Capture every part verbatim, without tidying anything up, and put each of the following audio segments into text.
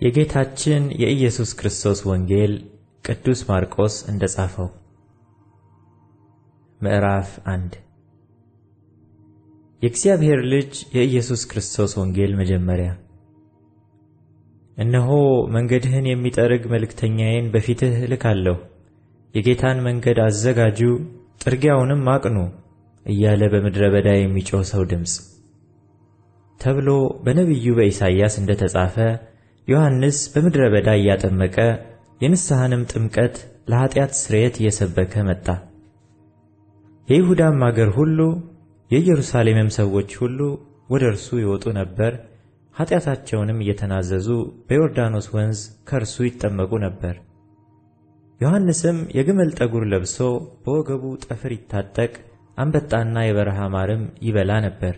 የጌታችን የኢየሱስ ክርስቶስ ወንጌል ቅዱስ ማርቆስ እንደጻፈው። ምዕራፍ አንድ የእግዚአብሔር ልጅ የኢየሱስ ክርስቶስ ወንጌል መጀመሪያ። እነሆ መንገድህን የሚጠርግ መልእክተኛዬን በፊትህ እልካለሁ፣ የጌታን መንገድ አዘጋጁ፣ ጥርጊያውንም አቅኑ እያለ በምድረ በዳ የሚጮህ ሰው ድምፅ ተብሎ በነቢዩ በኢሳይያስ እንደተጻፈ ዮሐንስ በምድረ በዳ እያጠመቀ የንስሐንም ጥምቀት ለኃጢአት ስርየት እየሰበከ መጣ። የይሁዳም አገር ሁሉ የኢየሩሳሌምም ሰዎች ሁሉ ወደ እርሱ ይወጡ ነበር፣ ኃጢአታቸውንም እየተናዘዙ በዮርዳኖስ ወንዝ ከእርሱ ይጠመቁ ነበር። ዮሐንስም የግመል ጠጉር ለብሶ በወገቡ ጠፍር ይታጠቅ፣ አንበጣና የበረሃ ማርም ይበላ ነበር።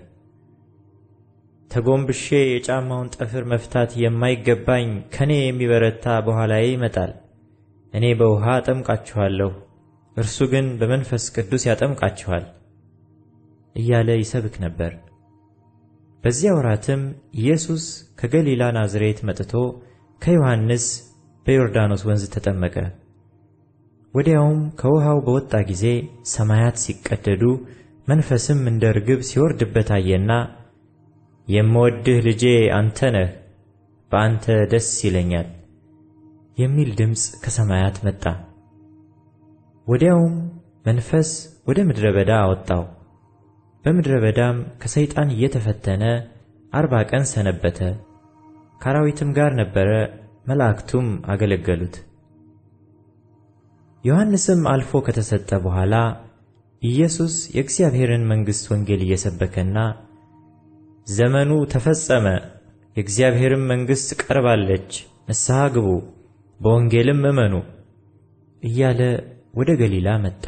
ተጎንብሼ የጫማውን ጠፍር መፍታት የማይገባኝ ከኔ የሚበረታ በኋላዬ ይመጣል። እኔ በውሃ አጠምቃችኋለሁ፣ እርሱ ግን በመንፈስ ቅዱስ ያጠምቃችኋል እያለ ይሰብክ ነበር። በዚያ ወራትም ኢየሱስ ከገሊላ ናዝሬት መጥቶ ከዮሐንስ በዮርዳኖስ ወንዝ ተጠመቀ። ወዲያውም ከውሃው በወጣ ጊዜ ሰማያት ሲቀደዱ መንፈስም እንደ ርግብ ሲወርድበት አየና፣ የምወድህ ልጄ አንተ ነህ፣ በአንተ ደስ ይለኛል የሚል ድምፅ ከሰማያት መጣ። ወዲያውም መንፈስ ወደ ምድረ በዳ አወጣው። በምድረ በዳም ከሰይጣን እየተፈተነ አርባ ቀን ሰነበተ። ከአራዊትም ጋር ነበረ፣ መላእክቱም አገለገሉት። ዮሐንስም አልፎ ከተሰጠ በኋላ ኢየሱስ የእግዚአብሔርን መንግሥት ወንጌል እየሰበከና ዘመኑ ተፈጸመ፣ የእግዚአብሔርም መንግሥት ቀርባለች፣ ንስሐ ግቡ፣ በወንጌልም እመኑ እያለ ወደ ገሊላ መጣ።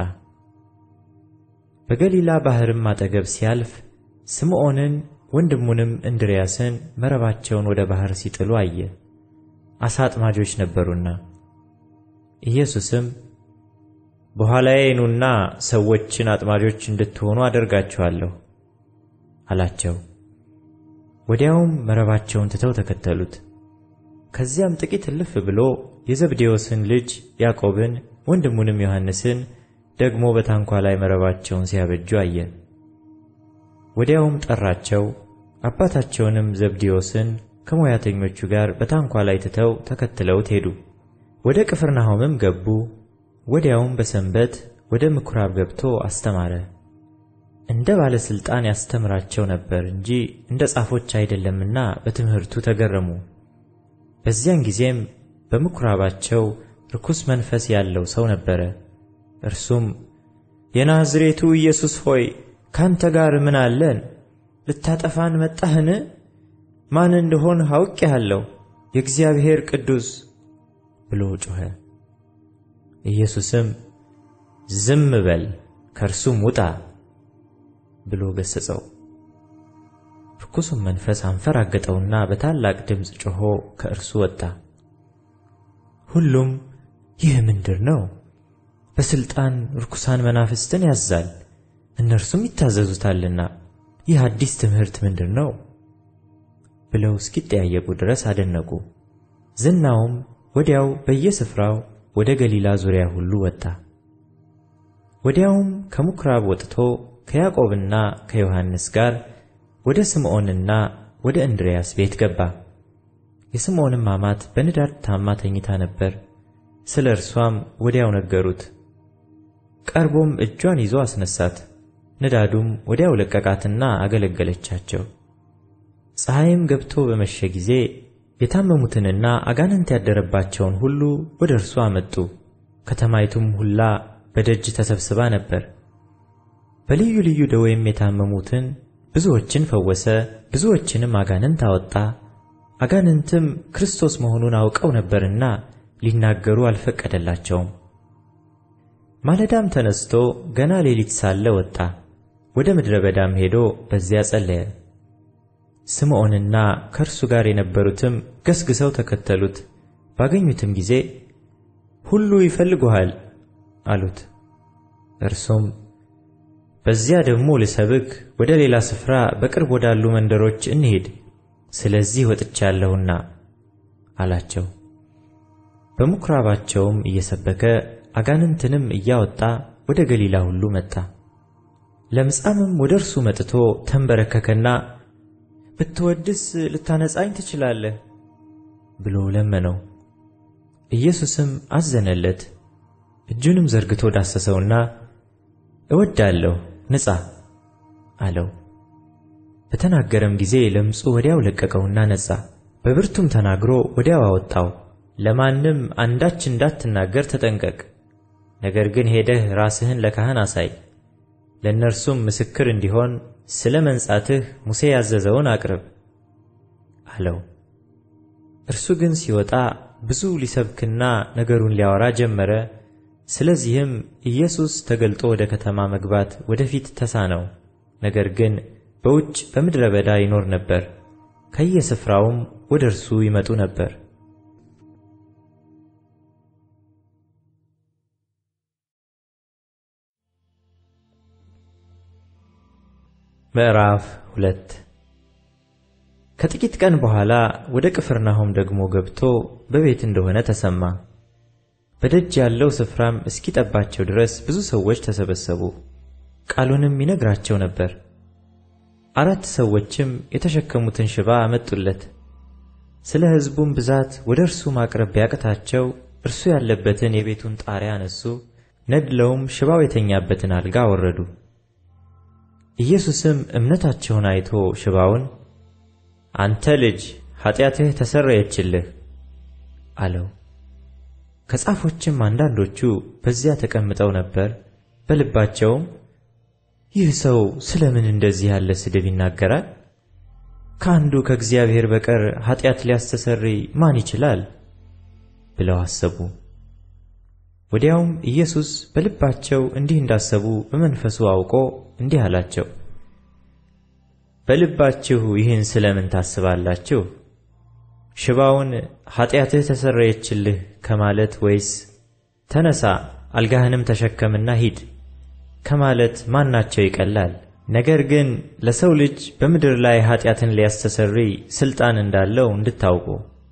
በገሊላ ባሕርም አጠገብ ሲያልፍ ስምዖንን ወንድሙንም እንድርያስን መረባቸውን ወደ ባሕር ሲጥሉ አየ፣ ዓሣ አጥማጆች ነበሩና። ኢየሱስም በኋላዬ ኑና ሰዎችን አጥማጆች እንድትሆኑ አደርጋችኋለሁ አላቸው። ወዲያውም መረባቸውን ትተው ተከተሉት። ከዚያም ጥቂት እልፍ ብሎ የዘብዴዎስን ልጅ ያዕቆብን ወንድሙንም ዮሐንስን ደግሞ በታንኳ ላይ መረባቸውን ሲያበጁ አየ። ወዲያውም ጠራቸው። አባታቸውንም ዘብዴዎስን ከሞያተኞቹ ጋር በታንኳ ላይ ትተው ተከትለውት ሄዱ። ወደ ቅፍርናሆምም ገቡ። ወዲያውም በሰንበት ወደ ምኵራብ ገብቶ አስተማረ። እንደ ባለሥልጣን ያስተምራቸው ነበር እንጂ እንደ ጻፎች አይደለምና በትምህርቱ ተገረሙ። በዚያን ጊዜም በምኵራባቸው ርኩስ መንፈስ ያለው ሰው ነበረ። እርሱም የናዝሬቱ ኢየሱስ ሆይ ካንተ ጋር ምን አለን? ልታጠፋን መጣህን? ማን እንደሆንህ አውቄሃለሁ፣ የእግዚአብሔር ቅዱስ ብሎ ጮኸ። ኢየሱስም ዝም በል ከእርሱም ውጣ ብሎ ገሰጸው። ርኩሱም መንፈስ አንፈራገጠውና በታላቅ ድምፅ ጮኾ ከእርሱ ወጣ። ሁሉም ይህ ምንድር ነው? በሥልጣን ርኩሳን መናፍስትን ያዛል፣ እነርሱም ይታዘዙታልና ይህ አዲስ ትምህርት ምንድር ነው ብለው እስኪጠያየቁ ድረስ አደነቁ። ዝናውም ወዲያው በየስፍራው ወደ ገሊላ ዙሪያ ሁሉ ወጣ። ወዲያውም ከምኵራብ ወጥቶ ከያዕቆብና ከዮሐንስ ጋር ወደ ስምዖንና ወደ እንድርያስ ቤት ገባ። የስምዖንም አማት በንዳድ ታማ ተኝታ ነበር። ስለ እርሷም ወዲያው ነገሩት። ቀርቦም እጇን ይዞ አስነሳት። ንዳዱም ወዲያው ለቀቃትና አገለገለቻቸው። ፀሐይም ገብቶ በመሸ ጊዜ የታመሙትንና አጋንንት ያደረባቸውን ሁሉ ወደ እርሱ አመጡ። ከተማይቱም ሁላ በደጅ ተሰብስባ ነበር። በልዩ ልዩ ደዌም የታመሙትን ብዙዎችን ፈወሰ፣ ብዙዎችንም አጋንንት አወጣ። አጋንንትም ክርስቶስ መሆኑን አውቀው ነበርና ሊናገሩ አልፈቀደላቸውም። ማለዳም ተነስቶ ገና ሌሊት ሳለ ወጣ፣ ወደ ምድረ በዳም ሄዶ በዚያ ጸለየ። ስምዖንና ከእርሱ ጋር የነበሩትም ገስግሰው ተከተሉት። ባገኙትም ጊዜ ሁሉ ይፈልጉሃል አሉት። እርሱም በዚያ ደግሞ ልሰብክ ወደ ሌላ ስፍራ በቅርብ ወዳሉ መንደሮች እንሂድ፣ ስለዚህ ወጥቻለሁና አላቸው። በምኵራባቸውም እየሰበከ አጋንንትንም እያወጣ ወደ ገሊላ ሁሉ መጣ። ለምጻምም ወደ እርሱ መጥቶ ተንበረከከና ብትወድስ ልታነጻኝ ትችላለህ ብሎ ለመነው። ኢየሱስም አዘነለት፣ እጁንም ዘርግቶ ዳሰሰውና እወዳለሁ ንጻ አለው። በተናገረም ጊዜ ለምጹ ወዲያው ለቀቀውና ነጻ። በብርቱም ተናግሮ ወዲያው አወጣው። ለማንም አንዳች እንዳትናገር ተጠንቀቅ፣ ነገር ግን ሄደህ ራስህን ለካህን አሳይ፣ ለእነርሱም ምስክር እንዲሆን ስለ መንጻትህ ሙሴ ያዘዘውን አቅርብ አለው። እርሱ ግን ሲወጣ ብዙ ሊሰብክና ነገሩን ሊያወራ ጀመረ። ስለዚህም ኢየሱስ ተገልጦ ወደ ከተማ መግባት ወደፊት ተሳነው። ነገር ግን በውጭ በምድረ በዳ ይኖር ነበር። ከየስፍራውም ወደ እርሱ ይመጡ ነበር። ምዕራፍ ሁለት ከጥቂት ቀን በኋላ ወደ ቅፍርናሆም ደግሞ ገብቶ በቤት እንደሆነ ተሰማ። በደጅ ያለው ስፍራም እስኪጠባቸው ድረስ ብዙ ሰዎች ተሰበሰቡ። ቃሉንም ይነግራቸው ነበር። አራት ሰዎችም የተሸከሙትን ሽባ አመጡለት። ስለ ሕዝቡም ብዛት ወደ እርሱ ማቅረብ ቢያቅታቸው እርሱ ያለበትን የቤቱን ጣሪያ አነሱ፣ ነድለውም ሽባው የተኛበትን አልጋ አወረዱ። ኢየሱስም እምነታቸውን አይቶ ሽባውን አንተ ልጅ ኃጢአትህ ተሰረየችልህ አለው። ከጻፎችም አንዳንዶቹ በዚያ ተቀምጠው ነበር። በልባቸውም ይህ ሰው ስለምን እንደዚህ ያለ ስድብ ይናገራል? ከአንዱ ከእግዚአብሔር በቀር ኃጢአት ሊያስተሰርይ ማን ይችላል ብለው አሰቡ። ወዲያውም ኢየሱስ በልባቸው እንዲህ እንዳሰቡ በመንፈሱ አውቆ እንዲህ አላቸው፣ በልባችሁ ይህን ስለምን ታስባላችሁ? ሽባውን ኃጢአትህ ተሰረየችልህ ከማለት ወይስ ተነሳ አልጋህንም ተሸከምና ሂድ ከማለት ማናቸው ይቀላል? ነገር ግን ለሰው ልጅ በምድር ላይ ኃጢአትን ሊያስተሰርይ ሥልጣን እንዳለው እንድታውቁ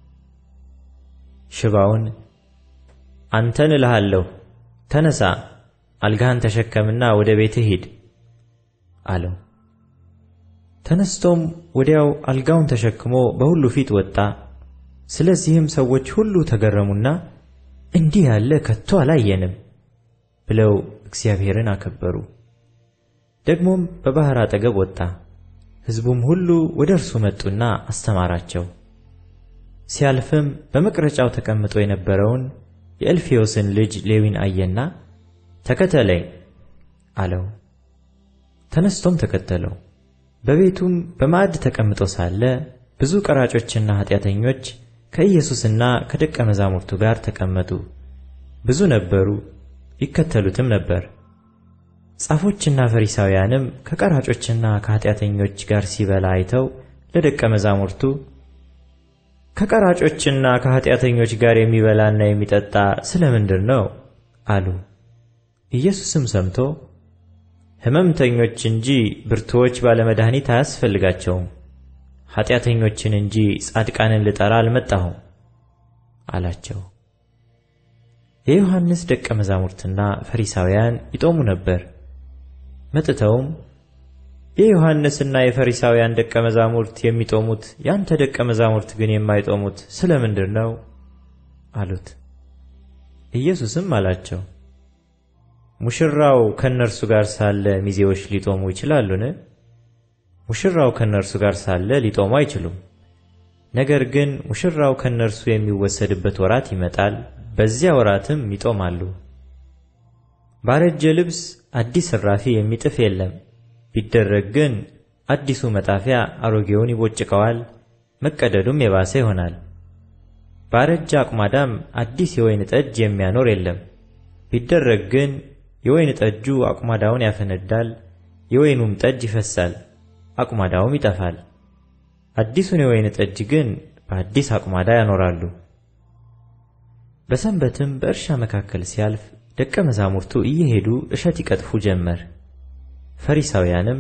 ሽባውን አንተን እልሃለሁ ተነሳ አልጋህን ተሸከምና ወደ ቤትህ ሂድ አለው። ተነስቶም ወዲያው አልጋውን ተሸክሞ በሁሉ ፊት ወጣ። ስለዚህም ሰዎች ሁሉ ተገረሙና እንዲህ ያለ ከቶ አላየንም ብለው እግዚአብሔርን አከበሩ። ደግሞም በባሕር አጠገብ ወጣ። ሕዝቡም ሁሉ ወደ እርሱ መጡና አስተማራቸው። ሲያልፍም በመቅረጫው ተቀምጦ የነበረውን የእልፍዮስን ልጅ ሌዊን አየና ተከተለኝ አለው። ተነስቶም ተከተለው። በቤቱም በማዕድ ተቀምጦ ሳለ ብዙ ቀራጮችና ኃጢአተኞች ከኢየሱስና ከደቀ መዛሙርቱ ጋር ተቀመጡ። ብዙ ነበሩ፣ ይከተሉትም ነበር። ጻፎችና ፈሪሳውያንም ከቀራጮችና ከኃጢአተኞች ጋር ሲበላ አይተው ለደቀ መዛሙርቱ ከቀራጮችና ከኃጢአተኞች ጋር የሚበላና የሚጠጣ ስለምንድር ነው አሉ። ኢየሱስም ሰምቶ ሕመምተኞች እንጂ ብርቱዎች ባለመድኃኒት አያስፈልጋቸውም፣ ኃጢአተኞችን እንጂ ጻድቃንን ልጠራ አልመጣሁም አላቸው። የዮሐንስ ደቀ መዛሙርትና ፈሪሳውያን ይጦሙ ነበር። መጥተውም የዮሐንስና የፈሪሳውያን ደቀ መዛሙርት የሚጦሙት ያንተ ደቀ መዛሙርት ግን የማይጦሙት ስለምንድር ነው አሉት። ኢየሱስም አላቸው፣ ሙሽራው ከነርሱ ጋር ሳለ ሚዜዎች ሊጦሙ ይችላሉን? ሙሽራው ከነርሱ ጋር ሳለ ሊጦሙ አይችሉም። ነገር ግን ሙሽራው ከነርሱ የሚወሰድበት ወራት ይመጣል፣ በዚያ ወራትም ይጦማሉ። ባረጀ ልብስ አዲስ እራፊ የሚጥፍ የለም። ቢደረግ ግን አዲሱ መጣፊያ አሮጌውን ይቦጭቀዋል፣ መቀደዱም የባሰ ይሆናል። ባረጀ አቁማዳም አዲስ የወይን ጠጅ የሚያኖር የለም። ቢደረግ ግን የወይን ጠጁ አቁማዳውን ያፈነዳል፣ የወይኑም ጠጅ ይፈሳል፣ አቁማዳውም ይጠፋል። አዲሱን የወይን ጠጅ ግን በአዲስ አቁማዳ ያኖራሉ። በሰንበትም በእርሻ መካከል ሲያልፍ ደቀ መዛሙርቱ እየሄዱ እሸት ይቀጥፉ ጀመር። ፈሪሳውያንም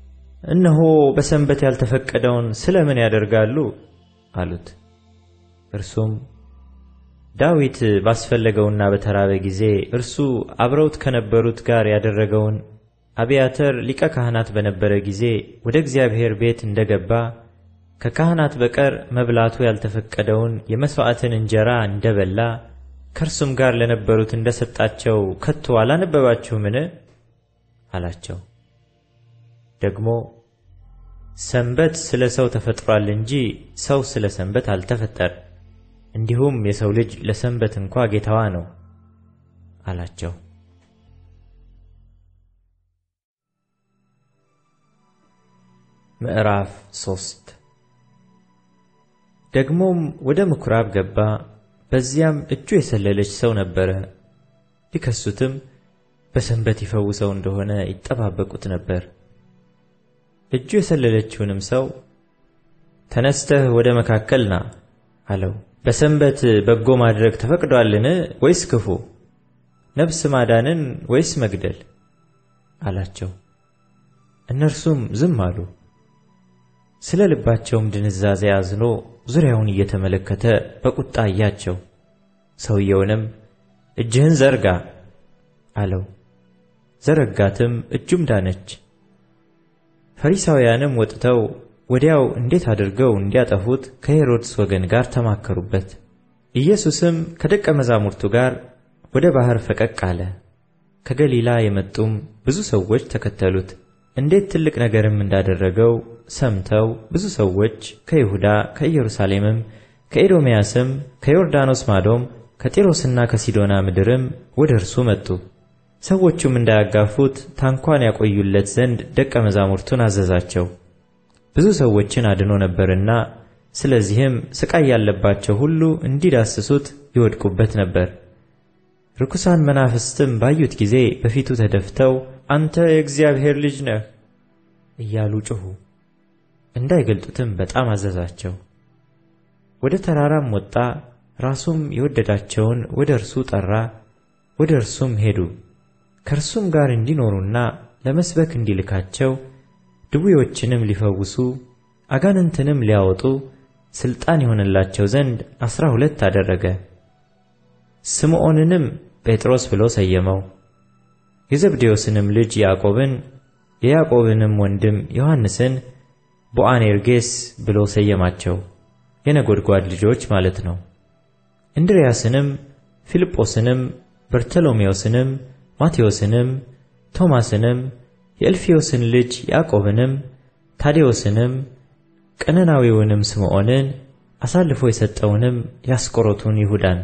እነሆ በሰንበት ያልተፈቀደውን ስለምን ያደርጋሉ አሉት። እርሱም ዳዊት ባስፈለገውና በተራበ ጊዜ እርሱ አብረውት ከነበሩት ጋር ያደረገውን አብያተር ሊቀ ካህናት በነበረ ጊዜ ወደ እግዚአብሔር ቤት እንደገባ ከካህናት በቀር መብላቱ ያልተፈቀደውን የመሥዋዕትን እንጀራ እንደበላ ከእርሱም ጋር ለነበሩት እንደሰጣቸው ከቶ አላነበባችሁምን? አላቸው። ደግሞ ሰንበት ስለ ሰው ተፈጥሯል እንጂ ሰው ስለ ሰንበት አልተፈጠረም፣ እንዲሁም የሰው ልጅ ለሰንበት እንኳ ጌታዋ ነው አላቸው። ምዕራፍ ሶስት ደግሞም ወደ ምኵራብ ገባ። በዚያም እጁ የሰለለች ሰው ነበረ። ሊከሱትም በሰንበት ይፈውሰው እንደሆነ ይጠባበቁት ነበር። እጁ የሰለለችውንም ሰው ተነስተህ ወደ መካከል ና አለው። በሰንበት በጎ ማድረግ ተፈቅዷልን ወይስ ክፉ? ነፍስ ማዳንን ወይስ መግደል? አላቸው። እነርሱም ዝም አሉ። ስለ ልባቸውም ድንዛዜ አዝኖ ዙሪያውን እየተመለከተ በቁጣ አያቸው። ሰውየውንም እጅህን ዘርጋ አለው። ዘረጋትም፣ እጁም ዳነች። ፈሪሳውያንም ወጥተው ወዲያው እንዴት አድርገው እንዲያጠፉት ከሄሮድስ ወገን ጋር ተማከሩበት። ኢየሱስም ከደቀ መዛሙርቱ ጋር ወደ ባሕር ፈቀቅ አለ። ከገሊላ የመጡም ብዙ ሰዎች ተከተሉት። እንዴት ትልቅ ነገርም እንዳደረገው ሰምተው ብዙ ሰዎች ከይሁዳ ከኢየሩሳሌምም ከኤዶምያስም ከዮርዳኖስ ማዶም ከጢሮስና ከሲዶና ምድርም ወደ እርሱ መጡ። ሰዎቹም እንዳያጋፉት ታንኳን ያቆዩለት ዘንድ ደቀ መዛሙርቱን አዘዛቸው። ብዙ ሰዎችን አድኖ ነበርና፣ ስለዚህም ሥቃይ ያለባቸው ሁሉ እንዲዳስሱት ይወድቁበት ነበር። ርኩሳን መናፍስትም ባዩት ጊዜ በፊቱ ተደፍተው አንተ የእግዚአብሔር ልጅ ነህ እያሉ ጮኹ። እንዳይገልጡትም በጣም አዘዛቸው። ወደ ተራራም ወጣ። ራሱም የወደዳቸውን ወደ እርሱ ጠራ። ወደ እርሱም ሄዱ። ከእርሱም ጋር እንዲኖሩና ለመስበክ እንዲልካቸው ድውዮችንም ሊፈውሱ አጋንንትንም ሊያወጡ ሥልጣን ይሆንላቸው ዘንድ አሥራ ሁለት አደረገ። ስምዖንንም ጴጥሮስ ብሎ ሰየመው። የዘብዴዎስንም ልጅ ያዕቆብን፣ የያዕቆብንም ወንድም ዮሐንስን ቦአኔርጌስ ብሎ ሰየማቸው። የነጎድጓድ ልጆች ማለት ነው። እንድርያስንም፣ ፊልጶስንም፣ በርተሎሜዎስንም፣ ማቴዎስንም፣ ቶማስንም፣ የእልፍዮስን ልጅ ያዕቆብንም፣ ታዴዎስንም፣ ቀነናዊውንም ስምዖንን፣ አሳልፎ የሰጠውንም ያስቆሮቱን ይሁዳን።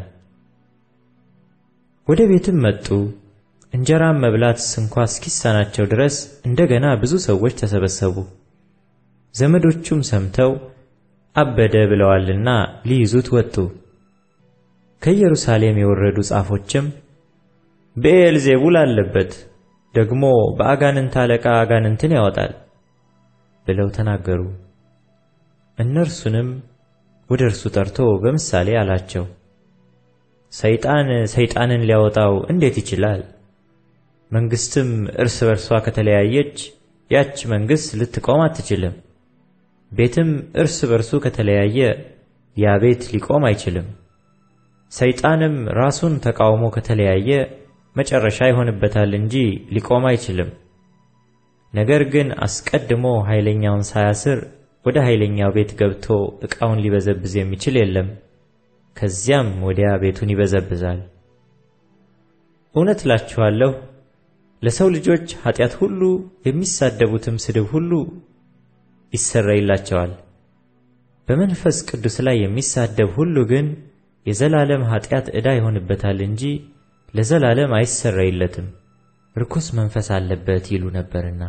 ወደ ቤትም መጡ። እንጀራም መብላት እንኳ እስኪሳናቸው ድረስ እንደገና ብዙ ሰዎች ተሰበሰቡ። ዘመዶቹም ሰምተው አበደ ብለዋልና ሊይዙት ወጡ። ከኢየሩሳሌም የወረዱ ጻፎችም ብዔልዜቡል አለበት፣ ደግሞ በአጋንንት አለቃ አጋንንትን ያወጣል ብለው ተናገሩ። እነርሱንም ወደ እርሱ ጠርቶ በምሳሌ አላቸው። ሰይጣን ሰይጣንን ሊያወጣው እንዴት ይችላል? መንግሥትም እርስ በርሷ ከተለያየች ያች መንግሥት ልትቆም አትችልም። ቤትም እርስ በርሱ ከተለያየ ያ ቤት ሊቆም አይችልም። ሰይጣንም ራሱን ተቃውሞ ከተለያየ መጨረሻ ይሆንበታል እንጂ ሊቆም አይችልም። ነገር ግን አስቀድሞ ኃይለኛውን ሳያስር ወደ ኃይለኛው ቤት ገብቶ ዕቃውን ሊበዘብዝ የሚችል የለም። ከዚያም ወዲያ ቤቱን ይበዘብዛል። እውነት እላችኋለሁ፣ ለሰው ልጆች ኃጢአት ሁሉ የሚሳደቡትም ስድብ ሁሉ ይሰረይላቸዋል። በመንፈስ ቅዱስ ላይ የሚሳደብ ሁሉ ግን የዘላለም ኃጢአት ዕዳ ይሆንበታል እንጂ ለዘላለም አይሰረይለትም፣ ርኩስ መንፈስ አለበት ይሉ ነበርና።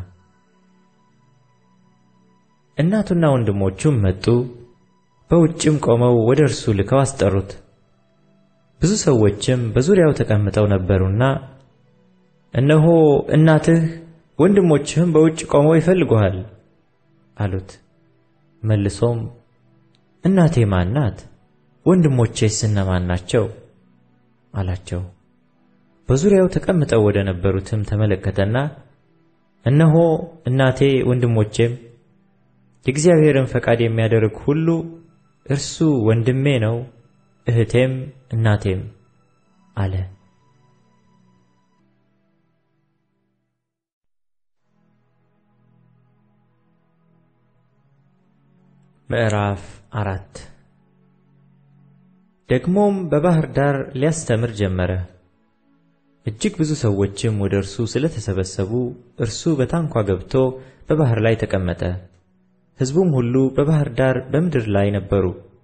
እናቱና ወንድሞቹም መጡ። በውጭም ቆመው ወደ እርሱ ልከው አስጠሩት። ብዙ ሰዎችም በዙሪያው ተቀምጠው ነበሩና እነሆ እናትህ ወንድሞችህም በውጭ ቆመው ይፈልጉሃል አሉት። መልሶም እናቴ ማን ናት? ወንድሞቼስ እነማን ናቸው? አላቸው። በዙሪያው ተቀምጠው ወደ ነበሩትም ተመለከተና እነሆ እናቴ ወንድሞቼም፣ የእግዚአብሔርን ፈቃድ የሚያደርግ ሁሉ እርሱ ወንድሜ ነው፣ እህቴም እናቴም አለ። ምዕራፍ አራት ደግሞም በባህር ዳር ሊያስተምር ጀመረ። እጅግ ብዙ ሰዎችም ወደ እርሱ ስለተሰበሰቡ እርሱ በታንኳ ገብቶ በባህር ላይ ተቀመጠ። ሕዝቡም ሁሉ በባህር ዳር በምድር ላይ ነበሩ።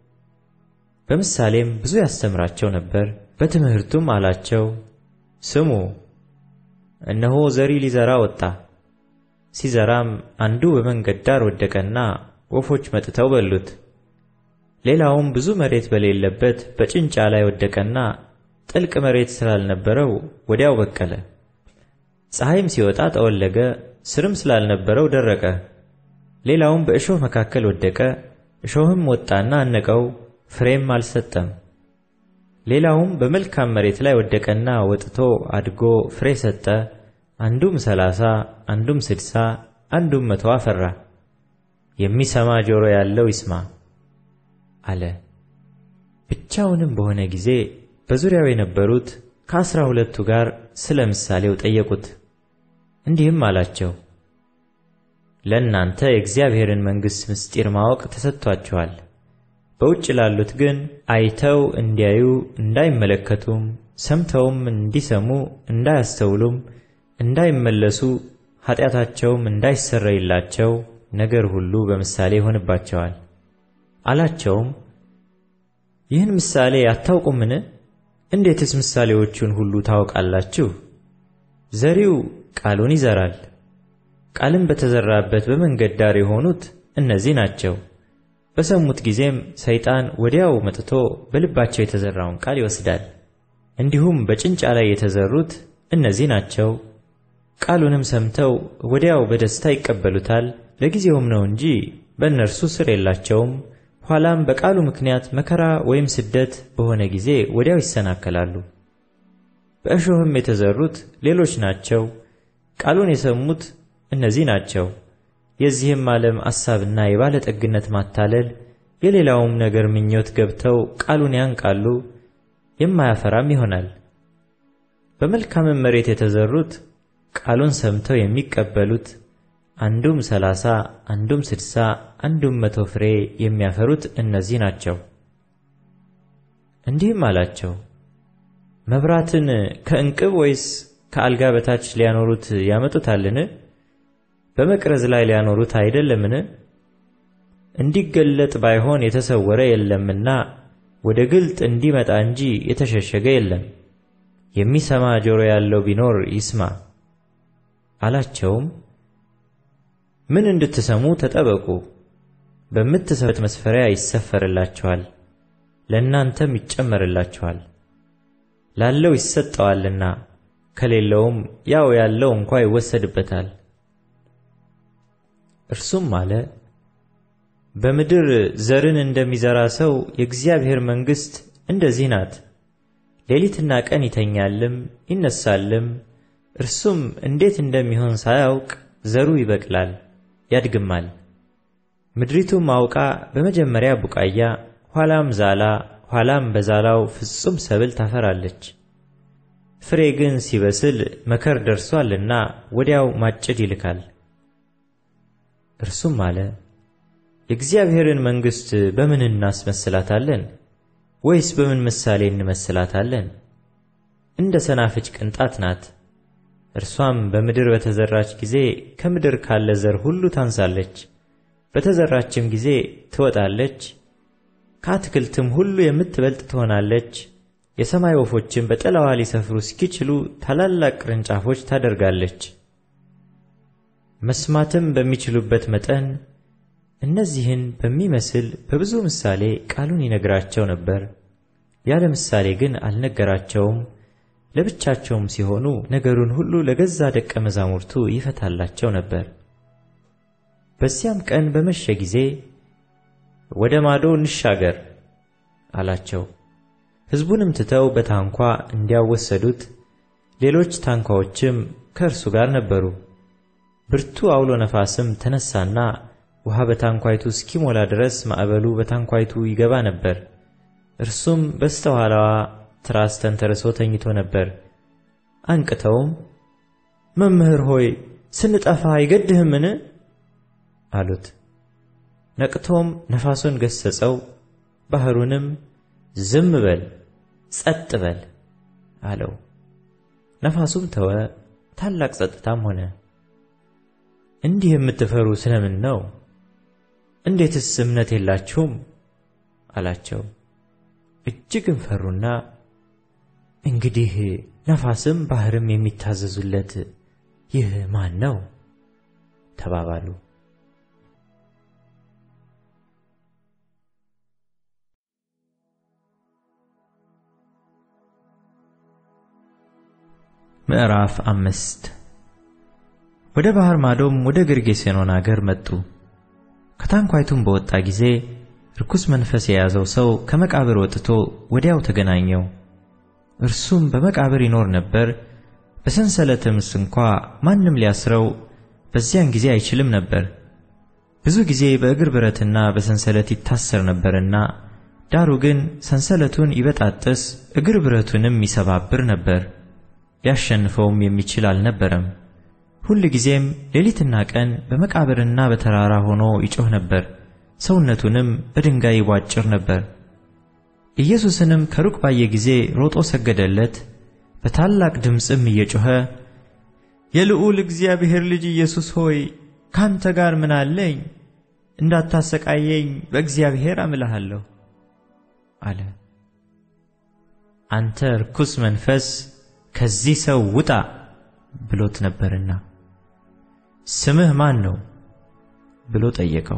በምሳሌም ብዙ ያስተምራቸው ነበር። በትምህርቱም አላቸው፣ ስሙ፣ እነሆ ዘሪ ሊዘራ ወጣ። ሲዘራም አንዱ በመንገድ ዳር ወደቀና ወፎች መጥተው በሉት። ሌላውም ብዙ መሬት በሌለበት በጭንጫ ላይ ወደቀና ጥልቅ መሬት ስላልነበረው ወዲያው በቀለ። ፀሐይም ሲወጣ ጠወለገ፣ ስርም ስላልነበረው ደረቀ። ሌላውም በእሾህ መካከል ወደቀ፣ እሾህም ወጣና አነቀው፣ ፍሬም አልሰጠም። ሌላውም በመልካም መሬት ላይ ወደቀና ወጥቶ አድጎ ፍሬ ሰጠ፣ አንዱም ሰላሳ አንዱም ስድሳ አንዱም መቶ አፈራ። የሚሰማ ጆሮ ያለው ይስማ አለ። ብቻውንም በሆነ ጊዜ በዙሪያው የነበሩት ከአስራ ሁለቱ ጋር ስለ ምሳሌው ጠየቁት። እንዲህም አላቸው፣ ለእናንተ የእግዚአብሔርን መንግሥት ምስጢር ማወቅ ተሰጥቷችኋል። በውጭ ላሉት ግን አይተው እንዲያዩ እንዳይመለከቱም፣ ሰምተውም እንዲሰሙ እንዳያስተውሉም፣ እንዳይመለሱ ኃጢአታቸውም እንዳይሰረይላቸው ነገር ሁሉ በምሳሌ ይሆንባቸዋል አላቸውም። ይህን ምሳሌ አታውቁምን? እንዴትስ ምሳሌዎቹን ሁሉ ታውቃላችሁ? ዘሪው ቃሉን ይዘራል። ቃልም በተዘራበት በመንገድ ዳር የሆኑት እነዚህ ናቸው። በሰሙት ጊዜም ሰይጣን ወዲያው መጥቶ በልባቸው የተዘራውን ቃል ይወስዳል። እንዲሁም በጭንጫ ላይ የተዘሩት እነዚህ ናቸው። ቃሉንም ሰምተው ወዲያው በደስታ ይቀበሉታል፣ ለጊዜውም ነው እንጂ በእነርሱ ስር የላቸውም። ኋላም በቃሉ ምክንያት መከራ ወይም ስደት በሆነ ጊዜ ወዲያው ይሰናከላሉ። በእሾህም የተዘሩት ሌሎች ናቸው። ቃሉን የሰሙት እነዚህ ናቸው። የዚህም ዓለም አሳብና የባለጠግነት ማታለል የሌላውም ነገር ምኞት ገብተው ቃሉን ያንቃሉ፣ የማያፈራም ይሆናል። በመልካም መሬት የተዘሩት ቃሉን ሰምተው የሚቀበሉት አንዱም ሰላሳ አንዱም ስድሳ አንዱም መቶ ፍሬ የሚያፈሩት እነዚህ ናቸው። እንዲህም አላቸው፣ መብራትን ከእንቅብ ወይስ ከአልጋ በታች ሊያኖሩት ያመጡታልን? በመቅረዝ ላይ ሊያኖሩት አይደለምን? እንዲገለጥ ባይሆን የተሰወረ የለምና ወደ ግልጥ እንዲመጣ እንጂ የተሸሸገ የለም። የሚሰማ ጆሮ ያለው ቢኖር ይስማ አላቸውም። ምን እንድትሰሙ ተጠበቁ። በምትሰሙት መስፈሪያ ይሰፈርላችኋል፣ ለእናንተም ይጨመርላችኋል። ላለው ይሰጠዋልና ከሌለውም ያው ያለው እንኳ ይወሰድበታል። እርሱም አለ፣ በምድር ዘርን እንደሚዘራ ሰው የእግዚአብሔር መንግሥት እንደዚህ ናት። ሌሊትና ቀን ይተኛልም ይነሳልም፣ እርሱም እንዴት እንደሚሆን ሳያውቅ ዘሩ ይበቅላል ያድግማል። ምድሪቱም አውቃ በመጀመሪያ ቡቃያ፣ ኋላም ዛላ፣ ኋላም በዛላው ፍጹም ሰብል ታፈራለች። ፍሬ ግን ሲበስል መከር ደርሷልና ወዲያው ማጭድ ይልካል። እርሱም አለ፣ የእግዚአብሔርን መንግሥት በምን እናስመስላታለን? ወይስ በምን ምሳሌ እንመስላታለን? እንደ ሰናፍጭ ቅንጣት ናት። እርሷም በምድር በተዘራች ጊዜ ከምድር ካለ ዘር ሁሉ ታንሳለች፣ በተዘራችም ጊዜ ትወጣለች፣ ከአትክልትም ሁሉ የምትበልጥ ትሆናለች። የሰማይ ወፎችም በጥላዋ ሊሰፍሩ እስኪችሉ ታላላቅ ቅርንጫፎች ታደርጋለች። መስማትም በሚችሉበት መጠን እነዚህን በሚመስል በብዙ ምሳሌ ቃሉን ይነግራቸው ነበር። ያለ ምሳሌ ግን አልነገራቸውም። ለብቻቸውም ሲሆኑ ነገሩን ሁሉ ለገዛ ደቀ መዛሙርቱ ይፈታላቸው ነበር። በዚያም ቀን በመሸ ጊዜ ወደ ማዶ እንሻገር አላቸው። ሕዝቡንም ትተው በታንኳ እንዲያው ወሰዱት። ሌሎች ታንኳዎችም ከእርሱ ጋር ነበሩ። ብርቱ አውሎ ነፋስም ተነሳና ውሃ በታንኳይቱ እስኪሞላ ድረስ ማዕበሉ በታንኳይቱ ይገባ ነበር። እርሱም በስተኋላዋ ትራስ ተንተርሶ ተኝቶ ነበር። አንቅተውም መምህር ሆይ ስንጠፋ አይገድህምን አሉት። ነቅቶም ነፋሱን ገሰጸው፣ ባህሩንም ዝም በል ጸጥ በል አለው። ነፋሱም ተወ፣ ታላቅ ጸጥታም ሆነ። እንዲህ የምትፈሩ ስለምን ነው? እንዴትስ እምነት የላችሁም አላቸው። እጅግም ፈሩና እንግዲህ ነፋስም ባህርም የሚታዘዙለት ይህ ማን ነው ተባባሉ። ምዕራፍ አምስት ወደ ባህር ማዶም ወደ ጌርጌሴኖን አገር መጡ። ከታንኳይቱም በወጣ ጊዜ ርኩስ መንፈስ የያዘው ሰው ከመቃብር ወጥቶ ወዲያው ተገናኘው። እርሱም በመቃብር ይኖር ነበር፣ በሰንሰለትም እንኳ ማንም ሊያስረው በዚያን ጊዜ አይችልም ነበር። ብዙ ጊዜ በእግር ብረትና በሰንሰለት ይታሰር ነበርና፣ ዳሩ ግን ሰንሰለቱን ይበጣጥስ እግር ብረቱንም ይሰባብር ነበር። ሊያሸንፈውም የሚችል አልነበረም። ሁል ጊዜም ሌሊትና ቀን በመቃብርና በተራራ ሆኖ ይጮህ ነበር፣ ሰውነቱንም በድንጋይ ይቧጭር ነበር። ኢየሱስንም ከሩቅ ባየ ጊዜ ሮጦ ሰገደለት፣ በታላቅ ድምፅም እየጮኸ የልዑል እግዚአብሔር ልጅ ኢየሱስ ሆይ ካንተ ጋር ምን አለኝ? እንዳታሰቃየኝ በእግዚአብሔር አምልሃለሁ አለ። አንተ ርኩስ መንፈስ ከዚህ ሰው ውጣ ብሎት ነበርና። ስምህ ማን ነው ብሎ ጠየቀው።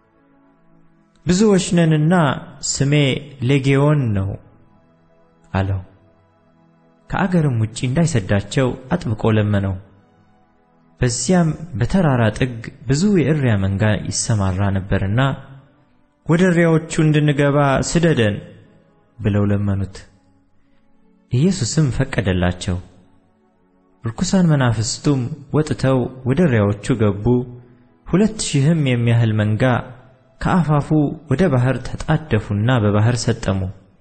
ብዙዎች ነንና ስሜ ሌጌዎን ነው አለው። ከአገርም ውጪ እንዳይሰዳቸው አጥብቆ ለመነው። በዚያም በተራራ ጥግ ብዙ የእሪያ መንጋ ይሰማራ ነበርና ወደ እሪያዎቹ እንድንገባ ስደደን ብለው ለመኑት። ኢየሱስም ፈቀደላቸው። ርኩሳን መናፍስቱም ወጥተው ወደ እሪያዎቹ ገቡ። ሁለት ሺህም የሚያህል መንጋ ከአፋፉ ወደ ባህር ተጣደፉና በባህር ሰጠሙ።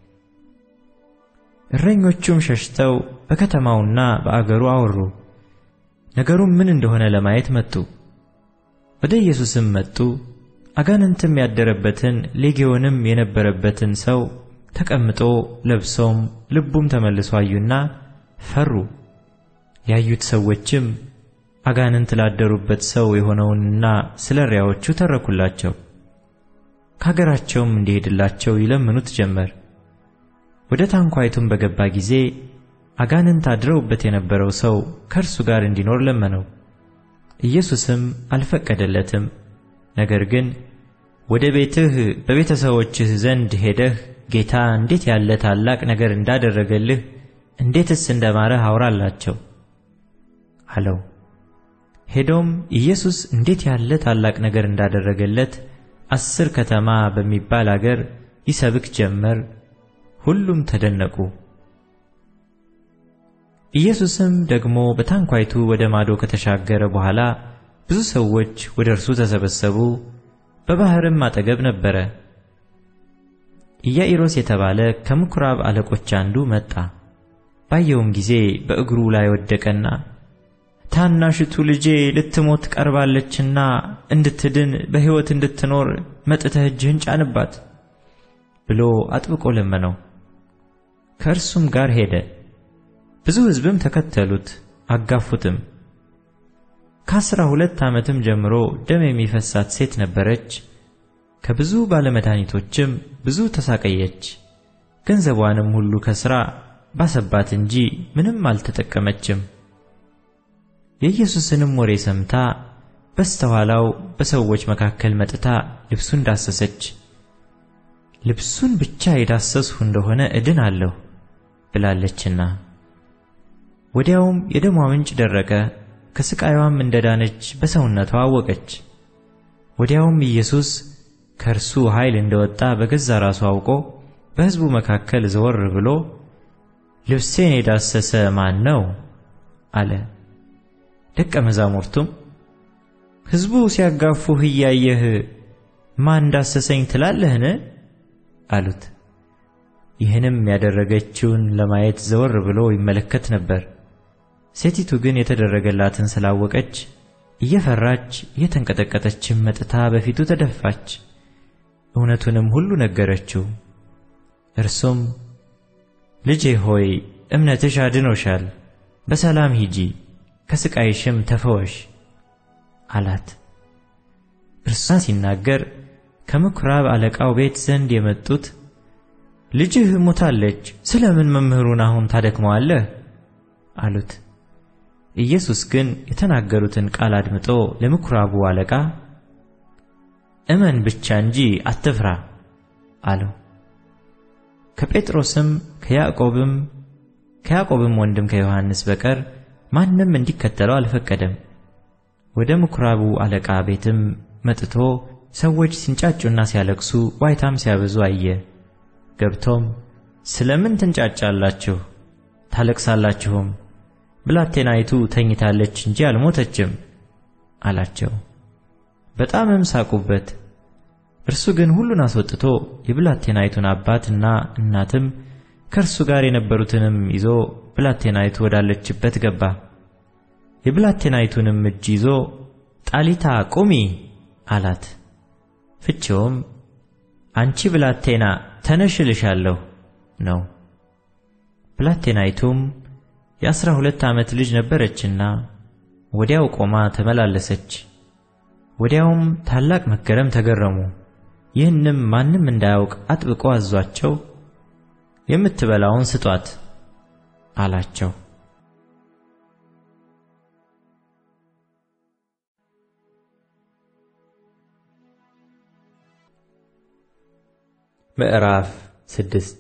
እረኞቹም ሸሽተው በከተማውና በአገሩ አወሩ። ነገሩም ምን እንደሆነ ለማየት መጡ። ወደ ኢየሱስም መጡ። አጋንንትም ያደረበትን ሌጌዎንም የነበረበትን ሰው ተቀምጦ ለብሶም ልቡም ተመልሶ አዩና ፈሩ። ያዩት ሰዎችም አጋንንት ላደሩበት ሰው የሆነውንና ስለ እሪያዎቹ ተረኩላቸው። ከአገራቸውም እንዲሄድላቸው ይለምኑት ጀመር። ወደ ታንኳይቱም በገባ ጊዜ አጋንንት አድረውበት የነበረው ሰው ከእርሱ ጋር እንዲኖር ለመነው። ኢየሱስም አልፈቀደለትም። ነገር ግን ወደ ቤትህ በቤተሰቦችህ ዘንድ ሄደህ ጌታ እንዴት ያለ ታላቅ ነገር እንዳደረገልህ እንዴትስ እንደማረህ አውራላቸው አለው። ሄዶም ኢየሱስ እንዴት ያለ ታላቅ ነገር እንዳደረገለት አስር ከተማ በሚባል አገር ይሰብክ ጀመር። ሁሉም ተደነቁ። ኢየሱስም ደግሞ በታንኳይቱ ወደ ማዶ ከተሻገረ በኋላ ብዙ ሰዎች ወደ እርሱ ተሰበሰቡ። በባህርም አጠገብ ነበረ። ኢያኢሮስ የተባለ ከምኵራብ አለቆች አንዱ መጣ። ባየውም ጊዜ በእግሩ ላይ ወደቀና ታናሽቱ ልጄ ልትሞት ቀርባለችና እንድትድን በሕይወት እንድትኖር መጥተህ እጅህን ጫንባት ብሎ አጥብቆ ለመነው። ከእርሱም ጋር ሄደ። ብዙ ሕዝብም ተከተሉት አጋፉትም። ከአስራ ሁለት ዓመትም ጀምሮ ደም የሚፈሳት ሴት ነበረች። ከብዙ ባለመድኃኒቶችም ብዙ ተሳቀየች። ገንዘቧንም ሁሉ ከሥራ ባሰባት እንጂ ምንም አልተጠቀመችም። የኢየሱስንም ወሬ ሰምታ በስተኋላው በሰዎች መካከል መጥታ ልብሱን ዳሰሰች። ልብሱን ብቻ የዳሰስሁ እንደሆነ እድናለሁ ብላለችና። ወዲያውም የደሟ ምንጭ ደረቀ፣ ከስቃይዋም እንደዳነች በሰውነቷ አወቀች። ወዲያውም ኢየሱስ ከእርሱ ኃይል እንደወጣ በገዛ ራሱ አውቆ በሕዝቡ መካከል ዘወር ብሎ ልብሴን የዳሰሰ ማን ነው አለ። ደቀ መዛሙርቱም ሕዝቡ ሲያጋፉህ እያየህ ማን ዳሰሰኝ ትላለህን አሉት። ይህንም ያደረገችውን ለማየት ዘወር ብሎ ይመለከት ነበር። ሴቲቱ ግን የተደረገላትን ስላወቀች እየፈራች እየተንቀጠቀጠችም መጥታ በፊቱ ተደፋች፣ እውነቱንም ሁሉ ነገረችው። እርሱም ልጄ ሆይ እምነትሽ አድኖሻል፣ በሰላም ሂጂ፣ ከስቃይሽም ተፈወሽ አላት። እርሷ ሲናገር ከምኵራብ አለቃው ቤት ዘንድ የመጡት ልጅህ ሞታለች፣ ስለምን መምህሩን አሁን ታደክመዋለህ አሉት። ኢየሱስ ግን የተናገሩትን ቃል አድምጦ ለምኵራቡ አለቃ እመን ብቻ እንጂ አትፍራ አለው። ከጴጥሮስም ከያዕቆብም ከያዕቆብም ወንድም ከዮሐንስ በቀር ማንም እንዲከተለው አልፈቀደም። ወደ ምኵራቡ አለቃ ቤትም መጥቶ ሰዎች ሲንጫጩና ሲያለቅሱ ዋይታም ሲያበዙ አየ። ገብቶም ስለምን ትንጫጫላችሁ ታለቅሳላችሁም? ብላቴናይቱ ተኝታለች እንጂ አልሞተችም አላቸው። በጣምም ሳቁበት። እርሱ ግን ሁሉን አስወጥቶ የብላቴናይቱን አባትና እናትም ከእርሱ ጋር የነበሩትንም ይዞ ብላቴናይቱ ወዳለችበት ገባ። የብላቴናይቱንም እጅ ይዞ ጣሊታ ቁሚ አላት። ፍቺውም አንቺ ብላቴና ተነሽ እልሻለሁ ነው። ብላቴናይቱም የአሥራ ሁለት ዓመት ልጅ ነበረችና ወዲያው ቆማ ተመላለሰች። ወዲያውም ታላቅ መገረም ተገረሙ። ይህንም ማንም እንዳያውቅ አጥብቆ አዟቸው የምትበላውን ስጧት አላቸው። ምዕራፍ ስድስት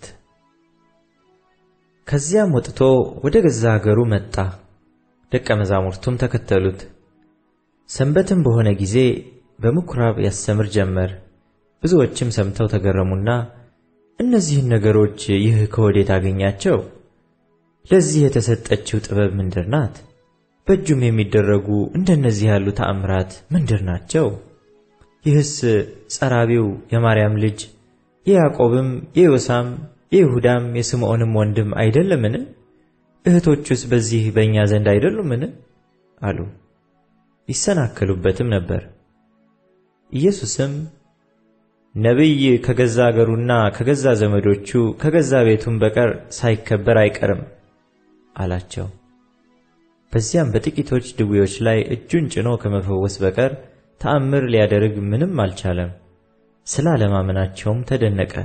ከዚያም ወጥቶ ወደ ገዛ አገሩ መጣ፣ ደቀ መዛሙርቱም ተከተሉት። ሰንበትም በሆነ ጊዜ በምኵራብ ያስተምር ጀመር። ብዙዎችም ሰምተው ተገረሙና እነዚህን ነገሮች ይህ ከወዴት አገኛቸው? ለዚህ የተሰጠችው ጥበብ ምንድር ናት? በእጁም የሚደረጉ እንደነዚህ ያሉ ተአምራት ምንድር ናቸው? ይህስ ጸራቢው የማርያም ልጅ የያዕቆብም የዮሳም የይሁዳም የስምዖንም ወንድም አይደለምን? እህቶቹስ በዚህ በእኛ ዘንድ አይደሉምን? አሉ። ይሰናከሉበትም ነበር። ኢየሱስም ነቢይ ከገዛ አገሩና ከገዛ ዘመዶቹ ከገዛ ቤቱም በቀር ሳይከበር አይቀርም አላቸው። በዚያም በጥቂቶች ድውዮች ላይ እጁን ጭኖ ከመፈወስ በቀር ተአምር ሊያደርግ ምንም አልቻለም። ስላለማመናቸውም ተደነቀ።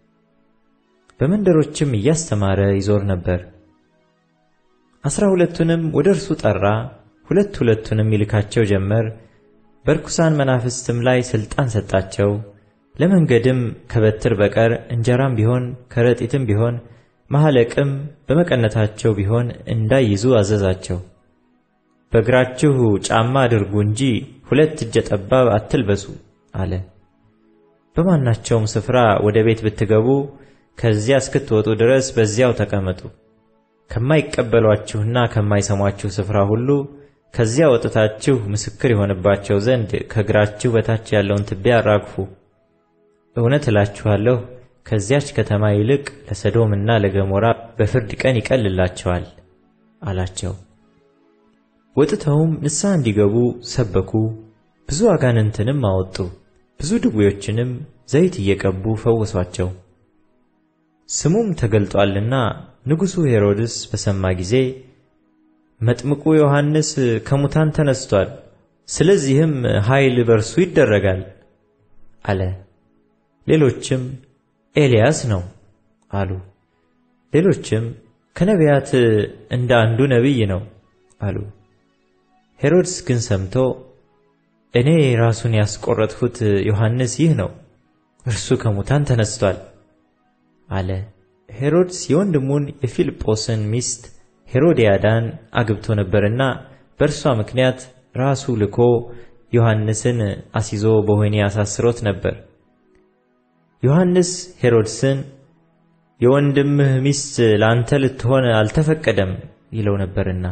በመንደሮችም እያስተማረ ይዞር ነበር። አስራ ሁለቱንም ወደ እርሱ ጠራ፣ ሁለት ሁለቱንም ይልካቸው ጀመር። በርኩሳን መናፍስትም ላይ ሥልጣን ሰጣቸው። ለመንገድም ከበትር በቀር እንጀራም ቢሆን ከረጢትም ቢሆን ማህለቅም በመቀነታቸው ቢሆን እንዳይዙ አዘዛቸው። በእግራችሁ ጫማ አድርጉ እንጂ ሁለት እጀ ጠባብ አትልበሱ አለ። በማናቸውም ስፍራ ወደ ቤት ብትገቡ ከዚያ እስክትወጡ ድረስ በዚያው ተቀመጡ። ከማይቀበሏችሁና ከማይሰሟችሁ ስፍራ ሁሉ ከዚያ ወጥታችሁ ምስክር ይሆንባቸው ዘንድ ከእግራችሁ በታች ያለውን ትቢያ አራግፉ። እውነት እላችኋለሁ ከዚያች ከተማ ይልቅ ለሰዶምና ለገሞራ በፍርድ ቀን ይቀልላቸዋል አላቸው። ወጥተውም ንስሐ እንዲገቡ ሰበኩ። ብዙ አጋንንትንም አወጡ። ብዙ ድውዮችንም ዘይት እየቀቡ ፈወሷቸው። ስሙም ተገልጧልና ንጉሡ ሄሮድስ በሰማ ጊዜ መጥምቁ ዮሐንስ ከሙታን ተነስቷል፣ ስለዚህም ኃይል በርሱ ይደረጋል አለ። ሌሎችም ኤልያስ ነው አሉ። ሌሎችም ከነቢያት እንደ አንዱ ነቢይ ነው አሉ። ሄሮድስ ግን ሰምቶ እኔ ራሱን ያስቆረጥሁት ዮሐንስ ይህ ነው፣ እርሱ ከሙታን ተነስቷል አለ። ሄሮድስ የወንድሙን የፊልጶስን ሚስት ሄሮድያዳን አግብቶ ነበርና በእርሷ ምክንያት ራሱ ልኮ ዮሐንስን አስይዞ በወህኒ አሳስሮት ነበር። ዮሐንስ ሄሮድስን የወንድምህ ሚስት ለአንተ ልትሆን አልተፈቀደም ይለው ነበርና፣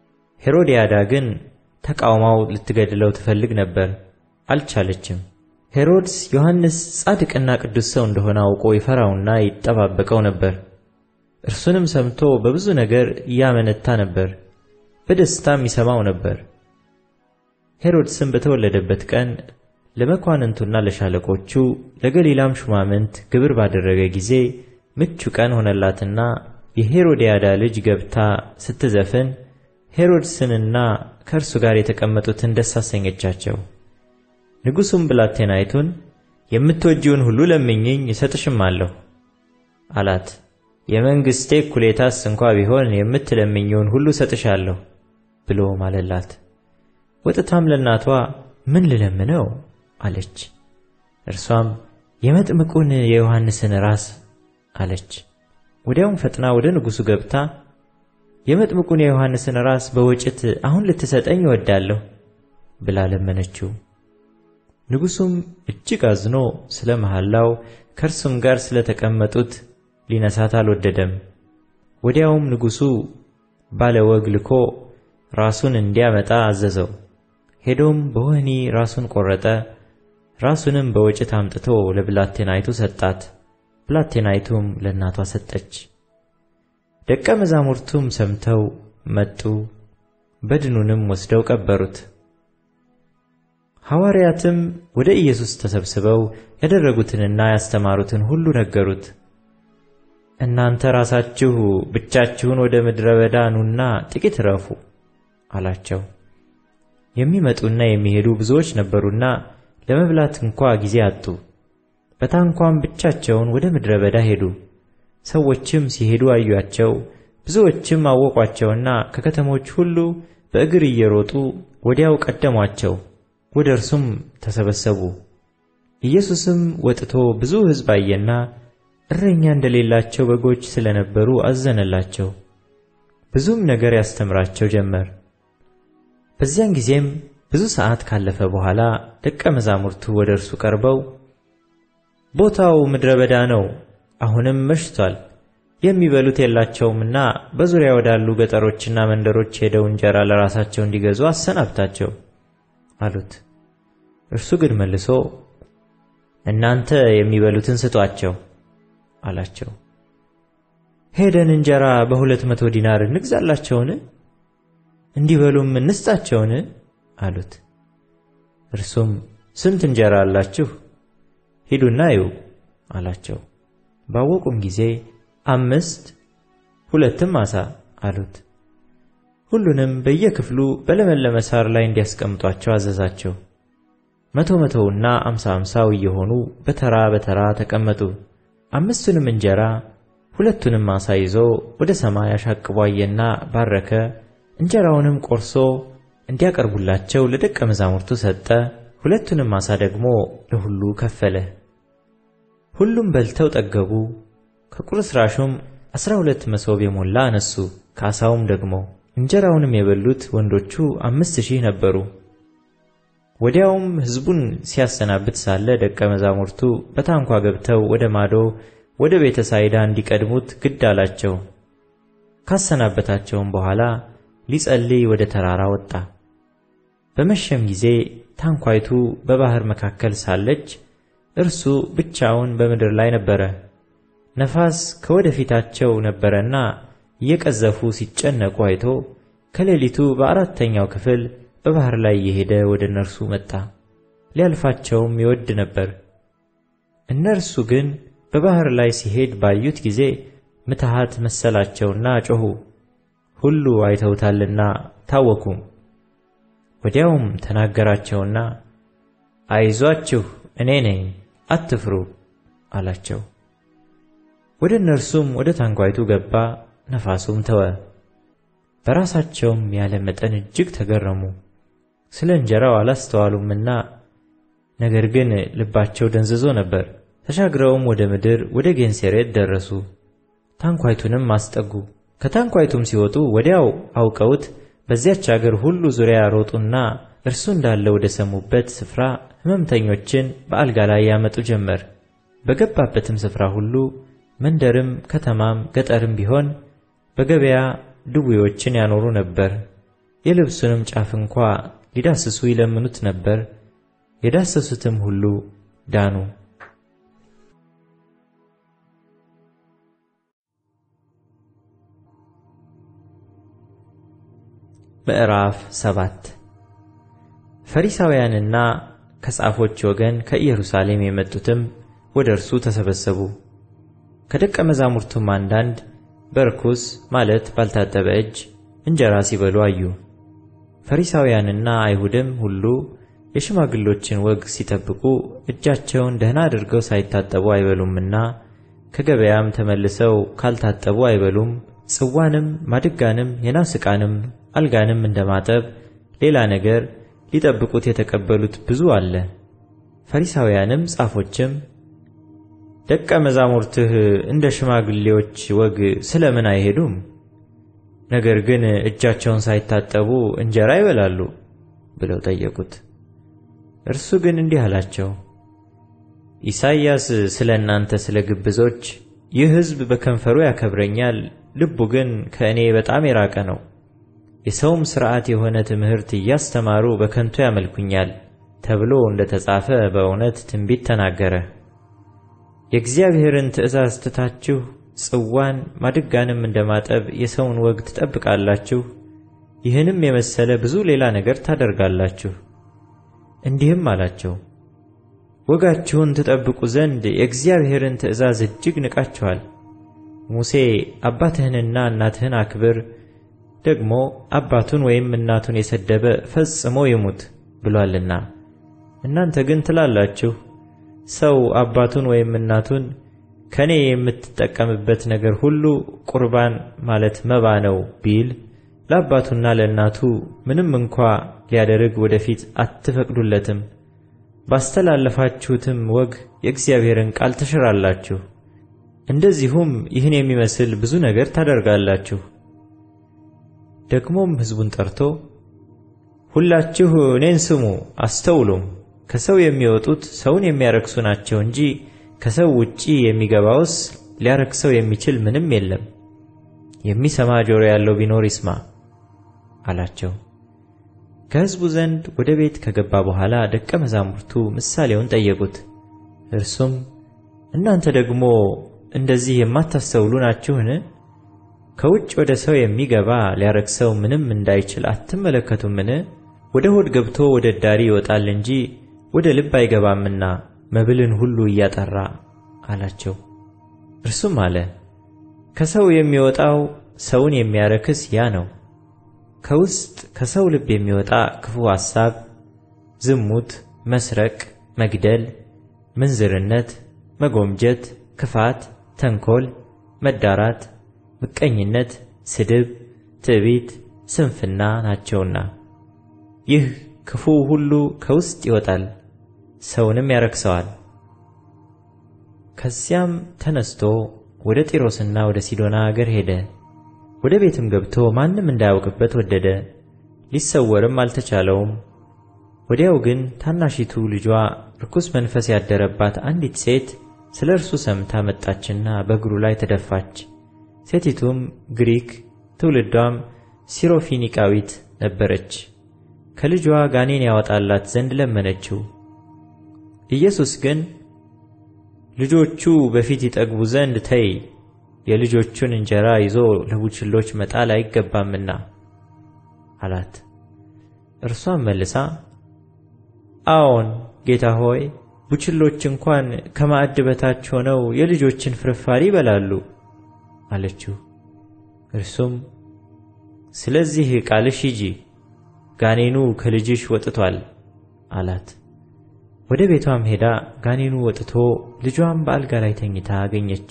ሄሮድያዳ ግን ተቃውማው ልትገድለው ትፈልግ ነበር፣ አልቻለችም። ሄሮድስ ዮሐንስ ጻድቅና ቅዱስ ሰው እንደሆነ አውቆ ይፈራውና ይጠባበቀው ነበር። እርሱንም ሰምቶ በብዙ ነገር ያመነታ ነበር፣ በደስታም ይሰማው ነበር። ሄሮድስም በተወለደበት ቀን ለመኳንንቱና ለሻለቆቹ ለገሊላም ሹማምንት ግብር ባደረገ ጊዜ ምቹ ቀን ሆነላትና የሄሮድያዳ ልጅ ገብታ ስትዘፍን ሄሮድስንና ከእርሱ ጋር የተቀመጡትን ደስ አሰኘቻቸው። ንጉሡም ብላቴናይቱን የምትወጂውን ሁሉ ለምኝኝ እሰጥሽማለሁ አላት። የመንግሥቴ እኩሌታስ እንኳ ቢሆን የምትለምኚውን ሁሉ እሰጥሻለሁ ብሎ ማለላት። ወጥታም ለእናቷ ምን ልለምነው አለች። እርሷም የመጥምቁን የዮሐንስን ራስ አለች። ወዲያውም ፈጥና ወደ ንጉሡ ገብታ የመጥምቁን የዮሐንስን ራስ በወጭት አሁን ልትሰጠኝ እወዳለሁ ብላ ለመነችው። ንጉሡም እጅግ አዝኖ ስለ መሐላው ከእርሱም ጋር ስለ ተቀመጡት ሊነሳት አልወደደም። ወዲያውም ንጉሡ ባለ ወግ ልኮ ራሱን እንዲያመጣ አዘዘው። ሄዶም በወህኒ ራሱን ቆረጠ። ራሱንም በወጭት አምጥቶ ለብላቴናይቱ ሰጣት። ብላቴናይቱም ለእናቷ ሰጠች። ደቀ መዛሙርቱም ሰምተው መጡ፣ በድኑንም ወስደው ቀበሩት። ሐዋርያትም ወደ ኢየሱስ ተሰብስበው ያደረጉትንና ያስተማሩትን ሁሉ ነገሩት። እናንተ ራሳችሁ ብቻችሁን ወደ ምድረ በዳ ኑና ጥቂት ረፉ አላቸው። የሚመጡና የሚሄዱ ብዙዎች ነበሩና ለመብላት እንኳ ጊዜ አጡ። በታንኳም ብቻቸውን ወደ ምድረ በዳ ሄዱ። ሰዎችም ሲሄዱ አዩአቸው። ብዙዎችም አወቋቸውና ከከተሞች ሁሉ በእግር እየሮጡ ወዲያው ቀደሟቸው፣ ወደ እርሱም ተሰበሰቡ። ኢየሱስም ወጥቶ ብዙ ሕዝብ አየና እረኛ እንደሌላቸው በጎች ስለነበሩ አዘነላቸው። ብዙም ነገር ያስተምራቸው ጀመር። በዚያን ጊዜም ብዙ ሰዓት ካለፈ በኋላ ደቀ መዛሙርቱ ወደ እርሱ ቀርበው ቦታው ምድረ በዳ ነው፣ አሁንም መሽቷል፣ የሚበሉት የላቸውምና በዙሪያ ወዳሉ ገጠሮችና መንደሮች ሄደው እንጀራ ለራሳቸው እንዲገዙ አሰናብታቸው አሉት። እርሱ ግን መልሶ እናንተ የሚበሉትን ስጧቸው አላቸው። ሄደን እንጀራ በሁለት መቶ ዲናር እንግዛላቸውን? እንዲበሉም እንስጣቸውን አሉት። እርሱም ስንት እንጀራ አላችሁ? ሂዱና እዩ አላቸው። ባወቁም ጊዜ አምስት ሁለትም ዓሣ አሉት። ሁሉንም በየክፍሉ በለመለመ ሳር ላይ እንዲያስቀምጧቸው አዘዛቸው። መቶ መቶውና አምሳ አምሳው እየሆኑ በተራ በተራ ተቀመጡ። አምስቱንም እንጀራ ሁለቱንም ዓሣ ይዞ ወደ ሰማይ አሻቅቦ አየና ባረከ። እንጀራውንም ቆርሶ እንዲያቀርቡላቸው ለደቀ መዛሙርቱ ሰጠ። ሁለቱንም ዓሣ ደግሞ ለሁሉ ከፈለ። ሁሉም በልተው ጠገቡ። ከቁርስራሹም አስራ ሁለት መሶብ የሞላ አነሱ። ከዓሣውም ደግሞ እንጀራውንም የበሉት ወንዶቹ አምስት ሺህ ነበሩ። ወዲያውም ሕዝቡን ሲያሰናብት ሳለ ደቀ መዛሙርቱ በታንኳ ገብተው ወደ ማዶ ወደ ቤተ ሳይዳ እንዲቀድሙት ግድ አላቸው። ካሰናበታቸውም በኋላ ሊጸልይ ወደ ተራራ ወጣ። በመሸም ጊዜ ታንኳይቱ በባህር መካከል ሳለች እርሱ ብቻውን በምድር ላይ ነበረ። ነፋስ ከወደፊታቸው ነበረና እየቀዘፉ ሲጨነቁ አይቶ ከሌሊቱ በአራተኛው ክፍል በባህር ላይ እየሄደ ወደ እነርሱ መጣ። ሊያልፋቸውም ይወድ ነበር። እነርሱ ግን በባህር ላይ ሲሄድ ባዩት ጊዜ ምትሃት መሰላቸውና ጮኹ፣ ሁሉ አይተውታልና ታወኩም። ወዲያውም ተናገራቸውና አይዟችሁ እኔ ነኝ፣ አትፍሩ አላቸው። ወደ እነርሱም ወደ ታንኳይቱ ገባ፣ ነፋሱም ተወ። በራሳቸውም ያለ መጠን እጅግ ተገረሙ። ስለ እንጀራው አላስተዋሉምና፣ ነገር ግን ልባቸው ደንዝዞ ነበር። ተሻግረውም ወደ ምድር ወደ ጌንሴሬት ደረሱ። ታንኳይቱንም አስጠጉ። ከታንኳይቱም ሲወጡ ወዲያው አውቀውት በዚያች አገር ሁሉ ዙሪያ ሮጡና እርሱ እንዳለ ወደ ሰሙበት ስፍራ ሕመምተኞችን በአልጋ ላይ ያመጡ ጀመር። በገባበትም ስፍራ ሁሉ መንደርም ከተማም ገጠርም ቢሆን በገበያ ድውዮችን ያኖሩ ነበር። የልብሱንም ጫፍ እንኳ ሊዳስሱ ይለምኑት ነበር። የዳሰሱትም ሁሉ ዳኑ። ምዕራፍ ሰባት ፈሪሳውያንና ከጻፎች ወገን ከኢየሩሳሌም የመጡትም ወደ እርሱ ተሰበሰቡ። ከደቀ መዛሙርቱም አንዳንድ በርኩስ ማለት ባልታጠበ እጅ እንጀራ ሲበሉ አዩ። ፈሪሳውያንና አይሁድም ሁሉ የሽማግሎችን ወግ ሲጠብቁ እጃቸውን ደህና አድርገው ሳይታጠቡ አይበሉምና ከገበያም ተመልሰው ካልታጠቡ አይበሉም። ጽዋንም ማድጋንም የናስ ዕቃንም አልጋንም እንደማጠብ ሌላ ነገር ሊጠብቁት የተቀበሉት ብዙ አለ። ፈሪሳውያንም ጻፎችም ደቀ መዛሙርትህ እንደ ሽማግሌዎች ወግ ስለምን አይሄዱም? ነገር ግን እጃቸውን ሳይታጠቡ እንጀራ ይበላሉ ብለው ጠየቁት። እርሱ ግን እንዲህ አላቸው፣ ኢሳይያስ ስለ እናንተ ስለ ግብዞች ይህ ሕዝብ በከንፈሩ ያከብረኛል፣ ልቡ ግን ከእኔ በጣም የራቀ ነው። የሰውም ሥርዓት የሆነ ትምህርት እያስተማሩ በከንቱ ያመልኩኛል ተብሎ እንደተጻፈ በእውነት ትንቢት ተናገረ። የእግዚአብሔርን ትእዛዝ ትታችሁ ጽዋን ማድጋንም እንደማጠብ የሰውን ወግ ትጠብቃላችሁ፣ ይህንም የመሰለ ብዙ ሌላ ነገር ታደርጋላችሁ። እንዲህም አላቸው፣ ወጋችሁን ትጠብቁ ዘንድ የእግዚአብሔርን ትእዛዝ እጅግ ንቃችኋል። ሙሴ አባትህንና እናትህን አክብር፣ ደግሞ አባቱን ወይም እናቱን የሰደበ ፈጽሞ ይሙት ብሏልና፣ እናንተ ግን ትላላችሁ ሰው አባቱን ወይም እናቱን ከኔ የምትጠቀምበት ነገር ሁሉ ቁርባን ማለት መባ ነው ቢል ለአባቱና ለእናቱ ምንም እንኳ ሊያደርግ ወደፊት አትፈቅዱለትም። ባስተላለፋችሁትም ወግ የእግዚአብሔርን ቃል ትሽራላችሁ። እንደዚሁም ይህን የሚመስል ብዙ ነገር ታደርጋላችሁ። ደግሞም ሕዝቡን ጠርቶ ሁላችሁ እኔን ስሙ አስተውሉም፣ ከሰው የሚወጡት ሰውን የሚያረክሱ ናቸው እንጂ ከሰው ውጪ የሚገባውስ ሊያረክሰው የሚችል ምንም የለም። የሚሰማ ጆሮ ያለው ቢኖር ይስማ አላቸው። ከሕዝቡ ዘንድ ወደ ቤት ከገባ በኋላ ደቀ መዛሙርቱ ምሳሌውን ጠየቁት። እርሱም እናንተ ደግሞ እንደዚህ የማታስተውሉ ናችሁን? ከውጭ ወደ ሰው የሚገባ ሊያረክሰው ምንም እንዳይችል አትመለከቱምን? ወደ ሆድ ገብቶ ወደ ዳሪ ይወጣል እንጂ ወደ ልብ አይገባምና መብልን ሁሉ እያጠራ አላቸው። እርሱም አለ፣ ከሰው የሚወጣው ሰውን የሚያረክስ ያ ነው። ከውስጥ ከሰው ልብ የሚወጣ ክፉ ሐሳብ፣ ዝሙት፣ መስረቅ፣ መግደል፣ ምንዝርነት፣ መጎምጀት፣ ክፋት፣ ተንኮል፣ መዳራት፣ ምቀኝነት፣ ስድብ፣ ትዕቢት፣ ስንፍና ናቸውና ይህ ክፉ ሁሉ ከውስጥ ይወጣል፣ ሰውንም ያረክሰዋል። ከዚያም ተነስቶ ወደ ጢሮስና ወደ ሲዶና አገር ሄደ። ወደ ቤትም ገብቶ ማንም እንዳያውቅበት ወደደ፣ ሊሰወርም አልተቻለውም። ወዲያው ግን ታናሺቱ ልጇ ርኩስ መንፈስ ያደረባት አንዲት ሴት ስለ እርሱ ሰምታ መጣችና በእግሩ ላይ ተደፋች። ሴቲቱም ግሪክ ትውልዷም ሲሮፊኒቃዊት ነበረች። ከልጇ ጋኔን ያወጣላት ዘንድ ለመነችው። ኢየሱስ ግን ልጆቹ በፊት ይጠግቡ ዘንድ ተይ፣ የልጆቹን እንጀራ ይዞ ለቡችሎች መጣል አይገባምና አላት። እርሷም መልሳ አዎን ጌታ ሆይ፣ ቡችሎች እንኳን ከማዕድ በታች ሆነው የልጆችን ፍርፋሪ ይበላሉ አለችው። እርሱም ስለዚህ ቃልሽ ሂጂ፣ ጋኔኑ ከልጅሽ ወጥቷል አላት። ወደ ቤቷም ሄዳ ጋኔኑ ወጥቶ ልጇም በአልጋ ላይ ተኝታ አገኘች።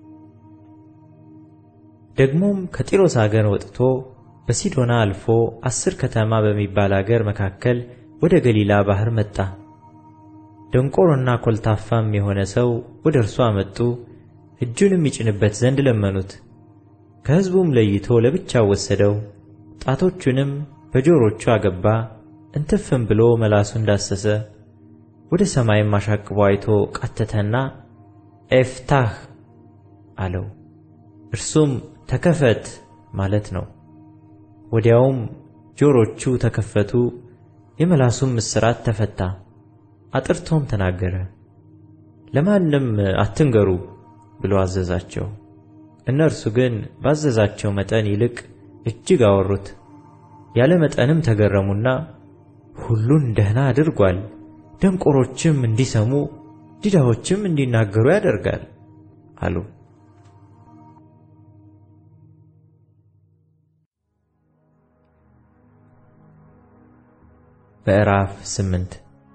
ደግሞም ከጢሮስ አገር ወጥቶ በሲዶና አልፎ አስር ከተማ በሚባል አገር መካከል ወደ ገሊላ ባህር መጣ። ደንቆሮና ኮልታፋም የሆነ ሰው ወደ እርሱ አመጡ፣ እጁንም ይጭንበት ዘንድ ለመኑት። ከሕዝቡም ለይቶ ለብቻው ወሰደው፣ ጣቶቹንም በጆሮቹ አገባ፣ እንትፍም ብሎ መላሱን ዳሰሰ። ወደ ሰማይም አሻቅቦ አይቶ ቃተተና ኤፍታህ አለው። እርሱም ተከፈት ማለት ነው። ወዲያውም ጆሮቹ ተከፈቱ፣ የመላሱም እስራት ተፈታ፣ አጥርቶም ተናገረ። ለማንም አትንገሩ ብሎ አዘዛቸው። እነርሱ ግን ባዘዛቸው መጠን ይልቅ እጅግ አወሩት። ያለ መጠንም ተገረሙና ሁሉን ደህና አድርጓል፣ ደንቆሮችም እንዲሰሙ ዲዳዎችም እንዲናገሩ ያደርጋል አሉ። ምዕራፍ ስምንት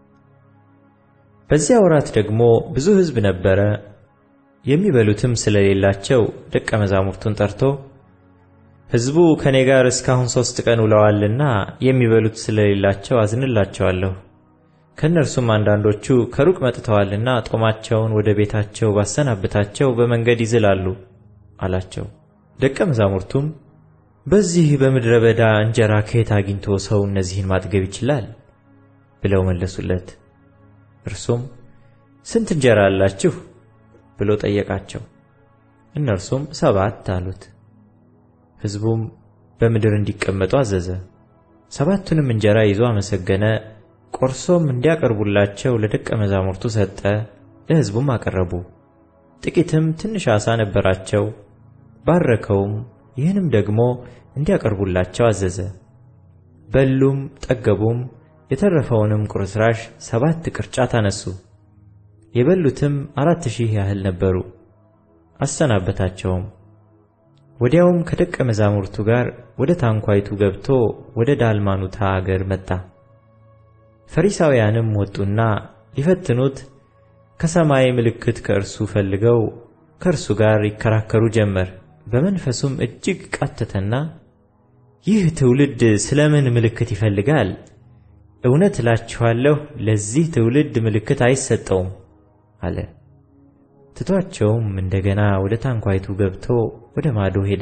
በዚያ ወራት ደግሞ ብዙ ሕዝብ ነበረ። የሚበሉትም ስለሌላቸው ደቀ መዛሙርቱን ጠርቶ ሕዝቡ ከኔ ጋር እስካሁን ሦስት ቀን ውለዋልና የሚበሉት ስለሌላቸው አዝንላቸዋለሁ። ከእነርሱም አንዳንዶቹ ከሩቅ መጥተዋልና ጦማቸውን ወደ ቤታቸው ባሰናብታቸው በመንገድ ይዝላሉ አላቸው። ደቀ መዛሙርቱም በዚህ በምድረ በዳ እንጀራ ከየት አግኝቶ ሰው እነዚህን ማጥገብ ይችላል ብለው መለሱለት። እርሱም ስንት እንጀራ አላችሁ ብሎ ጠየቃቸው። እነርሱም ሰባት አሉት። ሕዝቡም በምድር እንዲቀመጡ አዘዘ። ሰባቱንም እንጀራ ይዞ አመሰገነ፣ ቆርሶም እንዲያቀርቡላቸው ለደቀ መዛሙርቱ ሰጠ፣ ለሕዝቡም አቀረቡ። ጥቂትም ትንሽ ዓሣ ነበራቸው፣ ባረከውም፣ ይህንም ደግሞ እንዲያቀርቡላቸው አዘዘ። በሉም ጠገቡም፣ የተረፈውንም ቁርስራሽ ሰባት ቅርጫት አነሱ። የበሉትም አራት ሺህ ያህል ነበሩ። አሰናበታቸውም። ወዲያውም ከደቀ መዛሙርቱ ጋር ወደ ታንኳይቱ ገብቶ ወደ ዳልማኑታ አገር መጣ። ፈሪሳውያንም ወጡና ሊፈትኑት ከሰማይ ምልክት ከእርሱ ፈልገው ከእርሱ ጋር ይከራከሩ ጀመር። በመንፈሱም እጅግ ቃተተና ይህ ትውልድ ስለምን ምልክት ይፈልጋል? እውነት እላችኋለሁ ለዚህ ትውልድ ምልክት አይሰጠውም አለ። ትቷቸውም እንደገና ወደ ታንኳይቱ ገብቶ ወደ ማዶ ሄደ።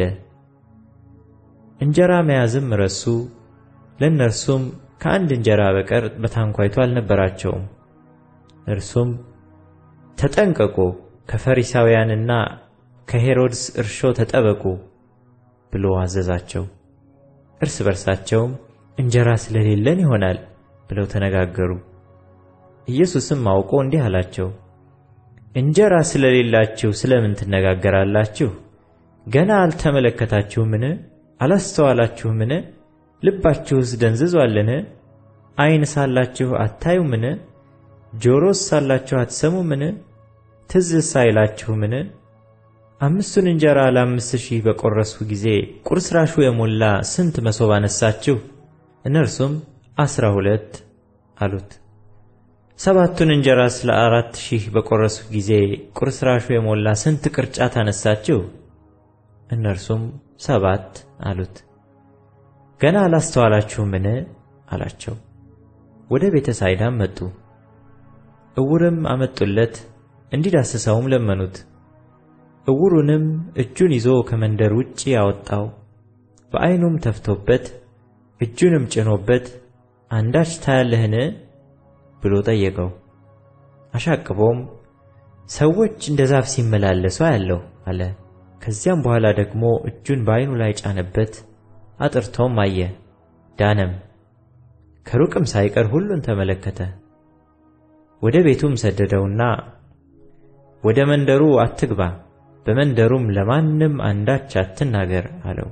እንጀራ መያዝም ረሱ። ለእነርሱም ከአንድ እንጀራ በቀር በታንኳይቱ አልነበራቸውም። እርሱም ተጠንቀቁ፣ ከፈሪሳውያንና ከሄሮድስ እርሾ ተጠበቁ ብሎ አዘዛቸው። እርስ በርሳቸውም እንጀራ ስለሌለን ይሆናል ብለው ተነጋገሩ። ኢየሱስም አውቆ እንዲህ አላቸው፣ እንጀራ ስለሌላችሁ ስለምን ትነጋገራላችሁ? ገና አልተመለከታችሁምን? አላስተዋላችሁምን? ልባችሁስ ደንዝዟልን? ዓይን ሳላችሁ አታዩምን? ጆሮስ ሳላችሁ አትሰሙምን? ትዝስ አይላችሁምን? አምስቱን እንጀራ ለአምስት ሺህ በቆረሱ ጊዜ ቁርስራሹ የሞላ ስንት መሶብ አነሳችሁ? እነርሱም አስራ ሁለት አሉት። ሰባቱን እንጀራስ ለአራት ሺህ በቆረሱ ጊዜ ቁርስራሹ የሞላ ስንት ቅርጫት አነሳችሁ? እነርሱም ሰባት አሉት። ገና አላስተዋላችሁምን? አላቸው። ወደ ቤተ ሳይዳም መጡ። እውርም አመጡለት፣ እንዲዳስሰውም ለመኑት። እውሩንም እጁን ይዞ ከመንደር ውጭ አወጣው። በዓይኑም ተፍቶበት እጁንም ጭኖበት አንዳች ታያለህን ብሎ ጠየቀው። አሻቅቦም ሰዎች እንደ ዛፍ ሲመላለሱ አያለሁ አለ። ከዚያም በኋላ ደግሞ እጁን በዓይኑ ላይ ጫነበት፣ አጥርቶም አየ፣ ዳነም። ከሩቅም ሳይቀር ሁሉን ተመለከተ። ወደ ቤቱም ሰደደውና ወደ መንደሩ አትግባ፣ በመንደሩም ለማንም አንዳች አትናገር አለው።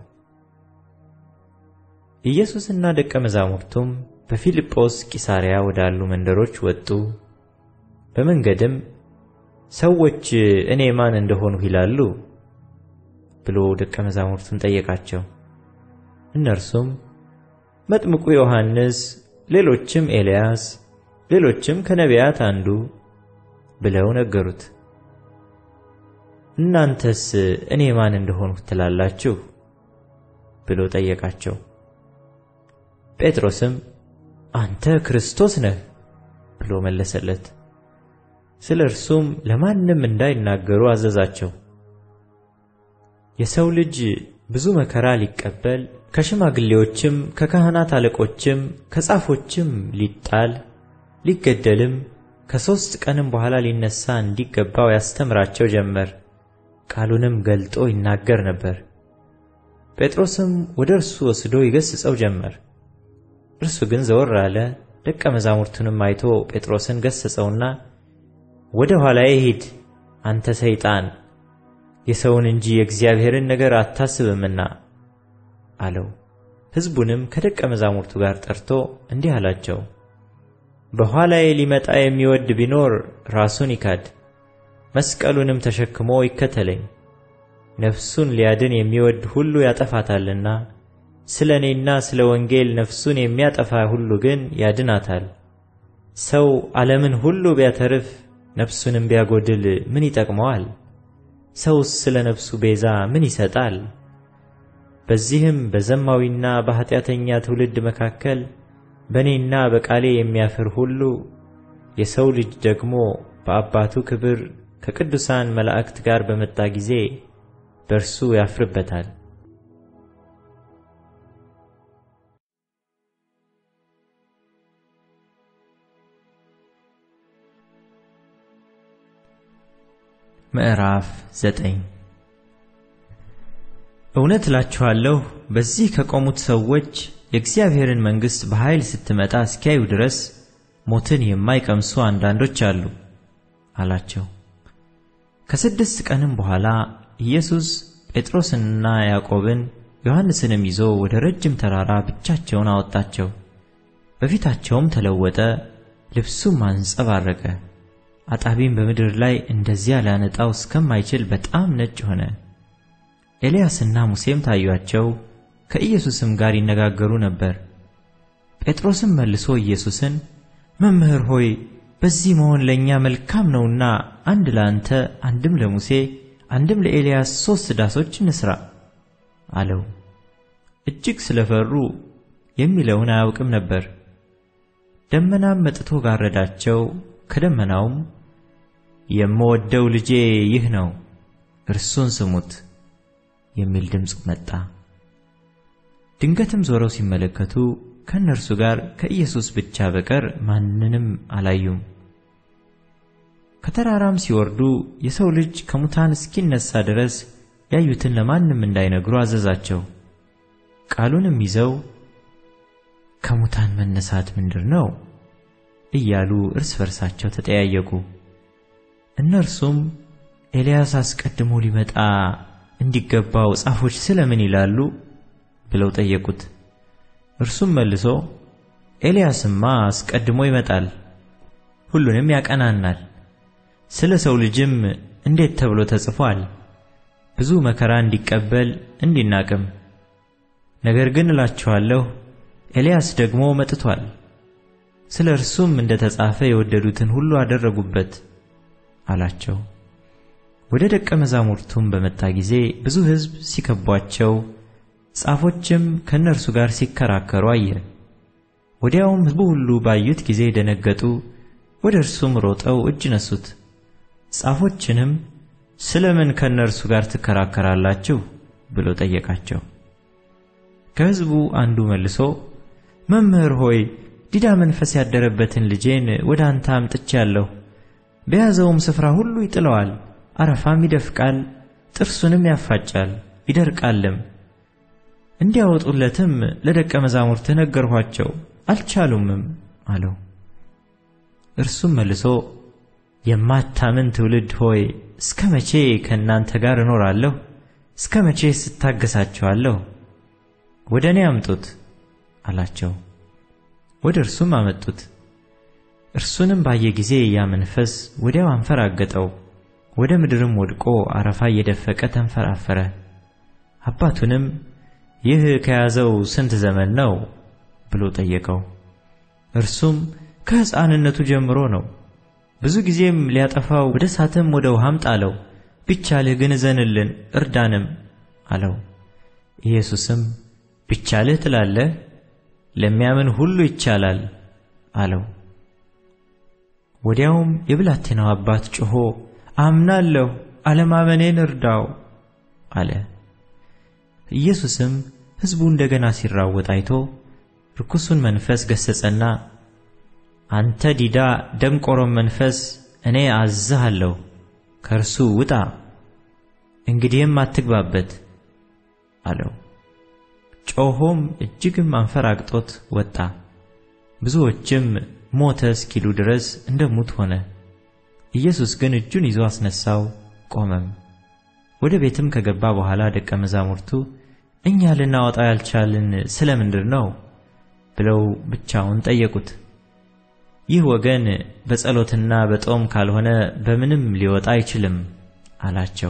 ኢየሱስና ደቀ መዛሙርቱም በፊልጶስ ቂሳርያ ወዳሉ መንደሮች ወጡ። በመንገድም ሰዎች እኔ ማን እንደሆንሁ ይላሉ ብሎ ደቀ መዛሙርቱን ጠየቃቸው። እነርሱም መጥምቁ ዮሐንስ፣ ሌሎችም ኤልያስ፣ ሌሎችም ከነቢያት አንዱ ብለው ነገሩት። እናንተስ እኔ ማን እንደሆንሁ ትላላችሁ ብሎ ጠየቃቸው። ጴጥሮስም አንተ ክርስቶስ ነህ ብሎ መለሰለት። ስለ እርሱም ለማንም እንዳይናገሩ አዘዛቸው። የሰው ልጅ ብዙ መከራ ሊቀበል ከሽማግሌዎችም ከካህናት አለቆችም ከጻፎችም ሊጣል ሊገደልም ከሦስት ቀንም በኋላ ሊነሣ እንዲገባው ያስተምራቸው ጀመር። ቃሉንም ገልጦ ይናገር ነበር። ጴጥሮስም ወደ እርሱ ወስዶ ይገሥጸው ጀመር። እርሱ ግን ዘወር አለ። ደቀ መዛሙርቱንም አይቶ ጴጥሮስን ገሠጸውና ወደ ኋላዬ ሂድ አንተ ሰይጣን፣ የሰውን እንጂ የእግዚአብሔርን ነገር አታስብምና አለው። ሕዝቡንም ከደቀ መዛሙርቱ ጋር ጠርቶ እንዲህ አላቸው፣ በኋላዬ ሊመጣ የሚወድ ቢኖር ራሱን ይካድ፣ መስቀሉንም ተሸክሞ ይከተለኝ። ነፍሱን ሊያድን የሚወድ ሁሉ ያጠፋታልና፣ ስለ እኔና ስለ ወንጌል ነፍሱን የሚያጠፋ ሁሉ ግን ያድናታል። ሰው ዓለምን ሁሉ ቢያተርፍ ነፍሱንም ቢያጎድል ምን ይጠቅመዋል? ሰውስ ስለ ነፍሱ ቤዛ ምን ይሰጣል? በዚህም በዘማዊና በኃጢአተኛ ትውልድ መካከል በእኔና በቃሌ የሚያፍር ሁሉ የሰው ልጅ ደግሞ በአባቱ ክብር ከቅዱሳን መላእክት ጋር በመጣ ጊዜ በእርሱ ያፍርበታል። ምዕራፍ ዘጠኝ እውነት እላችኋለሁ በዚህ ከቆሙት ሰዎች የእግዚአብሔርን መንግሥት በኃይል ስትመጣ እስኪያዩ ድረስ ሞትን የማይቀምሱ አንዳንዶች አሉ አላቸው። ከስድስት ቀንም በኋላ ኢየሱስ ጴጥሮስንና ያዕቆብን ዮሐንስንም ይዞ ወደ ረጅም ተራራ ብቻቸውን አወጣቸው። በፊታቸውም ተለወጠ፣ ልብሱም አንጸባረቀ። አጣቢም በምድር ላይ እንደዚያ ሊያነጣው እስከማይችል በጣም ነጭ ሆነ። ኤልያስና ሙሴም ታዩአቸው፣ ከኢየሱስም ጋር ይነጋገሩ ነበር። ጴጥሮስም መልሶ ኢየሱስን መምህር ሆይ በዚህ መሆን ለእኛ መልካም ነውና አንድ ለአንተ አንድም ለሙሴ አንድም ለኤልያስ ሦስት ዳሶች እንሥራ አለው። እጅግ ስለፈሩ የሚለውን አያውቅም ነበር። ደመናም መጥቶ ጋረዳቸው። ከደመናውም የምወደው ልጄ ይህ ነው፣ እርሱን ስሙት የሚል ድምፅ መጣ። ድንገትም ዞረው ሲመለከቱ ከእነርሱ ጋር ከኢየሱስ ብቻ በቀር ማንንም አላዩም። ከተራራም ሲወርዱ የሰው ልጅ ከሙታን እስኪነሳ ድረስ ያዩትን ለማንም እንዳይነግሩ አዘዛቸው። ቃሉንም ይዘው ከሙታን መነሳት ምንድር ነው እያሉ እርስ በርሳቸው ተጠያየቁ። እነርሱም ኤልያስ አስቀድሞ ሊመጣ እንዲገባው ጻፎች ስለምን ይላሉ ብለው ጠየቁት። እርሱም መልሶ ኤልያስማ አስቀድሞ ይመጣል፣ ሁሉንም ያቀናናል፣ ስለ ሰው ልጅም እንዴት ተብሎ ተጽፏል፣ ብዙ መከራ እንዲቀበል እንዲናቅም። ነገር ግን እላችኋለሁ ኤልያስ ደግሞ መጥቷል፣ ስለ እርሱም እንደ ተጻፈ የወደዱትን ሁሉ አደረጉበት አላቸው። ወደ ደቀ መዛሙርቱም በመጣ ጊዜ ብዙ ሕዝብ ሲከቧቸው፣ ጻፎችም ከእነርሱ ጋር ሲከራከሩ አየ። ወዲያውም ሕዝቡ ሁሉ ባዩት ጊዜ ደነገጡ፣ ወደ እርሱም ሮጠው እጅ ነሱት። ጻፎችንም ስለምን ከእነርሱ ጋር ትከራከራላችሁ ብሎ ጠየቃቸው። ከሕዝቡ አንዱ መልሶ መምህር ሆይ ዲዳ መንፈስ ያደረበትን ልጄን ወደ አንተ አምጥቻለሁ። በያዘውም ስፍራ ሁሉ ይጥለዋል፣ አረፋም ይደፍቃል፣ ጥርሱንም ያፋጫል፣ ይደርቃልም። እንዲያወጡለትም ለደቀ መዛሙርት ነገርኋቸው፣ አልቻሉምም አለው። እርሱም መልሶ የማታምን ትውልድ ሆይ እስከ መቼ ከእናንተ ጋር እኖራለሁ? እስከ መቼ ስታገሳችኋለሁ? ወደ እኔ አምጡት አላቸው። ወደ እርሱም አመጡት። እርሱንም ባየ ጊዜ ያ መንፈስ ወዲያው አንፈራገጠው፣ ወደ ምድርም ወድቆ አረፋ እየደፈቀ ተንፈራፈረ። አባቱንም ይህ ከያዘው ስንት ዘመን ነው ብሎ ጠየቀው። እርሱም ከሕፃንነቱ ጀምሮ ነው፣ ብዙ ጊዜም ሊያጠፋው ወደ እሳትም ወደ ውሃም ጣለው። ቢቻልህ ግን እዘንልን እርዳንም አለው። ኢየሱስም ቢቻልህ ትላለህ? ለሚያምን ሁሉ ይቻላል አለው። ወዲያውም የብላቴናው አባት ጮኾ አምናለሁ፣ አለማመኔን እርዳው አለ። ኢየሱስም ሕዝቡ እንደገና ሲራወጥ አይቶ ርኩሱን መንፈስ ገሠጸና አንተ ዲዳ ደንቆሮም መንፈስ፣ እኔ አዝሃለሁ፣ ከእርሱ ውጣ፣ እንግዲህም አትግባበት አለው። ጮኾም እጅግም አንፈራግጦት ወጣ። ብዙዎችም ሞተ እስኪሉ ድረስ እንደ ሙት ሆነ። ኢየሱስ ግን እጁን ይዞ አስነሳው፣ ቆመም። ወደ ቤትም ከገባ በኋላ ደቀ መዛሙርቱ እኛ ልናወጣው ያልቻልን ስለምንድን ነው ብለው ብቻውን ጠየቁት። ይህ ወገን በጸሎትና በጦም ካልሆነ በምንም ሊወጣ አይችልም አላቸው።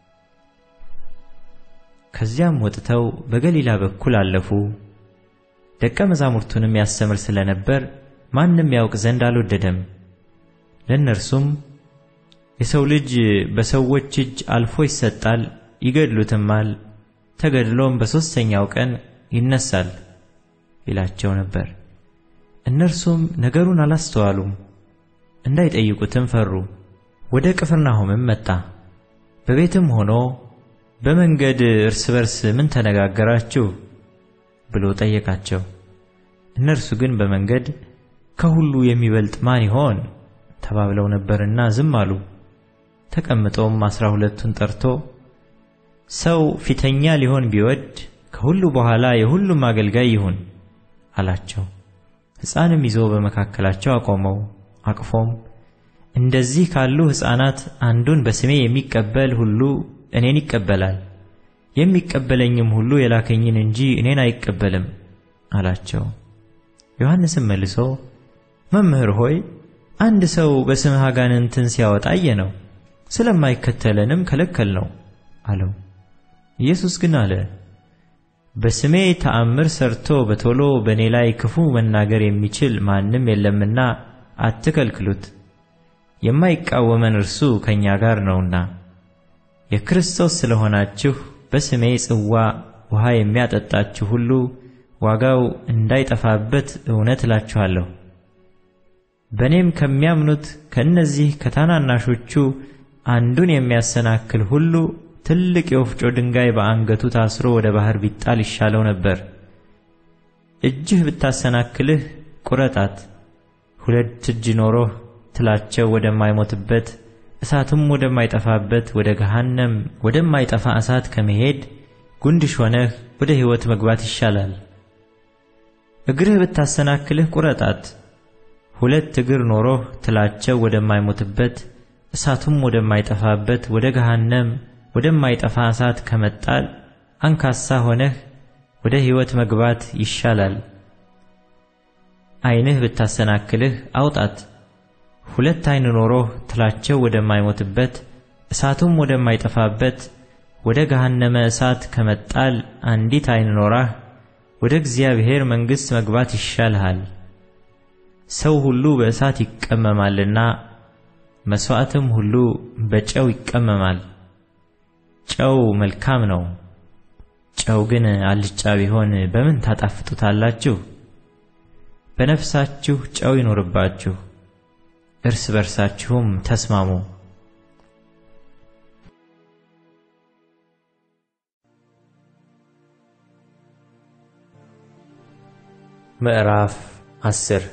ከዚያም ወጥተው በገሊላ በኩል አለፉ። ደቀ መዛሙርቱንም ያስተምር ስለነበር ማንም ያውቅ ዘንድ አልወደደም። ለእነርሱም የሰው ልጅ በሰዎች እጅ አልፎ ይሰጣል፣ ይገድሉትማል፣ ተገድሎም በሦስተኛው ቀን ይነሳል ይላቸው ነበር። እነርሱም ነገሩን አላስተዋሉም፣ እንዳይጠይቁትም ፈሩ። ወደ ቅፍርናሆምም መጣ። በቤትም ሆኖ በመንገድ እርስ በርስ ምን ተነጋገራችሁ ብሎ ጠየቃቸው። እነርሱ ግን በመንገድ ከሁሉ የሚበልጥ ማን ይሆን ተባብለው ነበርና ዝም አሉ። ተቀምጦም አስራ ሁለቱን ጠርቶ ሰው ፊተኛ ሊሆን ቢወድ ከሁሉ በኋላ የሁሉም አገልጋይ ይሁን አላቸው። ሕፃንም ይዞ በመካከላቸው አቆመው፣ አቅፎም እንደዚህ ካሉ ሕፃናት አንዱን በስሜ የሚቀበል ሁሉ እኔን ይቀበላል፣ የሚቀበለኝም ሁሉ የላከኝን እንጂ እኔን አይቀበልም አላቸው። ዮሐንስም መልሶ መምህር ሆይ አንድ ሰው በስምህ አጋንንትን ሲያወጣ አየነው፣ ስለማይከተለንም ከለከልነው አለው። ኢየሱስ ግን አለ በስሜ ተአምር ሰርቶ በቶሎ በእኔ ላይ ክፉ መናገር የሚችል ማንም የለምና አትከልክሉት። የማይቃወመን እርሱ ከእኛ ጋር ነውና። የክርስቶስ ስለሆናችሁ በስሜ ጽዋ ውሃ የሚያጠጣችሁ ሁሉ ዋጋው እንዳይጠፋበት እውነት እላችኋለሁ። በእኔም ከሚያምኑት ከእነዚህ ከታናናሾቹ አንዱን የሚያሰናክል ሁሉ ትልቅ የወፍጮ ድንጋይ በአንገቱ ታስሮ ወደ ባህር ቢጣል ይሻለው ነበር። እጅህ ብታሰናክልህ ቁረጣት። ሁለት እጅ ኖሮህ ትላቸው ወደማይሞትበት እሳቱም ወደማይጠፋበት ወደ ገሃነም ወደማይጠፋ እሳት ከመሄድ ጉንድሽ ሆነህ ወደ ሕይወት መግባት ይሻላል። እግርህ ብታሰናክልህ ቁረጣት። ሁለት እግር ኖሮህ ትላቸው ወደማይሞትበት እሳቱም ወደማይጠፋበት ወደ ገሃነም ወደማይጠፋ እሳት ከመጣል አንካሳ ሆነህ ወደ ሕይወት መግባት ይሻላል። ዓይንህ ብታሰናክልህ አውጣት። ሁለት ዓይን ኖሮህ ትላቸው ወደማይሞትበት እሳቱም ወደማይጠፋበት ወደ ገሃነመ እሳት ከመጣል አንዲት ዓይን ኖራህ ወደ እግዚአብሔር መንግሥት መግባት ይሻልሃል። ሰው ሁሉ በእሳት ይቀመማልና መሥዋዕትም ሁሉ በጨው ይቀመማል። ጨው መልካም ነው። ጨው ግን አልጫ ቢሆን በምን ታጣፍጡታላችሁ? በነፍሳችሁ ጨው ይኖርባችሁ፣ እርስ በርሳችሁም ተስማሙ። ምዕራፍ አስር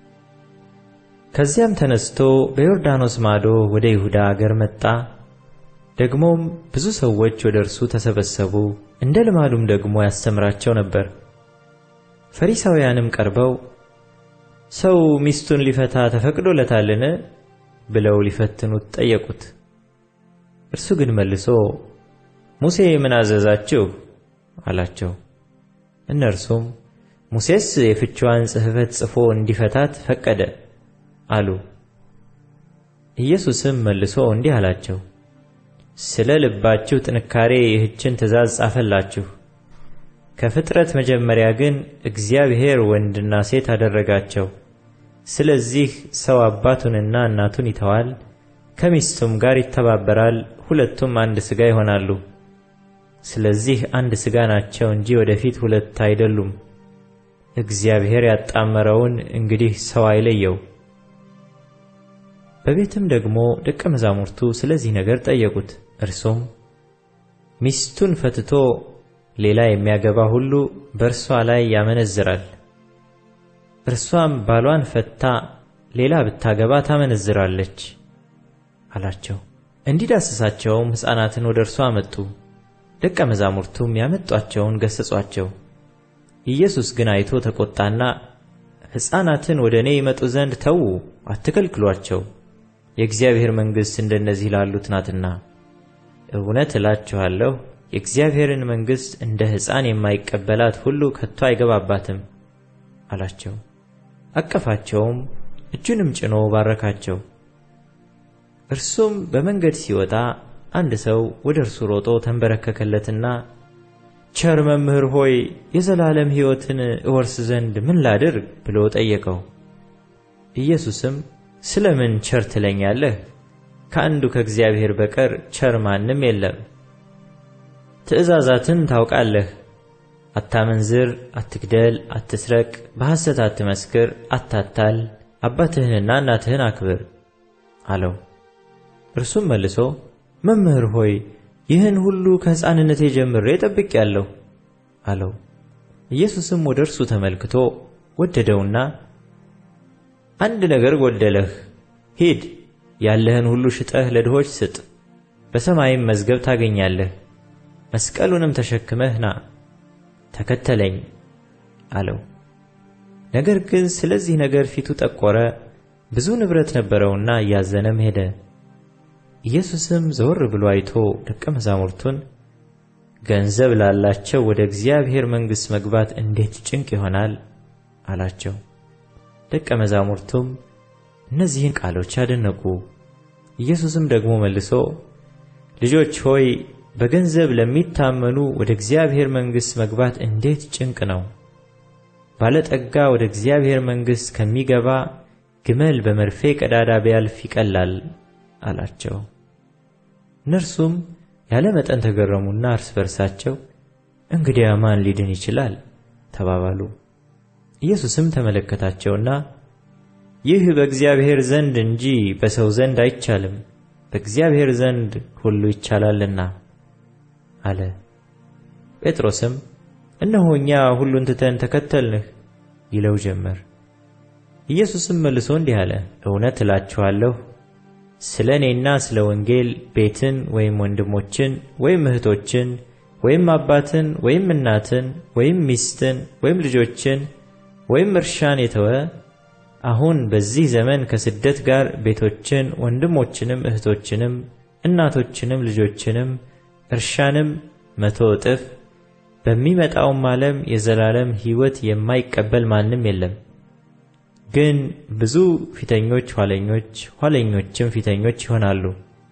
ከዚያም ተነስቶ በዮርዳኖስ ማዶ ወደ ይሁዳ አገር መጣ። ደግሞም ብዙ ሰዎች ወደ እርሱ ተሰበሰቡ፣ እንደ ልማዱም ደግሞ ያስተምራቸው ነበር። ፈሪሳውያንም ቀርበው ሰው ሚስቱን ሊፈታ ተፈቅዶለታልን ብለው ሊፈትኑት ጠየቁት። እርሱ ግን መልሶ ሙሴ ምን አዘዛችሁ አላቸው። እነርሱም ሙሴስ የፍችዋን ጽሕፈት ጽፎ እንዲፈታት ፈቀደ አሉ። ኢየሱስም መልሶ እንዲህ አላቸው፣ ስለ ልባችሁ ጥንካሬ ይህችን ትእዛዝ ጻፈላችሁ። ከፍጥረት መጀመሪያ ግን እግዚአብሔር ወንድና ሴት አደረጋቸው። ስለዚህ ሰው አባቱንና እናቱን ይተዋል፣ ከሚስቱም ጋር ይተባበራል፣ ሁለቱም አንድ ሥጋ ይሆናሉ። ስለዚህ አንድ ሥጋ ናቸው እንጂ ወደፊት ሁለት አይደሉም። እግዚአብሔር ያጣመረውን እንግዲህ ሰው አይለየው። በቤትም ደግሞ ደቀ መዛሙርቱ ስለዚህ ነገር ጠየቁት። እርሱም ሚስቱን ፈትቶ ሌላ የሚያገባ ሁሉ በእርሷ ላይ ያመነዝራል፣ እርሷም ባሏን ፈታ ሌላ ብታገባ ታመነዝራለች አላቸው። እንዲዳስሳቸውም ሕፃናትን ወደ እርሱ አመጡ። ደቀ መዛሙርቱም ያመጧቸውን ገሰጿቸው። ኢየሱስ ግን አይቶ ተቆጣና ሕፃናትን ወደ እኔ ይመጡ ዘንድ ተዉ፣ አትከልክሏቸው፣ የእግዚአብሔር መንግሥት እንደነዚህ ላሉት ናትና። እውነት እላችኋለሁ የእግዚአብሔርን መንግሥት እንደ ሕፃን የማይቀበላት ሁሉ ከቶ አይገባባትም አላቸው። አቀፋቸውም እጁንም ጭኖ ባረካቸው። እርሱም በመንገድ ሲወጣ አንድ ሰው ወደ እርሱ ሮጦ ተንበረከከለትና ቸር መምህር ሆይ የዘላለም ሕይወትን እወርስ ዘንድ ምን ላድርግ ብሎ ጠየቀው። ኢየሱስም ስለምን ቸር ትለኛለህ? ከአንዱ ከእግዚአብሔር በቀር ቸር ማንም የለም። ትእዛዛትን ታውቃለህ። አታመንዝር፣ አትግደል፣ አትስረቅ፣ በሐሰት አትመስክር፣ አታታል፣ አባትህንና እናትህን አክብር አለው። እርሱም መልሶ መምህር ሆይ ይህን ሁሉ ከሕፃንነቴ ጀምሬ ጠብቄአለሁ አለው። ኢየሱስም ወደ እርሱ ተመልክቶ ወደደውና አንድ ነገር ጎደለህ። ሂድ፣ ያለህን ሁሉ ሽጠህ ለድሆች ስጥ፣ በሰማይም መዝገብ ታገኛለህ። መስቀሉንም ተሸክመህ ና ተከተለኝ አለው። ነገር ግን ስለዚህ ነገር ፊቱ ጠቆረ፣ ብዙ ንብረት ነበረውና እያዘነም ሄደ። ኢየሱስም ዘወር ብሎ አይቶ ደቀ መዛሙርቱን ገንዘብ ላላቸው ወደ እግዚአብሔር መንግሥት መግባት እንዴት ጭንቅ ይሆናል አላቸው። ደቀ መዛሙርቱም እነዚህን ቃሎች አደነቁ። ኢየሱስም ደግሞ መልሶ ልጆች ሆይ በገንዘብ ለሚታመኑ ወደ እግዚአብሔር መንግሥት መግባት እንዴት ጭንቅ ነው። ባለጠጋ ወደ እግዚአብሔር መንግሥት ከሚገባ ግመል በመርፌ ቀዳዳ ቢያልፍ ይቀላል አላቸው። እነርሱም ያለ መጠን ተገረሙና እርስ በርሳቸው እንግዲያ ማን ሊድን ይችላል ተባባሉ። ኢየሱስም ተመለከታቸውና ይህ በእግዚአብሔር ዘንድ እንጂ በሰው ዘንድ አይቻልም፣ በእግዚአብሔር ዘንድ ሁሉ ይቻላልና አለ። ጴጥሮስም እነሆ እኛ ሁሉን ትተን ተከተልንህ ይለው ጀመር። ኢየሱስም መልሶ እንዲህ አለ፣ እውነት እላችኋለሁ ስለ እኔና ስለ ወንጌል ቤትን ወይም ወንድሞችን ወይም እህቶችን ወይም አባትን ወይም እናትን ወይም ሚስትን ወይም ልጆችን ወይም እርሻን የተወ አሁን በዚህ ዘመን ከስደት ጋር ቤቶችን ወንድሞችንም እህቶችንም እናቶችንም ልጆችንም እርሻንም መቶ እጥፍ በሚመጣውም ዓለም የዘላለም ሕይወት የማይቀበል ማንም የለም። ግን ብዙ ፊተኞች ኋለኞች፣ ኋለኞችም ፊተኞች ይሆናሉ።